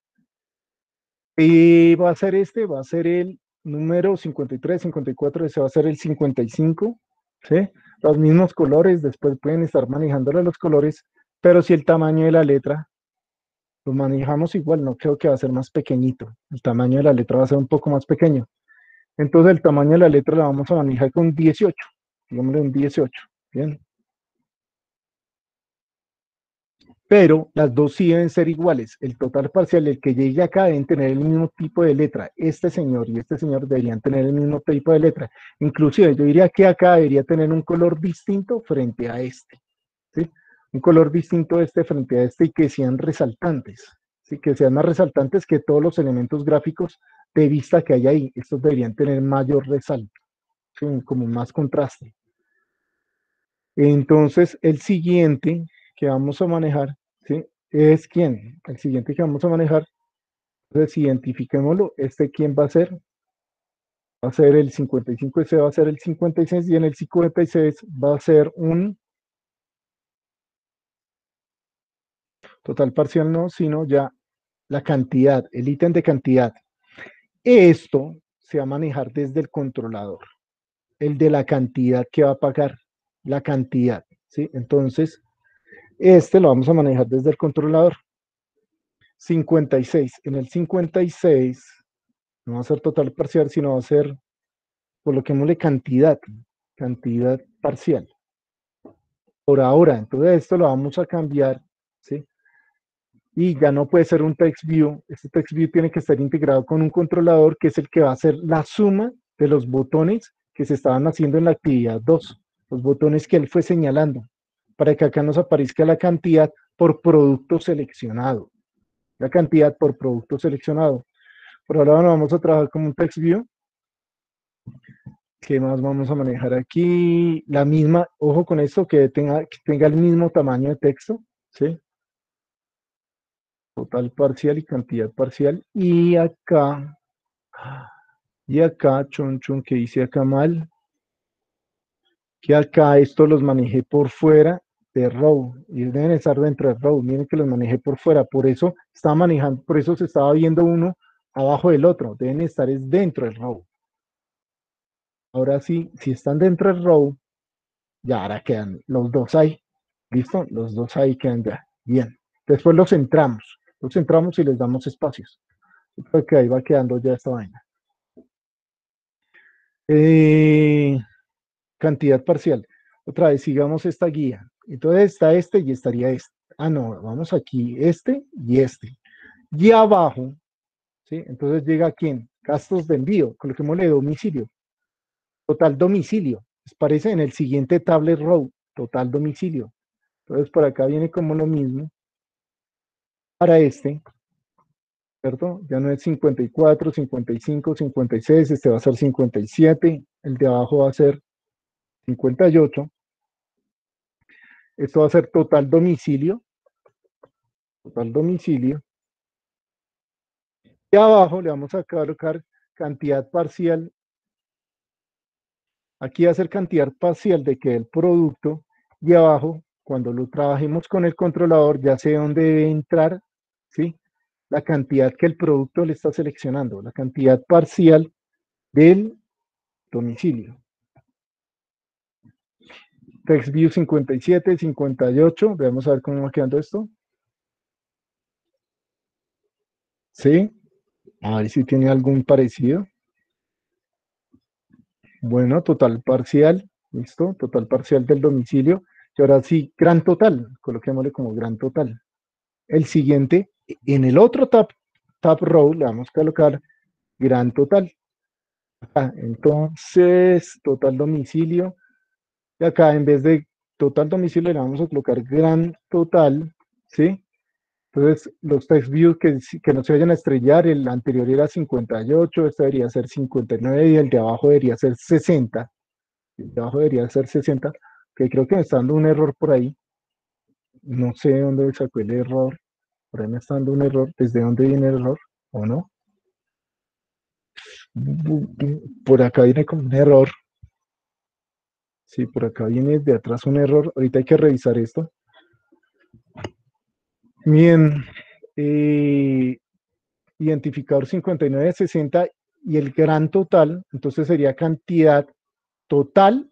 Y va a ser este, va a ser el número cincuenta y tres, cincuenta y cuatro, ese va a ser el cincuenta y cinco, ¿sí? Los mismos colores, después pueden estar manejándole los colores, pero si el tamaño de la letra lo manejamos igual, no creo que va a ser más pequeñito. El tamaño de la letra va a ser un poco más pequeño. Entonces el tamaño de la letra la vamos a manejar con dieciocho, digámosle un dieciocho, ¿bien? Pero las dos sí deben ser iguales. El total parcial, el que llegue acá, deben tener el mismo tipo de letra. Este señor y este señor deberían tener el mismo tipo de letra. Inclusive yo diría que acá debería tener un color distinto frente a este, ¿sí? Un color distinto a este frente a este y que sean resaltantes, ¿sí? Que sean más resaltantes que todos los elementos gráficos de vista que hay ahí. Estos deberían tener mayor resalto, ¿sí? Como más contraste. Entonces, el siguiente que vamos a manejar, ¿sí? Es quién. El siguiente que vamos a manejar, entonces identifiquémoslo. Este quién va a ser. Va a ser el cincuenta y cinco, ese va a ser el cincuenta y seis y en el cincuenta y seis va a ser un total parcial, no, sino ya la cantidad, el ítem de cantidad. Esto se va a manejar desde el controlador. El de la cantidad que va a pagar, la cantidad, ¿sí? Entonces, este lo vamos a manejar desde el controlador. cincuenta y seis. En el cincuenta y seis no va a ser total parcial, sino va a ser, coloquémosle cantidad, cantidad parcial. Por ahora, entonces esto lo vamos a cambiar, ¿sí? Y ya no puede ser un text view. Este text view tiene que estar integrado con un controlador que es el que va a hacer la suma de los botones que se estaban haciendo en la actividad dos. Los botones que él fue señalando, para que acá nos aparezca la cantidad por producto seleccionado. La cantidad por producto seleccionado. Por ahora vamos a trabajar como un text view. ¿Qué más vamos a manejar aquí? La misma, ojo con esto, que tenga, que tenga el mismo tamaño de texto, ¿sí? Total parcial y cantidad parcial. Y acá, y acá, chun chun, que hice acá mal, que acá esto los manejé por fuera de row, y deben estar dentro de row, miren que los manejé por fuera, por eso estaba manejando, por eso se estaba viendo uno abajo del otro, deben estar es dentro del row. Ahora sí, si están dentro del row, ya ahora quedan los dos ahí. ¿Listo? Los dos ahí quedan ya. Bien. Después los centramos. Los centramos y les damos espacios. Porque ahí va quedando ya esta vaina. Eh, cantidad parcial. Otra vez, sigamos esta guía. Entonces está este y estaría este. Ah, no, vamos aquí, este y este. Y abajo, ¿sí? Entonces llega ¿quién? Gastos de envío. Coloquémosle domicilio. Total domicilio. Les parece en el siguiente tablet row. Total domicilio. Entonces por acá viene como lo mismo. Para este, ¿cierto? Ya no es cincuenta y cuatro, cincuenta y cinco, cincuenta y seis, este va a ser cincuenta y siete, el de abajo va a ser cincuenta y ocho. Esto va a ser total domicilio. Total domicilio. Y abajo le vamos a colocar cantidad parcial. Aquí va a ser cantidad parcial de que el producto. Y abajo, cuando lo trabajemos con el controlador, ya sé dónde debe entrar, ¿sí? La cantidad que el producto le está seleccionando, la cantidad parcial del domicilio. TextView cincuenta y siete, cincuenta y ocho, vamos a ver cómo va quedando esto. ¿Sí? A ver si tiene algún parecido. Bueno, total parcial, listo, total parcial del domicilio. Y ahora sí, gran total, coloquémosle como gran total. El siguiente, en el otro tab, tab row le vamos a colocar gran total. Acá, entonces, total domicilio. Y acá en vez de total domicilio le vamos a colocar gran total, ¿sí? Entonces, los text views que, que no se vayan a estrellar, el anterior era cincuenta y ocho, este debería ser cincuenta y nueve y el de abajo debería ser sesenta. El de abajo debería ser sesenta, que creo que me está dando un error por ahí. No sé dónde sacó el error. Por ahí me está dando un error. ¿Desde dónde viene el error? ¿O no? Por acá viene como un error. Sí, por acá viene de atrás un error. Ahorita hay que revisar esto. Bien. Eh, identificador cincuenta y nueve sesenta y el gran total, entonces sería cantidad total.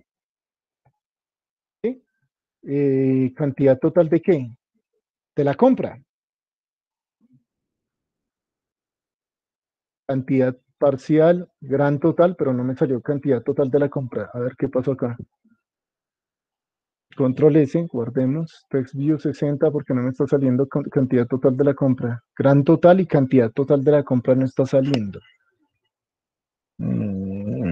¿Sí? Eh, ¿Cantidad total de qué? De la compra. Cantidad parcial, gran total, pero no me salió cantidad total de la compra. A ver qué pasó acá. Control S, guardemos, text view sesenta porque no me está saliendo cantidad total de la compra. Gran total y cantidad total de la compra no está saliendo. Mm.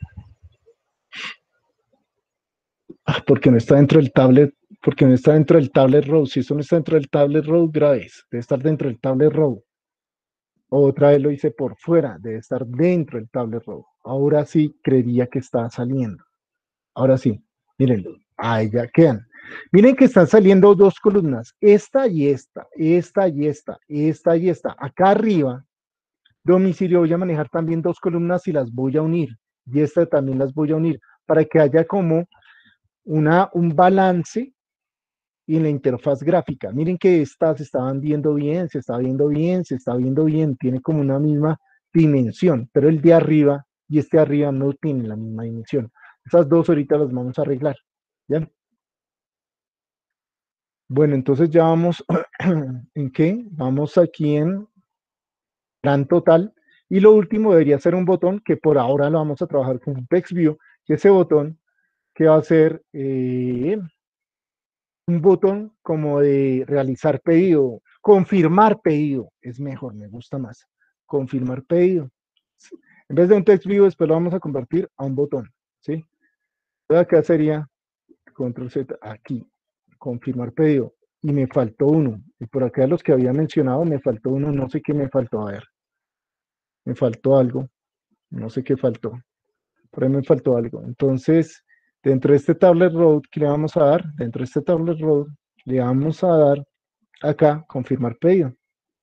Ah, porque no está dentro del tablet, porque no está dentro del tablet row. Si eso no está dentro del tablet row, graves. Debe estar dentro del tablet row. Otra vez lo hice por fuera, debe estar dentro del tablet row. Ahora sí creería que está saliendo. Ahora sí, miren, ahí ya quedan. Miren que están saliendo dos columnas, esta y esta, esta y esta, esta y esta. Acá arriba, domicilio, voy a manejar también dos columnas y las voy a unir. Y esta también las voy a unir para que haya como una, un balance y en la interfaz gráfica. Miren que estas se estaban viendo bien, se está viendo bien, se está viendo bien, tiene como una misma dimensión, pero el de arriba y este de arriba no tienen la misma dimensión. Esas dos ahorita las vamos a arreglar. ¿Ya? Bueno, entonces ya vamos, ¿en qué? Vamos aquí en gran total. Y lo último debería ser un botón que por ahora lo vamos a trabajar con un text view, que ese botón que va a ser eh, un botón como de realizar pedido, confirmar pedido, es mejor, me gusta más. Confirmar pedido. En vez de un text view, después lo vamos a convertir a un botón, ¿sí? Entonces acá sería control Z, aquí, confirmar pedido. Y me faltó uno. Y por acá los que había mencionado, me faltó uno, no sé qué me faltó, a ver. Me faltó algo, no sé qué faltó. Por ahí me faltó algo. Entonces, dentro de este tablet row, ¿qué le vamos a dar? Dentro de este tablet row, le vamos a dar acá, confirmar pedido.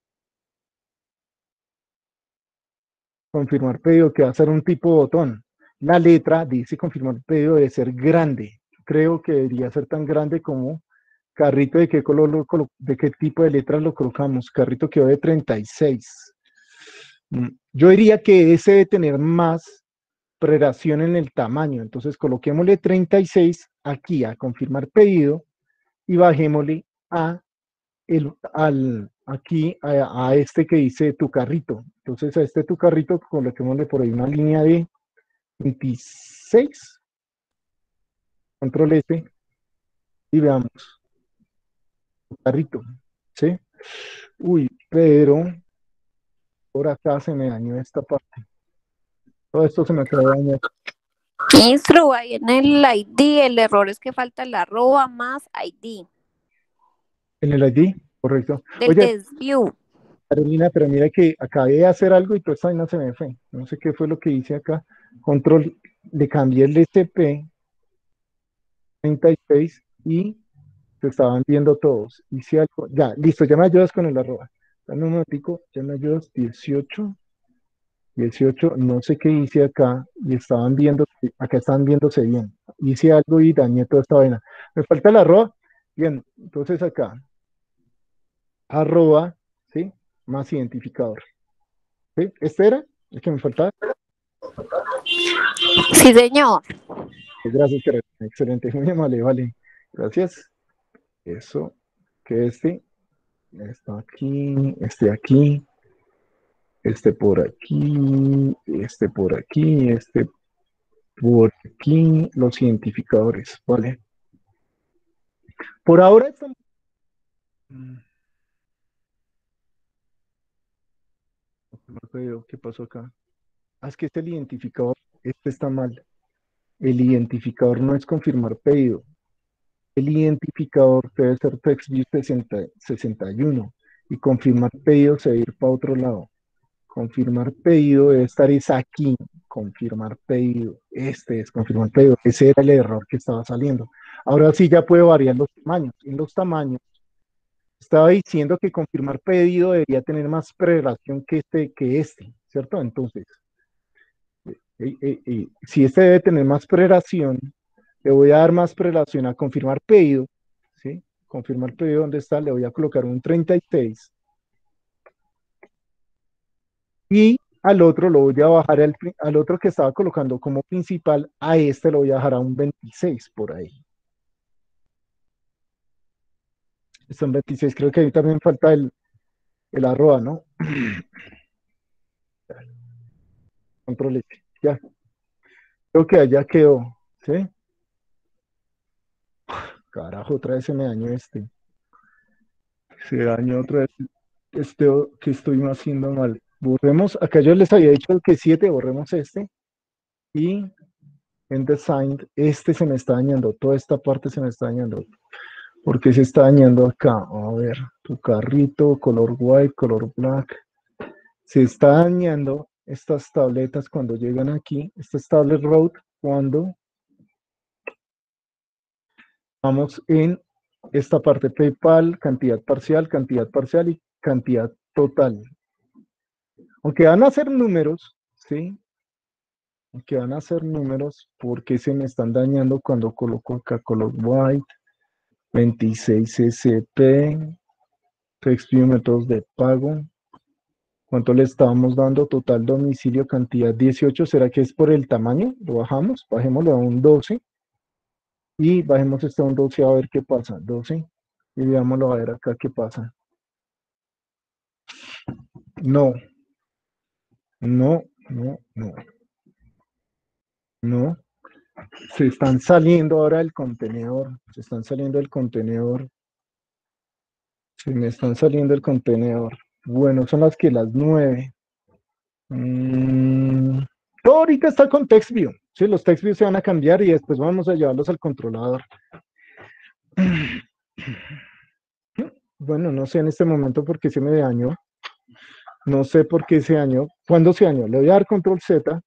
Confirmar pedido, que va a ser un tipo botón. La letra dice confirmar pedido debe ser grande. Creo que debería ser tan grande como carrito. ¿De qué color lo colo- de qué tipo de letras lo colocamos? Carrito quedó de treinta y seis. Mm, Yo diría que ese debe tener más prelación en el tamaño. Entonces coloquémosle treinta y seis aquí a confirmar pedido y bajémosle a el, al, aquí a, a este que dice tu carrito. Entonces a este tu carrito coloquémosle por ahí una línea de veintiséis. Control S y veamos tu carrito. ¿Sí? Uy, pero por acá se me dañó esta parte. Todo esto se me acaba de dañar. Instru, ahí en el I D, el error es que falta la arroba más I D En el I D, correcto. del Oye, test view. Carolina, pero mira que acabé de hacer algo y toda esta vaina se me fue. No sé qué fue lo que hice acá. Control, le cambié el S P treinta y seis y se estaban viendo todos. Hice algo. Ya, listo, ya me ayudas con el arroba. Dame un momentico, ya me ayudas. dieciocho, dieciocho, no sé qué hice acá y estaban viendo, acá estaban viéndose bien. Hice algo y dañé toda esta vaina. Me falta el arroba. Bien, entonces acá, arroba, ¿sí? Más identificador. ¿Sí? ¿Este era el que me faltaba? Sí, señor. Gracias, Carolina. Excelente, muy amable, vale. Gracias. Eso, que este está aquí, este aquí, este por aquí, este por aquí, este por aquí, los identificadores, ¿vale? Por ahora estamos... Pedido, ¿qué pasó acá? Ah, es que este el identificador, este está mal. El identificador no es confirmar pedido. El identificador debe ser TextView sesenta, sesenta y uno y confirmar pedido se debe ir para otro lado. Confirmar pedido debe estar es aquí. Confirmar pedido. Este es confirmar pedido. Ese era el error que estaba saliendo. Ahora sí ya puede variar los tamaños. En los tamaños estaba diciendo que confirmar pedido debería tener más prelación que este, que este, ¿cierto? Entonces, eh, eh, eh, si este debe tener más prelación, le voy a dar más prelación a confirmar pedido, ¿sí? Confirmar pedido, ¿dónde está? Le voy a colocar un treinta y seis. Y al otro lo voy a bajar, al, al otro que estaba colocando como principal, a este lo voy a bajar a un veintiséis por ahí. Son veintiséis, creo que ahí también falta el, el arroba, ¿no? Control F, ya. Creo que allá quedó, ¿sí? Carajo, otra vez se me dañó este. Se dañó otra vez este que estoy haciendo mal. Borremos, acá yo les había dicho que siete, borremos este. Y en Design, este se me está dañando, toda esta parte se me está dañando. ¿Por qué se está dañando acá? A ver, tu carrito, color white, color black. Se está dañando estas tabletas cuando llegan aquí, estas tablet road, cuando vamos en esta parte PayPal, cantidad parcial, cantidad parcial y cantidad total. Aunque van a ser números, ¿sí? Aunque van a ser números, porque se me están dañando cuando coloco acá color white, veintiséis S P, TextView métodos de pago. ¿Cuánto le estábamos dando? Total domicilio, cantidad dieciocho. ¿Será que es por el tamaño? Lo bajamos, bajémoslo a un doce. Y bajemos este a un doce a ver qué pasa. doce. Y veámoslo a ver acá qué pasa. No. No, no, no. No. Se están saliendo ahora del contenedor. Se están saliendo del contenedor. Se me están saliendo del contenedor. Bueno, son las que las nueve. Mm, todo ahorita está con TextView. Sí, los TextView se van a cambiar y después vamos a llevarlos al controlador. Bueno, no sé en este momento por qué se me dañó. No sé por qué se dañó. ¿Cuándo se dañó? Le voy a dar control Z.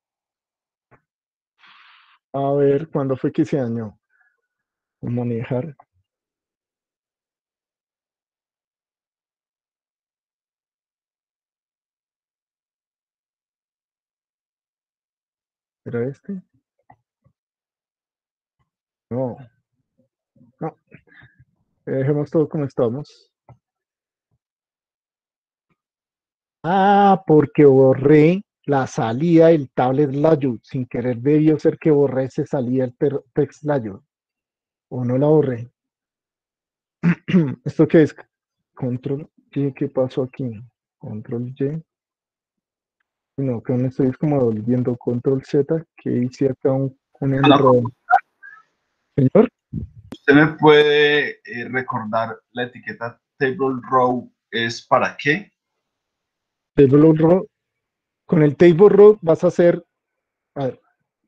A ver, ¿cuándo fue que se dañó? Manejar. ¿Era este? No. No. Dejemos todo como estamos. Ah, porque borré la salida del tablet layout. Sin querer debió ser que borré esa salida del text layout. O no la borré. ¿Esto qué es? Control Y, ¿qué pasó aquí? Control Y. No, que me estoy como volviendo control Z, que hice acá un, un error. Señor. ¿Usted me puede eh, recordar la etiqueta table row es para qué? Table row. Con el table row vas a hacer, a ver.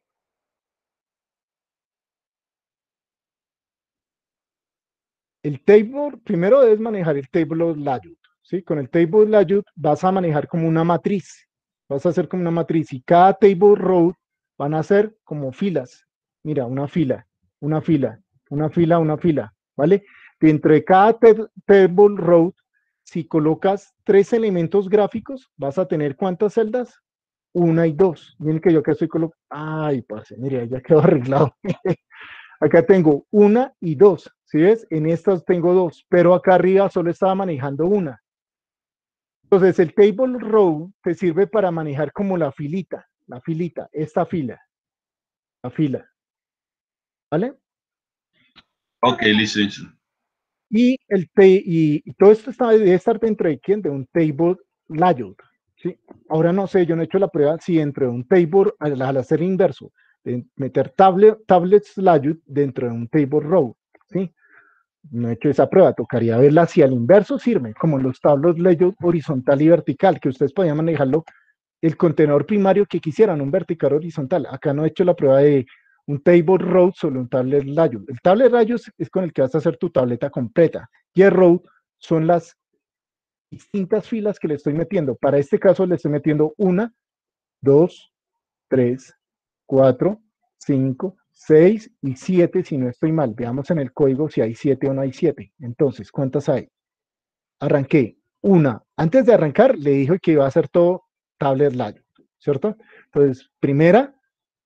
El table, primero debes manejar el table layout, ¿sí? Con el table layout vas a manejar como una matriz, vas a hacer como una matriz y cada table row van a ser como filas. Mira, una fila, una fila, una fila, una fila, ¿vale? Dentro de cada table row, si colocas tres elementos gráficos, vas a tener ¿cuántas celdas? Una y dos. Miren que yo acá estoy colocando. Ay, parce, mire, ya quedó arreglado. Acá tengo una y dos, ¿sí ves? En estas tengo dos, pero acá arriba solo estaba manejando una. Entonces el table row te sirve para manejar como la filita, la filita, esta fila, la fila, ¿vale? Ok, listo, listo. Y, el y, y todo esto está, debe estar dentro de quién, de un table layout, ¿sí? Ahora no sé, yo no he hecho la prueba si dentro de un table, al, al hacer inverso, de meter tablet, tablets layout dentro de un table row, ¿sí? no he hecho esa prueba, tocaría verla hacia el inverso, sirve, como los tablos layout horizontal y vertical, que ustedes podían manejarlo, el contenedor primario que quisieran, un vertical horizontal. Acá no he hecho la prueba de un table row, solo un tablet layout. El tablet layout es con el que vas a hacer tu tableta completa, y el row son las distintas filas que le estoy metiendo. Para este caso le estoy metiendo una, dos, tres, cuatro, cinco, seis y siete, si no estoy mal. Veamos en el código si hay siete o no hay siete. Entonces, ¿cuántas hay? Arranqué una. Antes de arrancar, le dije que iba a hacer todo tablet layout, ¿cierto? Entonces, primera,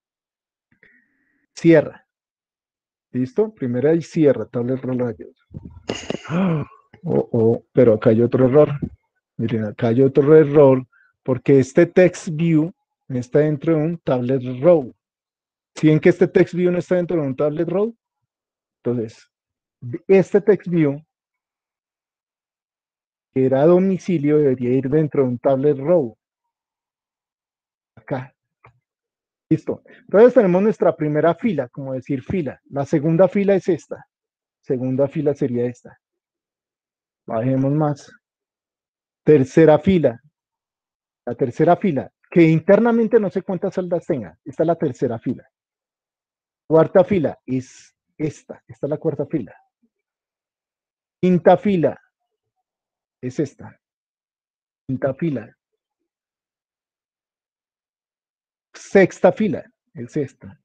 cierra. ¿Listo? Primera y cierra, tablet layout. Oh, oh, pero acá hay otro error. Miren, acá hay otro error, porque este text view está dentro de un tablet row. Si ven que este text view no está dentro de un tablet row, entonces, este text view, que era domicilio, debería ir dentro de un tablet row. Acá. Listo. Entonces tenemos nuestra primera fila, como decir fila. La segunda fila es esta. Segunda fila sería esta. Bajemos más. Tercera fila. La tercera fila, que internamente no sé cuántas celdas tenga. Esta es la tercera fila. Cuarta fila es esta. Esta es la cuarta fila. Quinta fila es esta. Quinta fila. Sexta fila es esta.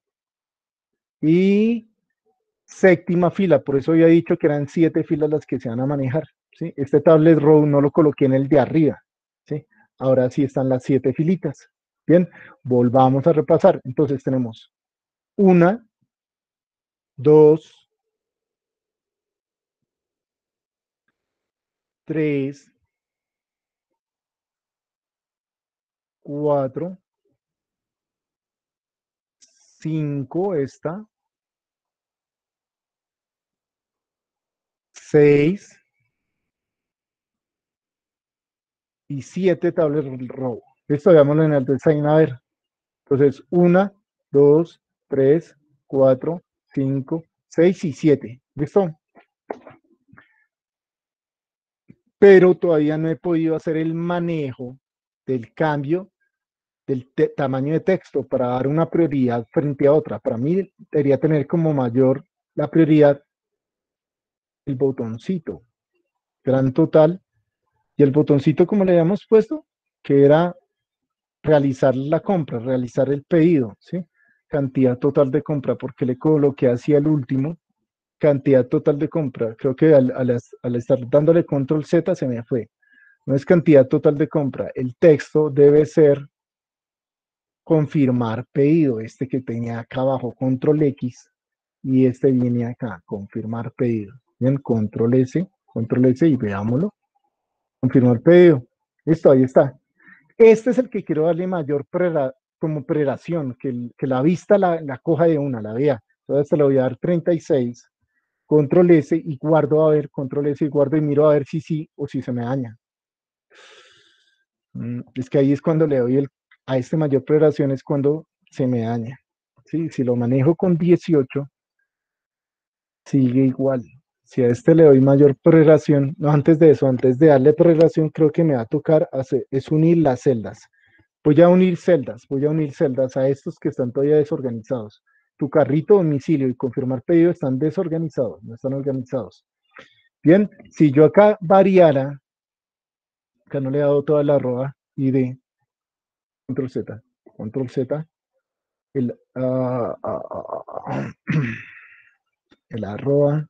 Y séptima fila, por eso había dicho que eran siete filas las que se van a manejar. ¿Sí? Este tablet row no lo coloqué en el de arriba. ¿Sí? Ahora sí están las siete filitas. Bien, volvamos a repasar. Entonces tenemos una, dos, tres, cuatro, cinco, esta, seis y siete tablet row. Esto veámoslo en el design a ver. Entonces, una, dos, tres, cuatro, cinco, seis y siete. ¿Listo? Pero todavía no he podido hacer el manejo del cambio del tamaño de texto para dar una prioridad frente a otra. Para mí debería tener como mayor la prioridad el botoncito, gran total, y el botoncito como le habíamos puesto, que era realizar la compra, realizar el pedido, ¿sí? Cantidad total de compra, porque le coloqué hacia el último, cantidad total de compra. Creo que al, al, al estar dándole control Z se me fue. No es cantidad total de compra. El texto debe ser confirmar pedido. Este que tenía acá abajo, control X, y este viene acá, confirmar pedido. Bien, control S, control S y veámoslo. Confirmar pedido. Listo, ahí está. Este es el que quiero darle mayor prera, como prelación, que, que la vista la, la coja de una, la vea. Entonces se le voy a dar treinta y seis, control S y guardo a ver, control S y guardo y miro a ver si sí o si se me daña. Mm, es que ahí es cuando le doy el, a este mayor prelación, es cuando se me daña. ¿Sí? Si lo manejo con dieciocho, sigue igual. Si a este le doy mayor prelación, no, antes de eso, antes de darle prelación, creo que me va a tocar hacer, es unir las celdas. Voy a unir celdas, voy a unir celdas a estos que están todavía desorganizados. Tu carrito, domicilio y confirmar pedido están desorganizados, no están organizados. Bien, si yo acá variara, acá no le he dado toda la arroba, y de control Z, control Z, el, uh, uh, uh, el arroba,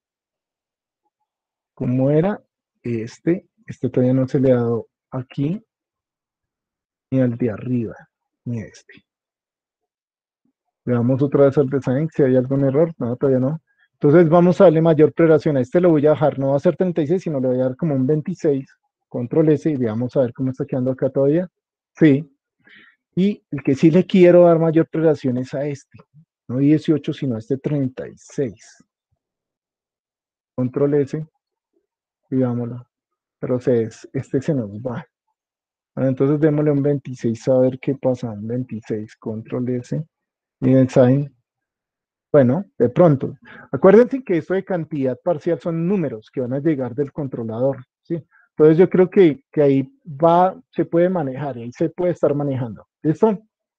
¿cómo era? Este, este todavía no se le ha dado aquí, ni al de arriba, ni este. Veamos otra vez al design, si hay algún error. No, todavía no. Entonces vamos a darle mayor prelación. A este lo voy a dejar, no va a ser treinta y seis, sino le voy a dar como un veintiséis. Control S y veamos a ver cómo está quedando acá todavía. Sí. Y el que sí le quiero dar mayor prelación es a este. No dieciocho, sino a este treinta y seis. Control S. Y vámonos. Pero se, este se nos va. Bueno, entonces démosle un veintiséis a ver qué pasa. Un veintiséis. Control S. Y design. Bueno, de pronto. Acuérdense que esto de cantidad parcial son números que van a llegar del controlador, ¿sí? Entonces yo creo que, que ahí va, se puede manejar, ahí se puede estar manejando. ¿Listo?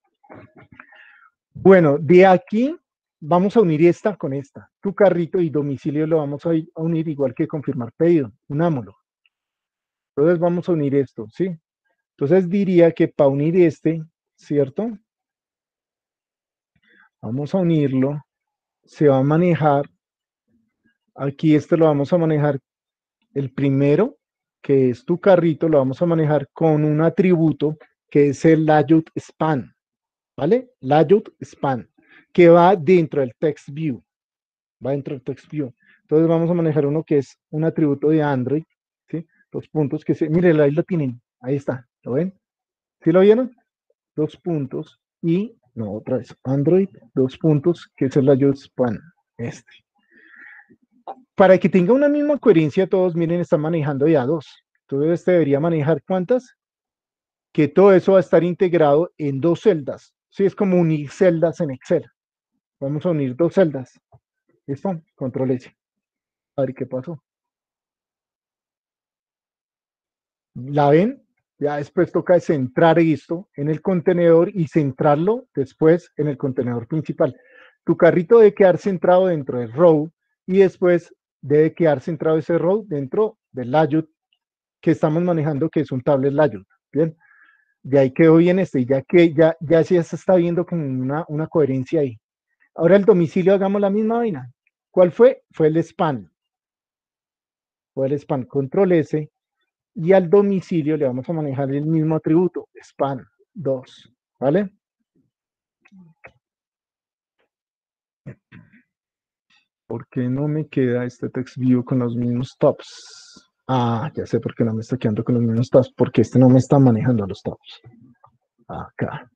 Bueno, de aquí vamos a unir esta con esta. Tu carrito y domicilio lo vamos a, a unir igual que confirmar pedido. Unámoslo. Entonces vamos a unir esto, ¿sí? Entonces diría que para unir este, ¿cierto? Vamos a unirlo. Se va a manejar. Aquí este lo vamos a manejar. El primero, que es tu carrito, lo vamos a manejar con un atributo que es el layout span. ¿Vale? Layout span, que va dentro del text view. Va dentro del text view. Entonces vamos a manejar uno que es un atributo de Android, ¿sí? Dos puntos que se, miren, ahí lo tienen, ahí está, ¿lo ven? ¿Sí lo vieron? Dos puntos y, no, otra vez, Android, dos puntos, que es el layout span, este. Para que tenga una misma coherencia todos, miren, están manejando ya dos. Entonces este debería manejar ¿cuántas? Que todo eso va a estar integrado en dos celdas. Sí, es como unir celdas en Excel. Vamos a unir dos celdas. ¿Listo? Control S. A ver qué pasó. ¿La ven? Ya después toca centrar esto en el contenedor y centrarlo después en el contenedor principal. Tu carrito debe quedar centrado dentro del row y después debe quedar centrado ese row dentro del layout que estamos manejando, que es un tablet layout. Bien. De ahí quedó bien este, ya que ya, ya se está viendo como una, una coherencia ahí. Ahora el domicilio, hagamos la misma vaina. ¿Cuál fue? Fue el span. Fue el span, control S, y al domicilio le vamos a manejar el mismo atributo, span dos, ¿vale? ¿Por qué no me queda este text view con los mismos tops? Ah, ya sé por qué no me está quedando con los mismos tops, porque este no me está manejando los tops. Acá.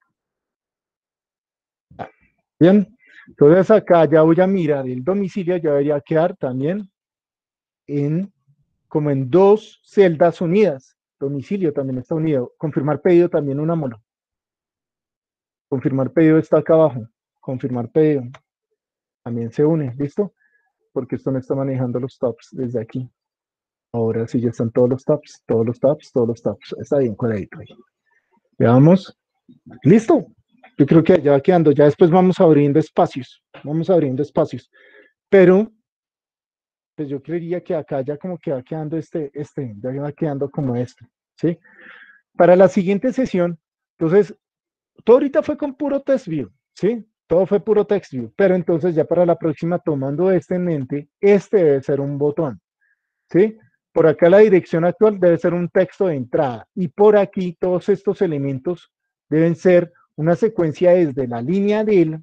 Bien, entonces acá ya voy a mirar el domicilio, ya debería quedar también en como en dos celdas unidas. Domicilio también está unido. Confirmar pedido también unámoslo. Confirmar pedido está acá abajo. Confirmar pedido también se une, ¿listo? Porque esto no está manejando los tops desde aquí. Ahora sí ya están todos los tops, todos los tops, todos los tops. Está bien cuadradito ahí. Veamos. ¿Listo? Yo creo que ya va quedando. Ya después vamos abriendo espacios. Vamos abriendo espacios. Pero pues yo creería que acá ya como que va quedando este, este, ya va quedando como este, ¿sí? Para la siguiente sesión, entonces, todo ahorita fue con puro text view, ¿sí? Todo fue puro text view, pero entonces ya para la próxima, tomando este en mente, este debe ser un botón, ¿sí? Por acá la dirección actual debe ser un texto de entrada, y por aquí todos estos elementos deben ser una secuencia desde la línea del,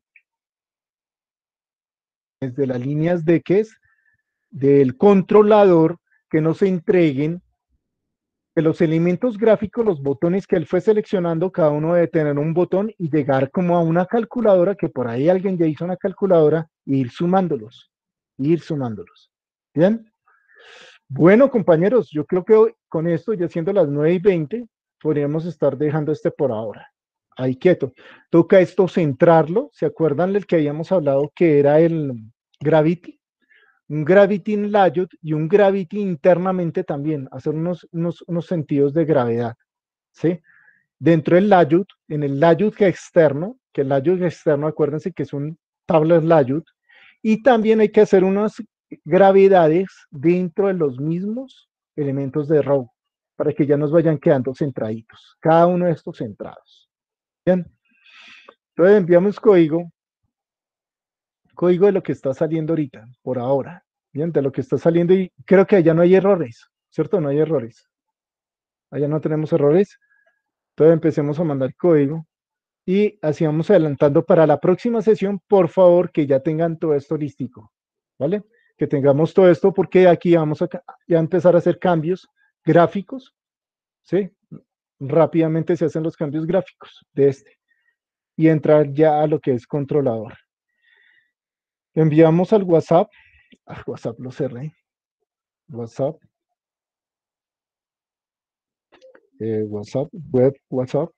desde las líneas de que es, del controlador, que nos entreguen que los elementos gráficos, los botones que él fue seleccionando, cada uno debe tener un botón y llegar como a una calculadora, que por ahí alguien ya hizo una calculadora, e ir sumándolos, ir sumándolos. ¿Bien? Bueno, compañeros, yo creo que hoy, con esto, ya siendo las nueve y veinte, podríamos estar dejando este por ahora. Ahí quieto. Toca esto centrarlo. ¿Se acuerdan del que habíamos hablado que era el Gravity? Un Gravity in layout y un Gravity internamente también, hacer unos, unos, unos sentidos de gravedad, ¿sí? Dentro del layout, en el layout externo, que el layout externo, acuérdense que es un tablet layout, y también hay que hacer unas gravedades dentro de los mismos elementos de row, para que ya nos vayan quedando centraditos, cada uno de estos centrados. Bien, entonces enviamos código, código de lo que está saliendo ahorita, por ahora. Bien, de lo que está saliendo, y creo que allá no hay errores, ¿cierto? No hay errores. Allá no tenemos errores. Entonces empecemos a mandar código y así vamos adelantando para la próxima sesión. Por favor, que ya tengan todo esto listico, ¿vale? Que tengamos todo esto, porque aquí vamos a ya empezar a hacer cambios gráficos, ¿sí? Rápidamente se hacen los cambios gráficos de este y entrar ya a lo que es controlador. Enviamos al WhatsApp. Ah, WhatsApp lo cerré. WhatsApp. Eh, WhatsApp, web, WhatsApp.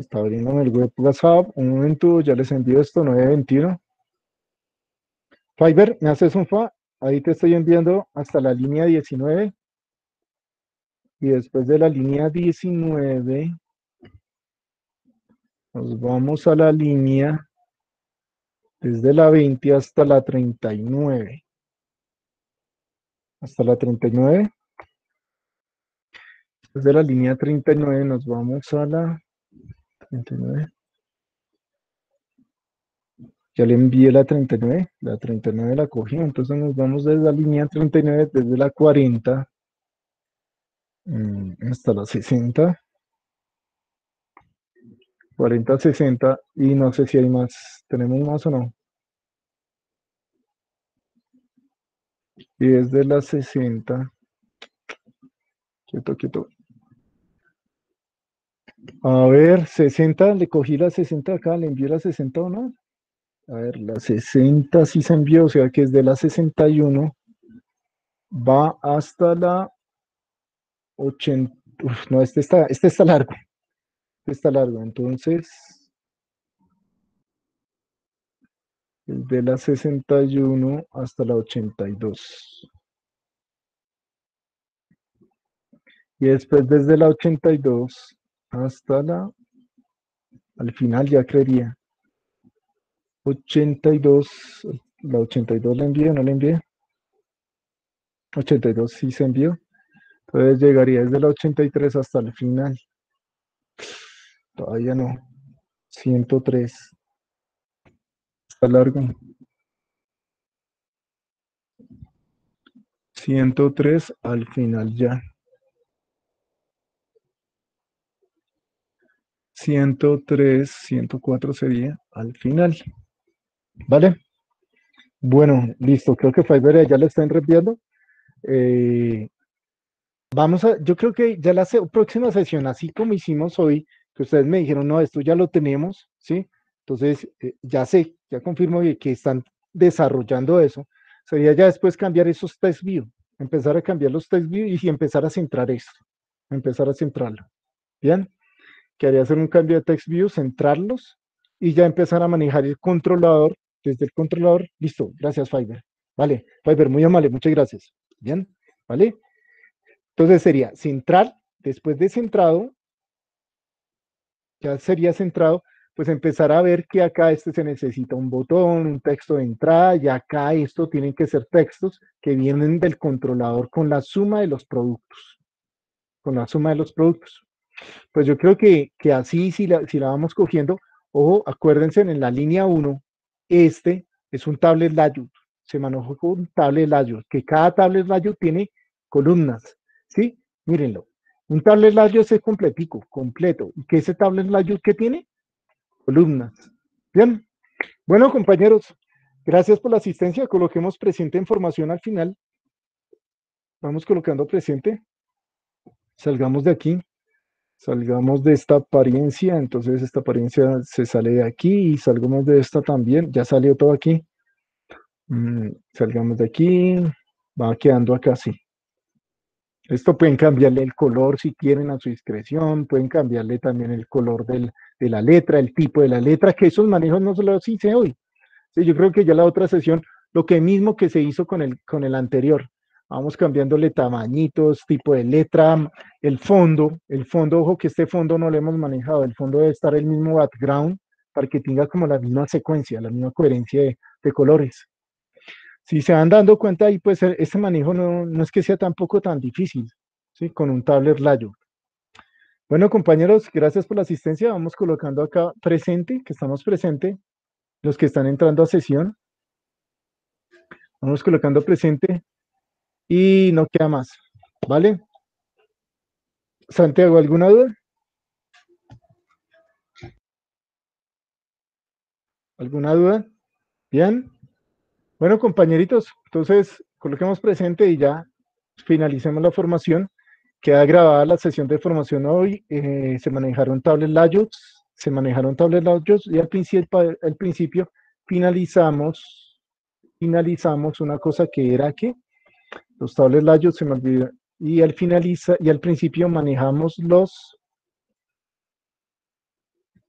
Está abriéndome el web WhatsApp. Un momento, ya les envío esto, nueve veintiuno. Fiverr, ¿me haces un fa? Ahí te estoy enviando hasta la línea diecinueve. Y después de la línea diecinueve, nos vamos a la línea desde la veinte hasta la treinta y nueve. Hasta la treinta y nueve. Desde la línea treinta y nueve nos vamos a la treinta y nueve. Ya le envié la treinta y nueve. La treinta y nueve la cogí. Entonces nos vamos desde la línea treinta y nueve, desde la cuarenta hasta la sesenta. cuarenta, sesenta. Y no sé si hay más. ¿Tenemos más o no? Y desde la sesenta. Quieto, quieto. A ver, sesenta, le cogí la sesenta acá, le envié la sesenta o no. A ver, la sesenta sí se envió, o sea que es de la sesenta y uno, va hasta la ochenta. Uf, no, este está, este está largo. Este está largo, entonces, es de la sesenta y uno hasta la ochenta y dos. Y después desde la ochenta y dos hasta la, al final ya creería, ochenta y dos, la ochenta y dos la envié o no la envié. ochenta y dos sí se envió. Entonces llegaría desde la ochenta y tres hasta el final. Todavía no. ciento tres. Está largo. ciento tres al final ya. ciento tres, ciento cuatro sería al final. ¿Vale? Bueno, listo. Creo que Fiverr ya le está enviando. Eh, vamos a, yo creo que ya la se- próxima sesión, así como hicimos hoy, que ustedes me dijeron, no, esto ya lo tenemos, ¿sí? Entonces, eh, ya sé, ya confirmo que, que están desarrollando eso. Sería ya después cambiar esos test view, empezar a cambiar los test view y empezar a centrar esto, empezar a centrarlo. ¿Bien? Quería hacer un cambio de text view, centrarlos y ya empezar a manejar el controlador. Desde el controlador, listo, gracias Fiverr. Vale, Fiverr, muy amable, muchas gracias. Bien, ¿vale? Entonces sería centrar, después de centrado, ya sería centrado, pues empezar a ver que acá este se necesita un botón, un texto de entrada, y acá esto tienen que ser textos que vienen del controlador con la suma de los productos, con la suma de los productos. Pues yo creo que, que así, si la, si la vamos cogiendo, ojo, acuérdense en la línea uno, este es un tablet layout, se maneja con un tablet layout, que cada tablet layout tiene columnas, ¿sí? Mírenlo. Un tablet layout es completico, completo. ¿Y qué ese tablet layout que tiene? Columnas. Bien. Bueno, compañeros, gracias por la asistencia. Coloquemos presente información al final. Vamos colocando presente. Salgamos de aquí. Salgamos de esta apariencia. Entonces esta apariencia se sale de aquí y salgamos de esta también. Ya salió todo aquí. Mm, salgamos de aquí. Va quedando acá así. Esto pueden cambiarle el color si quieren a su discreción, pueden cambiarle también el color del, de la letra, el tipo de la letra, que esos manejos no se los hice hoy. Sí, yo creo que ya la otra sesión, lo que mismo que se hizo con el, con el anterior, vamos cambiándole tamañitos, tipo de letra, el fondo, el fondo, ojo que este fondo no lo hemos manejado, el fondo debe estar el mismo background para que tenga como la misma secuencia, la misma coherencia de, de colores. Si se van dando cuenta ahí, pues este manejo no, no es que sea tampoco tan difícil, ¿sí? Con un tablet layout. Bueno, compañeros, gracias por la asistencia. Vamos colocando acá presente, que estamos presente, los que están entrando a sesión. Vamos colocando presente y no queda más, ¿vale? Santiago, ¿alguna duda? ¿Alguna duda? Bien. Bueno, compañeritos, entonces coloquemos presente y ya finalicemos la formación. Queda grabada la sesión de formación hoy. Eh, se manejaron tablet layouts, se manejaron tablet layouts y al principio, al principio finalizamos, finalizamos una cosa que era que los tablet layouts se me olvidó. Y al finaliza, y al principio manejamos los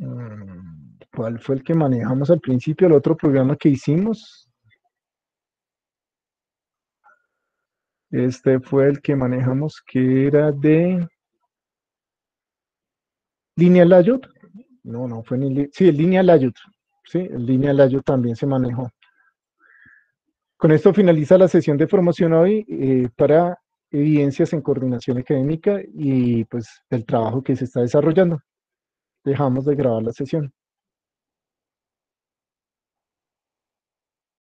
Mm, ¿Cuál fue el que manejamos al principio? El otro programa que hicimos. Este fue el que manejamos, que era de Lineal Layout. No, no fue ni... Sí, el Lineal Layout. Sí, el Lineal Layout también se manejó. Con esto finaliza la sesión de formación hoy eh, para evidencias en coordinación académica y pues del trabajo que se está desarrollando. Dejamos de grabar la sesión.